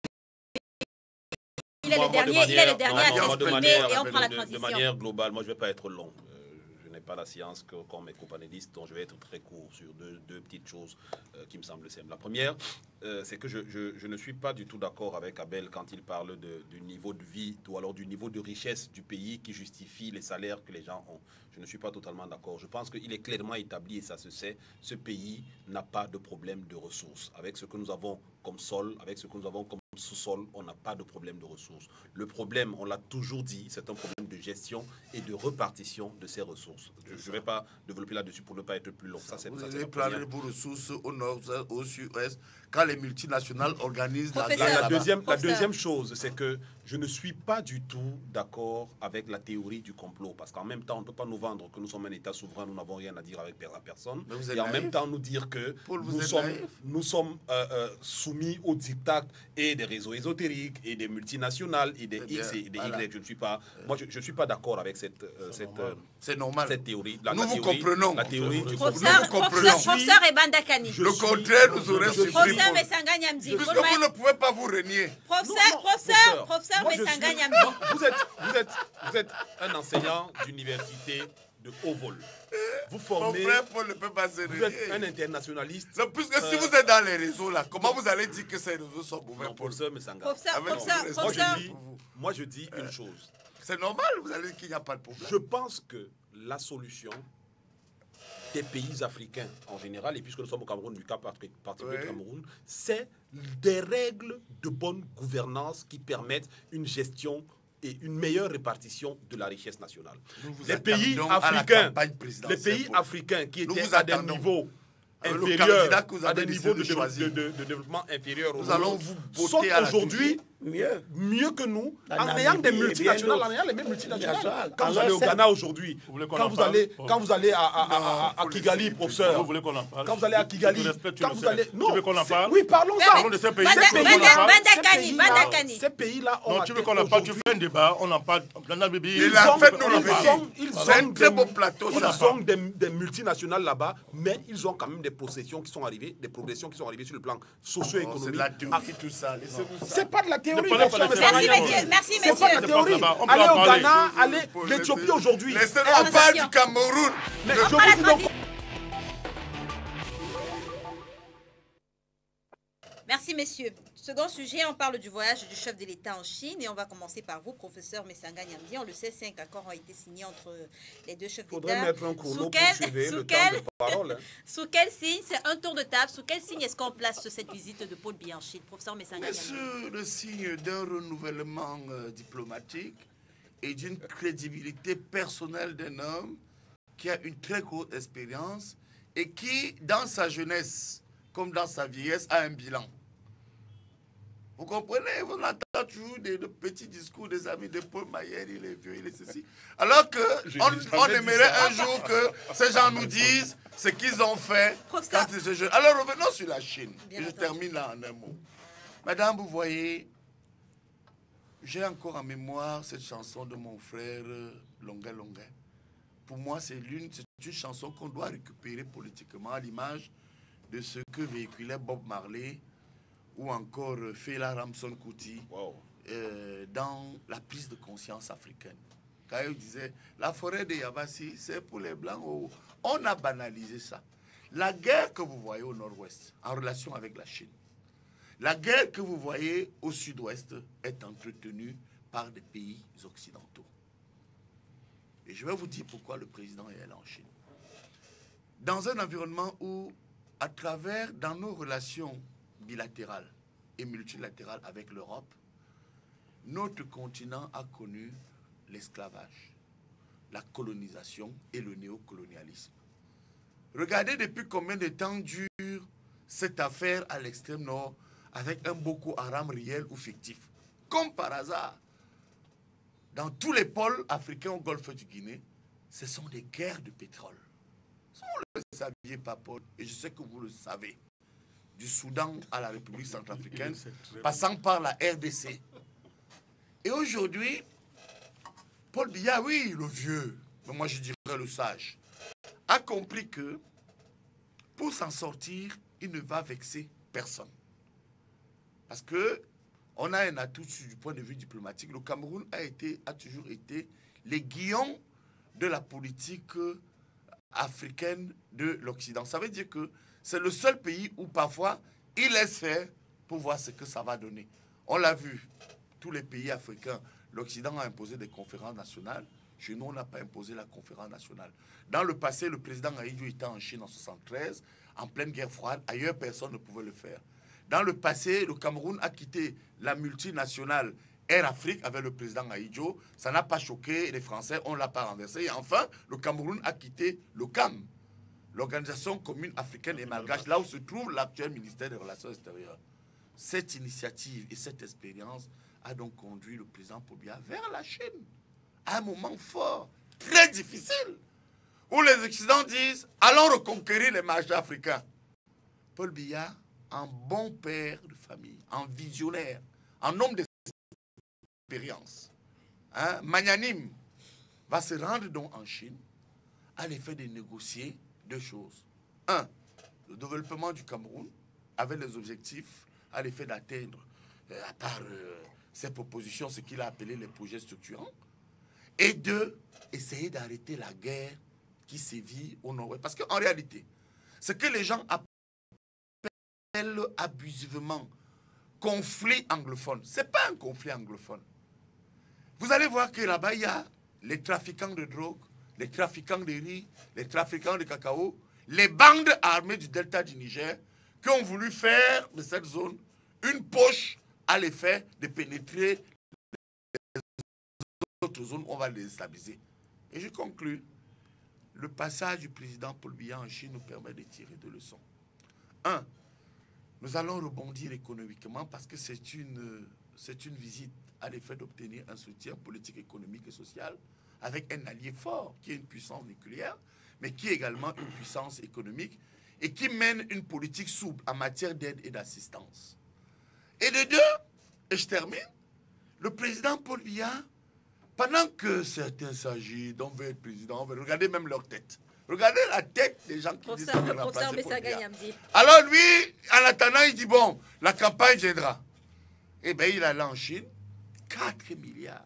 S2: Il est
S5: moi,
S2: le dernier,
S5: manière,
S2: il est le dernier
S5: non,
S2: à
S5: non,
S2: s'exprimer et on prend la transition.
S5: De manière globale, moi je ne vais pas être long. Euh, je n'ai pas la science que, comme mes companélistes, donc je vais être très court sur deux, deux petites choses euh, qui me semblent simples. La première, euh, c'est que je, je, je ne suis pas du tout d'accord avec Abel quand il parle de, du niveau de vie ou alors du niveau de richesse du pays qui justifie les salaires que les gens ont. Je ne suis pas totalement d'accord. Je pense qu'il est clairement établi, et ça se sait, ce pays n'a pas de problème de ressources. Avec ce que nous avons comme sol, avec ce que nous avons comme sous-sol, on n'a pas de problème de ressources. Le problème, on l'a toujours dit, c'est un problème de gestion et de répartition de ces ressources. Je ne vais pas développer là-dessus pour ne pas être plus long. Ça, c'est,
S7: vous
S5: ça,
S7: avez parlé de vos ressources au nord, au sud-ouest, quand les multinationales organisent la
S5: la, la, deuxième, la deuxième chose, c'est que je ne suis pas du tout d'accord avec la théorie du complot, parce qu'en même temps, on ne peut pas nous vendre que nous sommes un État souverain, nous n'avons rien à dire avec personne, et en naïf. Même temps nous dire que Paul, nous, sommes, nous sommes euh, euh, soumis aux dictats et des réseaux ésotériques, et des multinationales, et des X et des voilà. Y. Je ne suis pas, moi, je ne suis pas d'accord avec cette, euh, cette, euh,
S7: normal.
S5: cette théorie. La,
S7: nous
S5: la
S7: vous
S5: théorie,
S7: comprenons.
S5: La théorie du
S2: professeur, professeur, professeur Ebanda Kani.
S7: Le contraire nous aurait suffi.
S2: Professeur Messanga Nyamdi.
S7: Puisque vous ne pouvez pas vous renier.
S2: Professeur, professeur, professeur Messanga Nyamdi.
S5: Vous êtes, vous, êtes, vous êtes un enseignant d'université de haut vol. Vous formez.
S7: Mon frère Paul ne peut pas se
S5: Vous êtes un internationaliste.
S7: Puisque euh, si vous êtes dans les réseaux là, comment vous allez dire que ces réseaux sont mauvais?
S5: Non, professeur Messanga.
S2: Professeur, professeur, professeur.
S5: Moi je dis une chose.
S7: C'est normal, vous allez dire qu'il n'y a pas de problème.
S5: Je pense que la solution des pays africains en général, et puisque nous sommes au Cameroun, du cas particulier du Cameroun, c'est des règles de bonne gouvernance qui permettent une gestion et une meilleure répartition de la richesse nationale. Les pays africains, les pays africains qui étaient à des niveaux inférieurs, à des niveaux de, de, de, de développement inférieurs,
S7: nous allons vous
S5: sont aujourd'hui mieux. mieux que nous, en ayant des multinationales, en ayant les mêmes multinationales. Quand vous allez au Ghana aujourd'hui, quand vous allez, quand vous allez à, à, à, à, à Kigali, professeur,
S8: vous voulez qu'on en parle?
S5: Quand vous allez à Kigali, quand vous allez,
S8: non, tu veux qu'on en parle?
S5: Oui, parlons-en.
S8: De ces pays.
S5: Ces pays-là,
S8: non, tu veux qu'on en parle? Tu fais un débat, on en parle.
S7: Ils ont,
S5: ils ont un très beau plateau. Ils ont des multinationales là-bas, mais ils ont quand même des possessions qui sont arrivées, des progressions qui sont arrivées sur le plan socio-économique.
S7: C'est de la théorie, tout ça.
S5: C'est pas de la théorie.
S2: Merci, messieurs. Merci, messieurs.
S5: C'est pas de la théorie. Allez au Ghana, allez l'Éthiopie aujourd'hui.
S7: On parle du Cameroun.
S5: Mais je vous dis donc.
S2: Merci, messieurs. Second sujet, on parle du voyage du chef de l'État en Chine et on va commencer par vous, professeur Messanga Nyamdi. On le sait, cinq accords ont été signés entre les deux chefs d'État.
S5: Il faudrait mettre un chrono
S2: sous quel,
S5: pour suivre le
S2: quel,
S5: temps de parole. Hein.
S2: Sous quel signe, c'est un tour de table, sous quel signe est-ce qu'on place cette visite de Paul Biya en Chine, professeur Messanga Nyamdi?
S7: C'est le signe d'un renouvellement euh, diplomatique et d'une crédibilité personnelle d'un homme qui a une très grosse expérience et qui, dans sa jeunesse comme dans sa vieillesse, a un bilan. Vous comprenez? On entend toujours des, des petits discours des amis de Paul Mayer, il est vieux, il est ceci. Alors qu'on on aimerait un jour que ces gens nous disent ce qu'ils ont fait quand ils étaient jeunes. Alors revenons sur la Chine. Et je termine là en un mot. Madame, vous voyez, j'ai encore en mémoire cette chanson de mon frère Longa Longa. Pour moi, c'est l'une, c'est une chanson qu'on doit récupérer politiquement à l'image de ce que véhiculait Bob Marley ou encore Fela Ramson Kuti wow. euh, dans la prise de conscience africaine. Quand il disait, la forêt de Yabassi, c'est pour les Blancs. Oh. On a banalisé ça. La guerre que vous voyez au nord-ouest, en relation avec la Chine, la guerre que vous voyez au sud-ouest est entretenue par des pays occidentaux. Et je vais vous dire pourquoi le président est allé en Chine. Dans un environnement où, à travers, dans nos relations bilatérales et multilatérales avec l'Europe, notre continent a connu l'esclavage, la colonisation et le néocolonialisme. Regardez depuis combien de temps dure cette affaire à l'extrême nord avec un Boko Haram réel ou fictif. Comme par hasard, dans tous les pôles africains au golfe du Guinée, ce sont des guerres de pétrole. Si vous ne le saviez pas, Paul, et je sais que vous le savez, du Soudan à la République centrafricaine, passant par la R D C. Et aujourd'hui, Paul Biya, oui, le vieux, mais moi je dirais le sage, a compris que pour s'en sortir, il ne va vexer personne. Parce que on a un atout du point de vue diplomatique. Le Cameroun a, été, a toujours été l'aiguillon de la politique africaine de l'Occident. Ça veut dire que c'est le seul pays où parfois il laisse faire pour voir ce que ça va donner. On l'a vu, tous les pays africains, l'Occident a imposé des conférences nationales. Chez nous, on n'a pas imposé la conférence nationale. Dans le passé, le président Ahidjo était en Chine en soixante-treize, en pleine guerre froide. Ailleurs, personne ne pouvait le faire. Dans le passé, le Cameroun a quitté la multinationale Air Afrique avec le président Ahidjo. Ça n'a pas choqué les Français, on ne l'a pas renversé. Et enfin, le Cameroun a quitté le C A M, l'Organisation commune africaine et malgache, là où se trouve l'actuel ministère des Relations extérieures. Cette initiative et cette expérience a donc conduit le président Paul Biya vers la Chine, à un moment fort, très difficile, où les Occidentaux disent « allons reconquérir les marchés africains ». Paul Biya, un bon père de famille, un visionnaire, un homme d'expérience, hein, magnanime, va se rendre donc en Chine à l'effet de négocier deux choses. Un, le développement du Cameroun avec les objectifs à l'effet d'atteindre, euh, à part euh, ses propositions, ce qu'il a appelé les projets structurants. Et deux, essayer d'arrêter la guerre qui sévit au nord-ouest. Parce qu'en réalité, ce que les gens appellent abusivement conflit anglophone, ce n'est pas un conflit anglophone. Vous allez voir que là-bas, il y a les trafiquants de drogue, les trafiquants de riz, les trafiquants de cacao, les bandes armées du delta du Niger qui ont voulu faire de cette zone une poche à l'effet de pénétrer les autres zones où on va les déstabiliser. Et je conclus, le passage du président Paul Biya en Chine nous permet de tirer deux leçons. Un, nous allons rebondir économiquement parce que c'est une, c'est une visite à l'effet d'obtenir un soutien politique, économique et social avec un allié fort qui est une puissance nucléaire, mais qui est également une puissance économique et qui mène une politique souple en matière d'aide et d'assistance. Et de deux, et je termine, le président Paul Biya, pendant que certains s'agitent, on veut être président, on veut regarder même leur tête. Regardez la tête des gens qui
S2: pour
S7: disent
S2: ça,
S7: qu'ils veulent
S2: pour
S7: remplacer
S2: ça, mais
S7: Paul
S2: ça
S7: Biya.
S2: gagne, Amdi.
S7: Alors lui, en attendant, il dit, bon, la campagne viendra. Eh bien, il allait en Chine, quatre milliards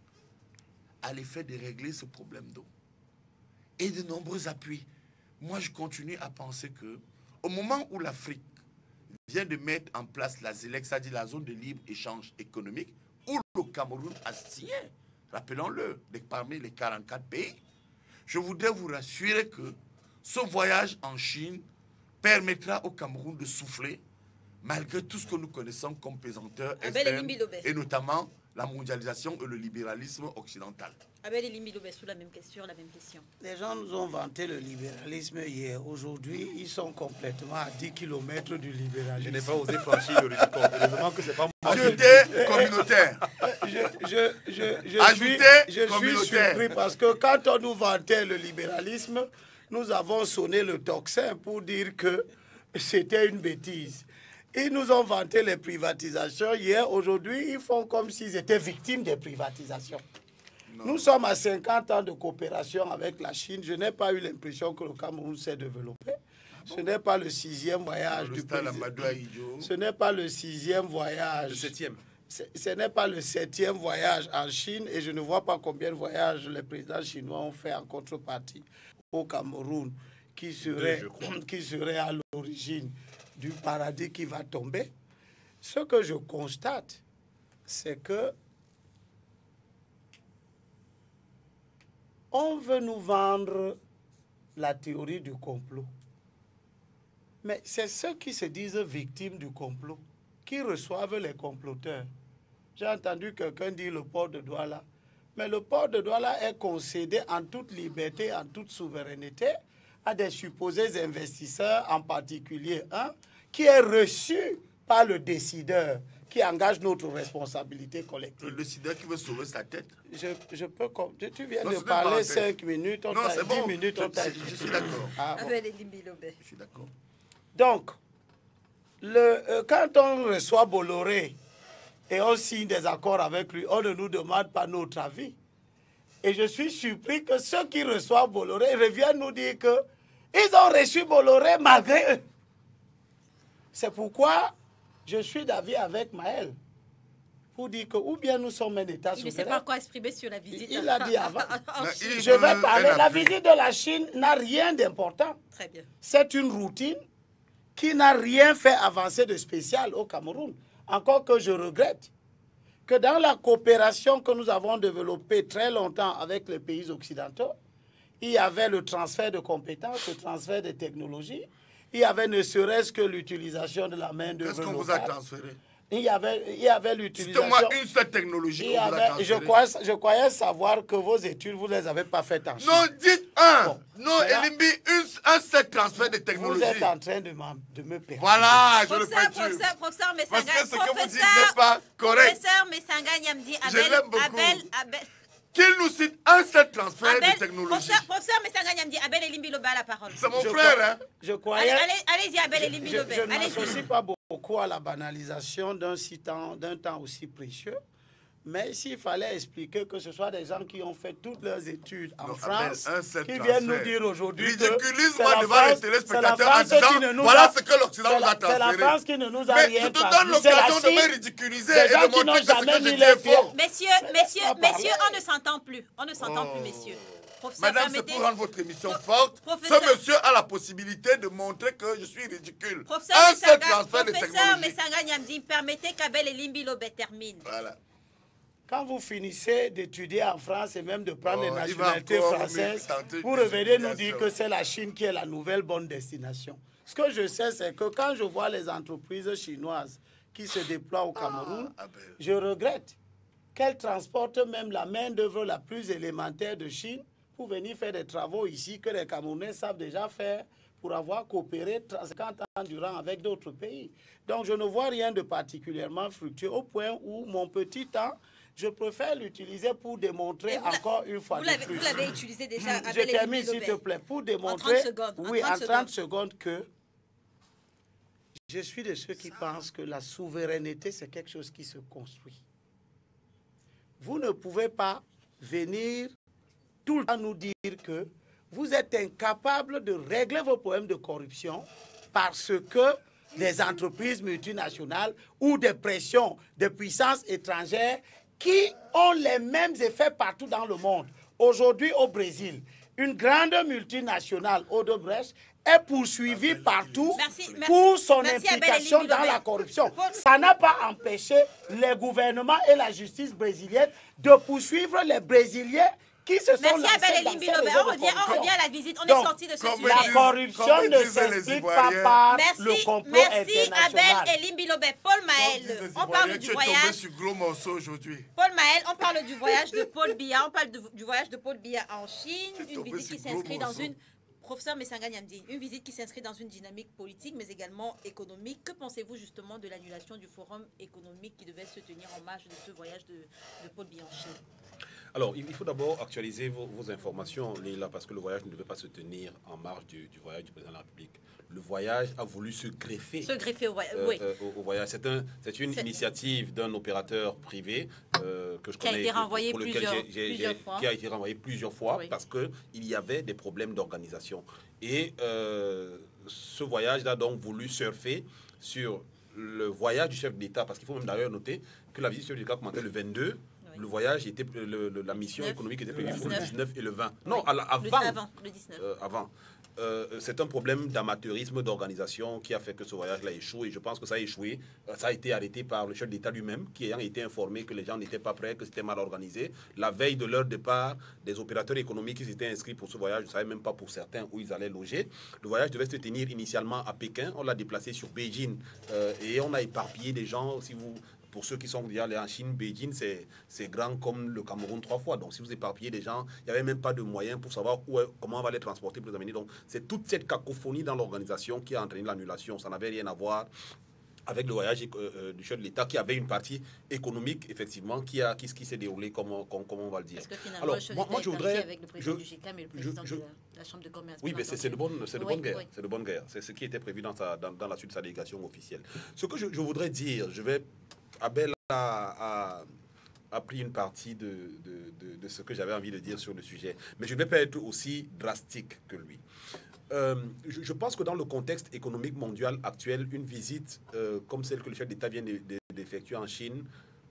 S7: à l'effet de régler ce problème d'eau. Et de nombreux appuis. Moi, je continue à penser que au moment où l'Afrique vient de mettre en place la Z E L E C, c'est-à-dire la zone de libre-échange économique, où le Cameroun a signé, rappelons-le, parmi les quarante-quatre pays, je voudrais vous rassurer que ce voyage en Chine permettra au Cameroun de souffler, malgré tout ce que nous connaissons comme pesanteur externe, et notamment la mondialisation et le libéralisme occidental.
S2: Abel Elimbilobé, sous la même question, la même question.
S3: Les gens nous ont vanté le libéralisme hier. Aujourd'hui, ils sont complètement à dix kilomètres du libéralisme.
S5: Je n'ai pas osé franchir le Rubicon. Heureusement que c'est pas moi.
S7: Ajouter communautaire.
S3: Je, je, je, je
S7: Ajouter
S3: suis, je suis surpris parce que quand on nous vantait le libéralisme, nous avons sonné le tocsin pour dire que c'était une bêtise. Ils nous ont vanté les privatisations hier. Aujourd'hui, ils font comme s'ils étaient victimes des privatisations. Non. Nous sommes à cinquante ans de coopération avec la Chine. Je n'ai pas eu l'impression que le Cameroun s'est développé. Ah bon? Ce n'est pas le sixième voyage du président. Ce n'est pas le sixième voyage.
S5: Le septième.
S3: Ce n'est pas le septième voyage en Chine et je ne vois pas combien de voyages les présidents chinois ont fait en contrepartie au Cameroun qui serait, Deux, qui serait à l'origine du paradis qui va tomber. Ce que je constate, c'est que on veut nous vendre la théorie du complot. Mais c'est ceux qui se disent victimes du complot qui reçoivent les comploteurs. J'ai entendu quelqu'un dire le port de Douala. Mais le port de Douala est concédé en toute liberté, en toute souveraineté, à des supposés investisseurs, en particulier un, qui est reçu par le décideur, qui engage notre responsabilité collective.
S7: Le décideur qui veut sauver sa tête.
S3: Je, je peux... Tu viens non, de parler cinq minutes, on t'a dit
S7: bon.
S3: minutes, on t'a dit...
S7: Je suis d'accord.
S3: Ah, bon.
S7: Je suis d'accord.
S3: Donc, le, euh, quand on reçoit Bolloré et on signe des accords avec lui, on ne nous demande pas notre avis. Et je suis surpris que ceux qui reçoivent Bolloré reviennent nous dire qu'ils ont reçu Bolloré malgré eux. C'est pourquoi je suis d'avis avec Maël pour dire que ou bien nous sommes un État souverain.
S2: Il ne sait pas quoi exprimer sur la visite.
S3: Il l'a dit avant.
S2: Je
S3: je vais parler. La visite de la Chine n'a rien d'important.
S2: Très bien.
S3: C'est une routine qui n'a rien fait avancer de spécial au Cameroun. Encore que je regrette que dans la coopération que nous avons développée très longtemps avec les pays occidentaux, il y avait le transfert de compétences, le transfert de technologies, il y avait ne serait-ce que l'utilisation de la main-d'œuvre locale.
S7: Qu'est-ce qu'on vous a transféré?
S3: Il y avait, il y avait l'utilisation...
S7: Dites-moi une seule technologie qu'on vous a transférée.
S3: Je croyais, je croyais savoir que vos études, vous ne les avez pas faites en Chine.
S7: Non, dites Un,
S3: Bon,
S7: non,
S3: voilà.
S7: Elimbi, une- un seul transfert de
S3: Vous
S7: technologie.
S3: êtes en train de, m'en- de me perdre.
S7: Voilà, je le
S2: Professeur,
S7: perturbe.
S2: professeur, professeur
S7: Parce
S2: Messanga,
S7: que ce que vous dites
S2: professeur-
S7: n'est pas correct.
S2: Professeur Messanga Nyamdi,
S7: Je
S2: Abel,
S7: l'aime beaucoup.
S2: Abel, Abel,
S7: Qu'il nous cite un seul transfert
S2: Abel,
S7: de technologie.
S2: professeur, professeur Messanga Nyamdi, Abel Elimbi Loba a la parole.
S7: C'est mon
S3: Je
S7: frère,
S3: crois-
S7: hein.
S3: Je
S2: Allez,
S3: croyais...
S2: allez, allez-y, Abel
S3: Je,
S2: Elimbi
S3: je-
S2: Loba,
S3: je ne
S2: allez-y.
S3: m'associe pas beaucoup à la banalisation d'un si temps, d'un temps aussi précieux. Mais s'il fallait expliquer que ce soit des gens qui ont fait toutes leurs études en
S7: Non,
S3: France,
S7: Abel, un seul
S3: qui
S7: transfert.
S3: viennent nous dire aujourd'hui que
S7: Ridiculisme-moi
S3: c'est la
S7: devant les
S3: France-
S7: téléspectateurs
S3: c'est la
S7: en
S3: France
S7: disant,
S3: qui ne nous
S7: voilà
S3: a-
S7: ce que l'Occident
S3: c'est
S7: nous a
S3: la- C'est la
S7: transféré.
S3: France qui ne nous a
S7: Mais
S3: rien
S7: je te donne
S3: transmis, c'est la
S7: l'occasion de me
S3: Chine.
S7: ridiculiser
S3: Des
S7: et
S3: gens
S7: de
S3: qui
S7: montrer
S3: n'ont
S7: que ce
S3: jamais
S7: que
S3: mis
S7: je dis
S3: les
S7: est
S3: pieds.
S7: faux.
S2: Messieurs,
S3: Mais
S2: messieurs,
S3: laisse-moi parler.
S2: messieurs, on ne s'entend plus. On ne s'entend
S7: Oh.
S2: plus, messieurs. Professeur,
S7: Madame, c'est
S2: permettez-
S7: pour rendre votre émission
S2: Pro-
S7: forte.
S2: professeur-
S7: Ce monsieur a la possibilité de montrer que je suis ridicule.
S2: Professeur
S7: Un seul
S2: Messanga,
S7: transfert de
S2: professeur
S7: technologie.
S2: Messanga Nyamdi, permettez qu'Abel Elimbi Loba termine.
S7: Voilà.
S3: Quand vous finissez d'étudier en France et même de prendre
S7: Oh,
S3: les
S7: il va
S3: nationalités
S7: encore
S3: françaises,
S7: me tenter
S3: vous
S7: une
S3: revenez nous dire
S7: justification.
S3: que c'est la Chine qui est la nouvelle bonne destination. Ce que je sais, c'est que quand je vois les entreprises chinoises qui se déploient au Cameroun,
S7: Ah, Abel.
S3: je regrette qu'elles transportent même la main-d'œuvre la plus élémentaire de Chine pour venir faire des travaux ici que les Camerounais savent déjà faire pour avoir coopéré cinquante ans durant avec d'autres pays. Donc je ne vois rien de particulièrement fructueux au point où mon petit temps, je préfère l'utiliser pour démontrer
S2: Et vous l'a-
S3: encore une fois
S2: Vous
S3: de
S2: l'avez
S3: plus.
S2: vous l'avez utilisé déjà,
S3: Je
S2: Abel
S3: termine
S2: Elimbi
S3: s'il te
S2: Loba.
S3: plaît pour démontrer,
S2: trente secondes, en
S3: oui,
S2: trente
S3: en trente secondes que je suis de ceux qui pensent que la souveraineté c'est quelque chose qui se construit. Vous ne pouvez pas venir tout le temps nous dire que vous êtes incapable de régler vos problèmes de corruption parce que des entreprises multinationales ou des pressions de puissances étrangères qui ont les mêmes effets partout dans le monde. Aujourd'hui au Brésil, une grande multinationale, Odebrecht, est poursuivie partout
S2: Merci, merci.
S3: pour son
S2: Merci, Abel
S3: implication
S2: Elimbi
S3: dans
S2: Loba.
S3: la corruption.
S2: Pour-
S3: Ça n'a pas empêché les gouvernements et la justice brésilienne de poursuivre les Brésiliens qui se sont
S2: Merci
S3: lancés
S2: Abel
S3: dans
S2: Elimbi
S3: ces
S2: Loba.
S3: réseaux
S2: On
S3: de
S2: revient, on
S3: corruption.
S2: revient à la visite. On est
S3: Donc,
S2: sorti de ce
S7: comme
S2: sujet.
S3: La
S7: disent-
S3: corruption
S7: comme
S3: ne
S7: disaient les
S3: s'explique pas
S7: Ivoiriens.
S3: par
S2: Merci,
S3: le complot
S2: merci
S3: international.
S2: Abel Elimbi Loba. Paul
S7: Comme
S2: Maël,
S7: disent les
S2: on
S7: Ivoiriens,
S2: parle du
S7: tu es tombé
S2: voyage.
S7: sur gros morceau aujourd'hui.
S2: Paul Maël, on parle du voyage de Paul Biya. On parle de- du voyage de Paul Biya en Chine.
S7: Tu es
S2: Une
S7: tombé
S2: visite qui
S7: sur gros
S2: s'inscrit dans
S7: morceau.
S2: une... Professeur Messanga Nyamdi, une visite qui s'inscrit dans une dynamique politique, mais également économique. Que pensez-vous justement de l'annulation du forum économique qui devait se tenir en marge de ce voyage de, de Paul Biya en Chine?
S5: Alors, il il faut d'abord actualiser vos, vos informations, Leïla, parce que le voyage ne devait pas se tenir en marge du, du voyage du président de la République. Le voyage a voulu se greffer,
S2: Se greffer au voyage,
S5: euh,
S2: oui.
S5: euh, au, au voyage. C'est un, c'est une
S2: C'est-
S5: initiative d'un opérateur privé euh, que je
S2: Qui a
S5: connais,
S2: été
S5: que-
S2: renvoyé
S5: pour lequel
S2: plusieurs-
S5: j'ai- j'ai-
S2: plusieurs
S5: j'ai-
S2: fois.
S5: qui a été renvoyé plusieurs fois
S2: Oui.
S5: parce que il y avait des problèmes d'organisation. Et euh, ce voyage a donc voulu surfer sur le voyage du chef d'État, parce qu'il faut même d'ailleurs noter que la visite du chef d'État commençait le vingt-deux.
S2: Oui.
S5: Le voyage était, le- le- la mission
S2: dix-neuf,
S5: économique était
S2: le
S5: prévue pour le
S2: dix-neuf.
S5: dix-neuf et le vingt. Non,
S2: Oui.
S5: à la-
S2: Le-
S5: avant.
S2: avant, le dix-neuf.
S5: Euh, avant. Euh, c'est un problème d'amateurisme, d'organisation qui a fait que ce voyage-là échoue. Et je pense que ça a échoué. Euh, Ça a été arrêté par le chef d'État lui-même, qui ayant été informé que les gens n'étaient pas prêts, que c'était mal organisé. La veille de leur départ, des opérateurs économiques qui s'étaient inscrits pour ce voyage, je ne savais même pas pour certains où ils allaient loger. Le voyage devait se tenir initialement à Pékin. On l'a déplacé sur Beijing euh, et on a éparpillé des gens. Si vous Pour ceux qui sont déjà allés en Chine, Beijing, c'est c'est grand comme le Cameroun trois fois. Donc, si vous éparpillez des gens, il n'y avait même pas de moyens pour savoir où est- comment on va les transporter pour les amener. Donc, c'est toute cette cacophonie dans l'organisation qui a entraîné l'annulation. Ça n'avait rien à voir avec le voyage euh, euh, du chef de l'État, qui avait une partie économique, effectivement, qui, a, qui, qui s'est déroulée, comme, comme, comme on va le dire.
S2: Parce que finalement,
S5: Alors,
S2: le chef
S5: moi-
S2: d'État
S5: moi,
S2: est
S5: je voudrais-
S2: invité avec le président
S5: je-
S2: du G C A M et le
S5: je-
S2: président
S5: je-
S2: de la, la Chambre de commerce.
S5: Oui,
S2: bien
S5: mais c'est c'est de
S2: entendu.
S5: bonne, c'est de
S2: Oui,
S5: bonne guerre.
S2: oui.
S5: C'est de bonne guerre. C'est ce qui était prévu dans, sa, dans, dans la suite de sa délégation officielle. Ce que je, je voudrais dire, je vais... Abel a, a, a pris une partie de, de, de, de ce que j'avais envie de dire sur le sujet. Mais je ne vais pas être aussi drastique que lui. Euh, je, je pense que dans le contexte économique mondial actuel, une visite euh, comme celle que le chef d'État vient de- de- d'effectuer en Chine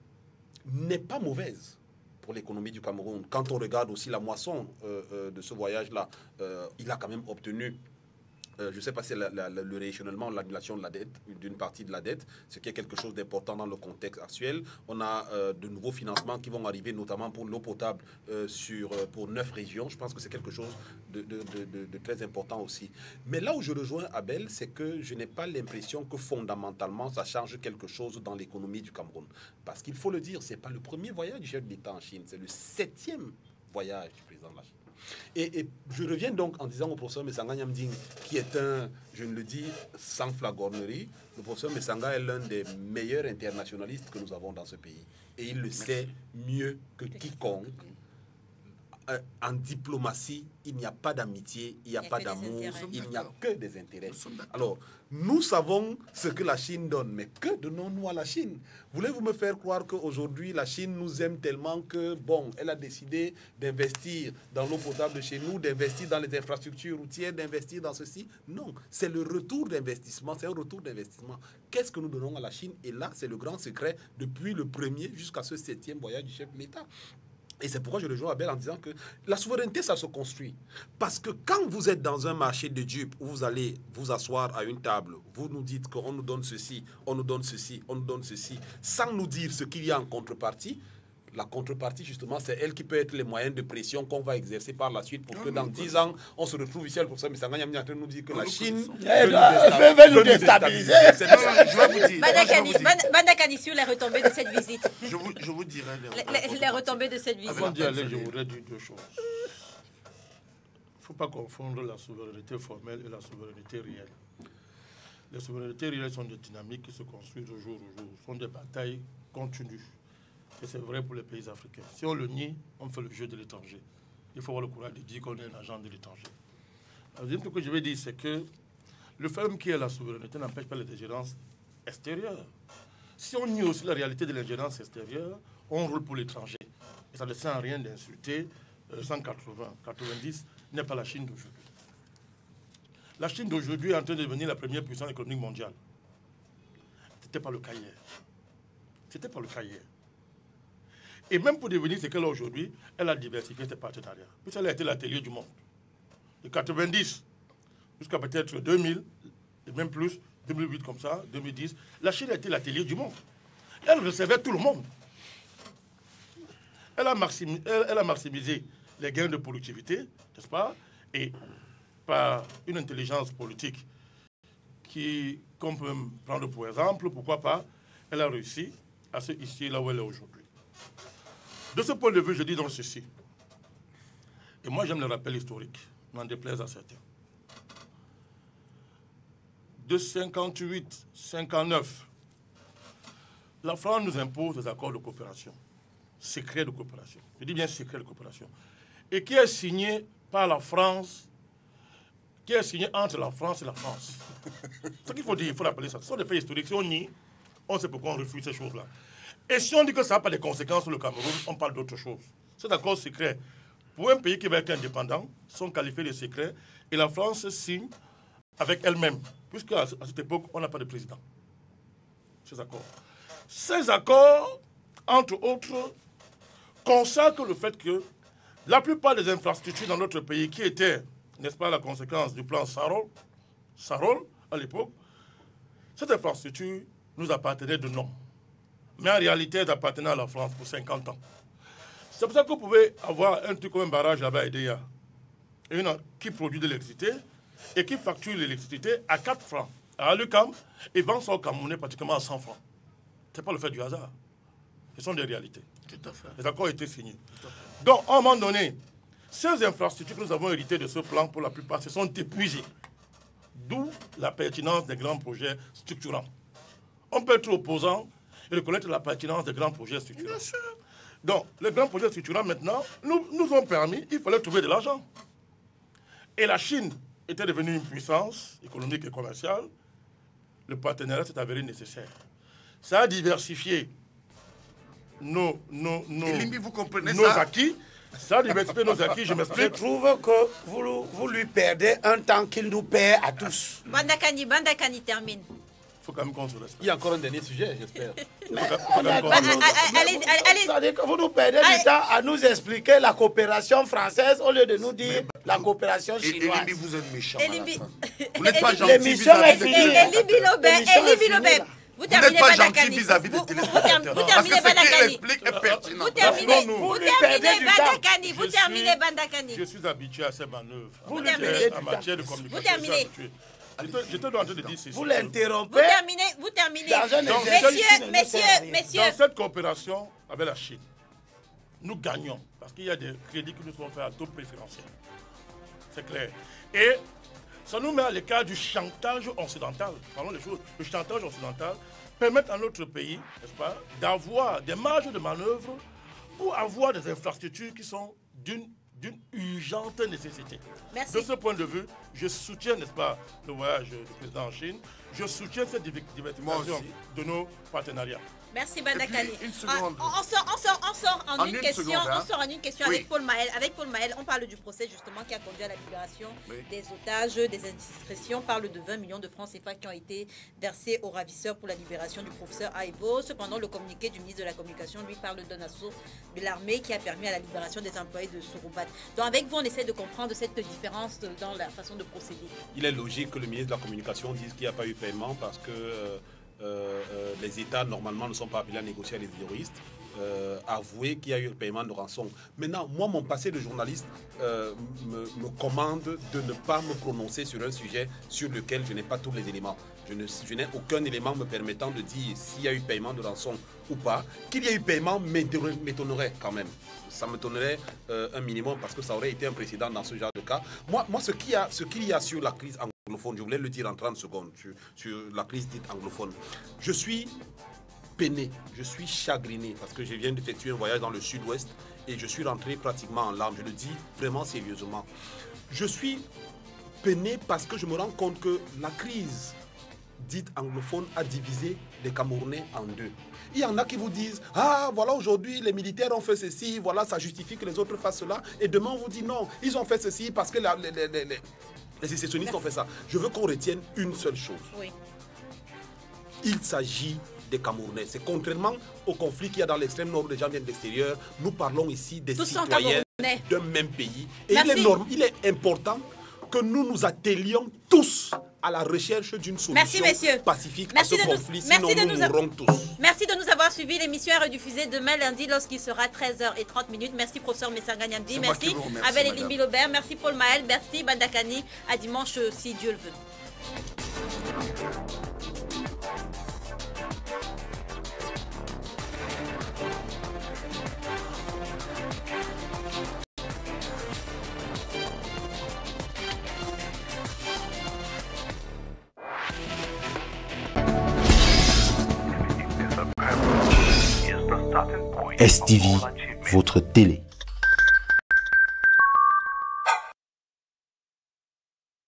S5: n'est pas mauvaise pour l'économie du Cameroun. Quand on regarde aussi la moisson euh, euh, de ce voyage-là, euh, il a quand même obtenu, euh, je ne sais pas si c'est la- la- la- le rééchelonnement, l'annulation de la dette, d'une partie de la dette, ce qui est quelque chose d'important dans le contexte actuel. On a euh, de nouveaux financements qui vont arriver, notamment pour l'eau potable euh, sur, euh, pour neuf régions. Je pense que c'est quelque chose de, de- de- de- de très important aussi. Mais là où je rejoins Abel, c'est que je n'ai pas l'impression que fondamentalement ça change quelque chose dans l'économie du Cameroun. Parce qu'il faut le dire, ce n'est pas le premier voyage du chef d'État en Chine, c'est le septième voyage du président de la Chine. Et, et je reviens donc en disant au professeur Messanga Nyamding, qui est un, je ne le dis sans flagornerie, le professeur Messanga est l'un des meilleurs internationalistes que nous avons dans ce pays. Et il le Merci. sait mieux que quiconque. Euh, en diplomatie, il n'y a pas d'amitié, il n'y a, a pas d'amour, il n'y a que des intérêts. Alors, nous savons ce que la Chine donne, mais que donnons-nous à la Chine? Voulez-vous me faire croire qu'aujourd'hui, la Chine nous aime tellement que, bon, elle a décidé d'investir dans l'eau potable de chez nous, d'investir dans les infrastructures routières, d'investir dans ceci? Non, c'est le retour d'investissement, c'est un retour d'investissement. Qu'est-ce que nous donnons à la Chine? Et là, c'est le grand secret depuis le premier jusqu'à ce septième voyage du chef de l'État. Et c'est pourquoi je rejoins Abel en disant que la souveraineté, ça se construit. Parce que quand vous êtes dans un marché de dupes où vous allez vous asseoir à une table, vous nous dites qu'on nous donne ceci, on nous donne ceci, on nous donne ceci, sans nous dire ce qu'il y a en contrepartie, la contrepartie, justement, c'est elle qui peut être les moyens de pression qu'on va exercer par la suite pour que dans dix ans, on se retrouve ici, pour ça, mais ça va nous dire que la Chine
S3: veut nous déstabiliser.
S7: Je vais vous dire.
S2: Bandakani, sur les retombées de cette visite.
S7: Je vous, je vous dirai
S2: les, les, les retombées de cette visite.
S4: Avant d'y aller, je voudrais dire deux choses. Il ne faut pas confondre la souveraineté formelle et la souveraineté réelle. Les souverainetés réelles sont des dynamiques qui se construisent au jour au jour, sont des batailles continues. Et c'est vrai pour les pays africains. Si on le nie, on fait le jeu de l'étranger. Il faut avoir le courage de dire qu'on est un agent de l'étranger. La deuxième chose que je vais dire, c'est que le fait qui est la souveraineté n'empêche pas les ingérences extérieures. Si on nie aussi la réalité de l'ingérence extérieure, on roule pour l'étranger. Et ça ne sert à rien d'insulter euh, cent quatre-vingts, quatre-vingt-dix n'est pas la Chine d'aujourd'hui. La Chine d'aujourd'hui est en train de devenir la première puissance économique mondiale. Ce n'était pas le cas hier. Ce n'était pas le cas hier. Et même pour devenir ce qu'elle est aujourd'hui, elle a diversifié ses partenariats. Puisqu'elle a été l'atelier du monde. De quatre-vingt-dix jusqu'à peut-être deux mille, et même plus, deux mille huit comme ça, deux mille dix, la Chine a été l'atelier du monde. Elle recevait tout le monde. Elle a, maximisé, elle, elle a maximisé les gains de productivité, n'est-ce pas? Et par une intelligence politique qui, qu'on peut prendre pour exemple, pourquoi pas, elle a réussi à se hisser là où elle est aujourd'hui. De ce point de vue, je dis donc ceci. Et moi, j'aime le rappel historique, n'en déplaise à certains. De cinquante-huit à cinquante-neuf, la France nous impose des accords de coopération, secrets de coopération. Je dis bien secrets de coopération. Et qui est signé par la France, qui est signé entre la France et la France. Ce qu'il faut dire, il faut rappeler ça. Ce sont des faits historiques. Si on nie, on sait pourquoi on refuse ces choses-là. Et si on dit que ça n'a pas de conséquences sur le Cameroun, on parle d'autre chose. Ces accords secrets, pour un pays qui va être indépendant, sont qualifiés de secrets. Et la France signe avec elle-même, puisqu'à cette époque, on n'a pas de président. Ces accords. Ces accords, entre autres, consacrent le fait que la plupart des infrastructures dans notre pays qui étaient, n'est-ce pas, la conséquence du plan Sarol, Sarol à l'époque, cette infrastructure nous appartenait de nom. Mais en réalité, elle appartenait à la France pour cinquante ans. C'est pour ça que vous pouvez avoir un truc comme un barrage là-bas à Edea, qui produit de l'électricité et qui facture l'électricité à quatre francs à Alukam et vend ça au Camerounais pratiquement à cent francs. Ce n'est pas le fait du hasard. Ce sont des réalités.
S7: Tout à fait.
S4: Les accords ont été signés. Donc, à un moment donné, ces infrastructures que nous avons héritées de ce plan, pour la plupart, se sont épuisées. D'où la pertinence des grands projets structurants. On peut être opposant et reconnaître la pertinence des grands projets structurants. Bien sûr. Donc, les grands projets structurants, maintenant, nous, nous ont permis, il fallait trouver de l'argent. Et la Chine était devenue une puissance économique et commerciale. Le partenariat s'est avéré nécessaire. Ça a diversifié nos, nos, nos,
S7: Elimbi, vous comprenez
S4: nos
S7: ça?
S4: acquis. Ça a diversifié nos acquis, je
S3: Je
S4: m'explique.
S3: trouve que vous, vous lui perdez un temps qu'il nous perd à tous.
S2: Bandakani, Bandakani termine.
S4: Il faut quand même qu'on se respecte.
S5: Il y a encore un dernier sujet, j'espère.
S2: Allez, allez.
S3: C'est-à-dire que vous nous perdez du temps à nous expliquer la coopération française au lieu de nous dire la coopération chinoise.
S7: Elimbi, vous êtes méchant.
S2: Elimbi.
S7: Vous n'êtes pas gentil
S3: L'émission est
S7: vis-à-vis
S3: finie.
S7: de
S2: Elimbi Lobé, Elimbi Lobé. Vous
S7: Vous
S2: terminez
S7: n'êtes pas gentil
S2: Bandakani.
S7: vis-à-vis des
S2: Vous
S7: téléspectateurs. Parce que
S2: terminez
S7: ce qu'il
S2: Bandakani.
S7: explique est pertinent.
S2: Vous terminez,
S3: Vous
S2: vous
S3: lui perdez
S2: terminez
S3: du temps.
S2: Bandakani. Vous
S4: Je
S2: terminez
S4: suis-
S2: Bandakani.
S4: Je suis habitué à ces manœuvres.
S3: Vous
S4: En
S3: lui
S4: matière-
S3: perdez
S4: en
S3: du
S4: matière de
S3: temps.
S4: communication.
S2: Vous terminez.
S4: je suis habitué. J'étais j'étais en train de dire ceci.
S3: Vous
S2: Vous
S3: l'interrompez.
S2: terminez, vous terminez.
S3: Dans un
S4: exercice
S3: qui
S2: Messieurs,
S3: ne nous sert à
S2: messieurs,
S3: rien.
S2: messieurs.
S4: Dans cette coopération avec la Chine, nous gagnons.
S8: Parce qu'il y a des crédits qui nous sont faits à taux préférentiel. C'est clair. Et ça nous met à l'écart du chantage occidental. Parlons des choses. Le chantage occidental permet à notre pays, n'est-ce pas, d'avoir des marges de manœuvre pour avoir des infrastructures qui sont d'une d'une urgente nécessité.
S2: Merci.
S8: De ce point de vue, je soutiens, n'est-ce pas, le voyage du président en Chine. Je soutiens cette diversification de nos partenariats.
S2: Merci Bandakani.
S7: Une seconde.
S2: On, on, sort, on, sort, on sort en,
S7: en
S2: une,
S7: une
S2: question,
S7: seconde, hein.
S2: on sort en une question
S7: Oui.
S2: avec Paul Maël. Avec Paul Maël, on parle du procès justement qui a conduit à la libération
S7: Oui.
S2: des otages, des indiscrétions. On parle de vingt millions de francs C F A qui ont été versés aux ravisseurs pour la libération du professeur Aïvo. Cependant, le communiqué du ministre de la Communication lui parle d'un assaut de l'armée qui a permis à la libération des employés de Sorobat. Donc avec vous, on essaie de comprendre cette différence dans la façon de procéder.
S5: Il est logique que le ministre de la Communication dise qu'il n'y a pas eu paiement parce que euh, euh, euh, les États, normalement, ne sont pas appelés à négocier avec les terroristes. Euh, avouer qu'il y a eu le paiement de rançon. Maintenant, moi, mon passé de journaliste euh, me, me commande de ne pas me prononcer sur un sujet sur lequel je n'ai pas tous les éléments. Je, ne, je n'ai aucun élément me permettant de dire s'il y a eu paiement de rançon ou pas. Qu'il y ait eu paiement m'étonnerait quand même. Ça m'étonnerait euh, un minimum parce que ça aurait été un précédent dans ce genre de cas. Moi, moi ce qu'il y a, ce qu'il y a sur la crise anglophone, je voulais le dire en trente secondes, sur, sur la crise dite anglophone. Je suis peiné, je suis chagriné parce que je viens d'effectuer un voyage dans le sud-ouest et je suis rentré pratiquement en larmes, je le dis vraiment sérieusement. Je suis peiné parce que je me rends compte que la crise dite anglophone a divisé les Camerounais en deux. Il y en a qui vous disent « Ah, voilà, aujourd'hui, les militaires ont fait ceci, voilà, ça justifie que les autres fassent cela. » Et demain, on vous dit « Non, ils ont fait ceci parce que la, les, les, les, les, les sécessionnistes Merci. ont fait ça. » Je veux qu'on retienne une seule chose. Oui. Il s'agit des Camerounais. C'est contrairement au conflit qu'il y a dans l'extrême nord où les gens viennent de l'extérieur. Nous parlons ici des Tous citoyens d'un même pays. Et il est, norm, il est important que nous nous attelions tous à la recherche d'une solution Merci, pacifique Merci à ce conflit, nous, sinon nous, nous mourrons tous.
S2: Merci de nous avoir suivis. L'émission est rediffusée demain lundi lorsqu'il sera treize heures trente. Merci professeur Messanga Nyamdi. Merci Abel Elim Bilobert. Merci Paul Maël. Merci Bandakani. À dimanche si Dieu le veut.
S1: S T V, votre télé.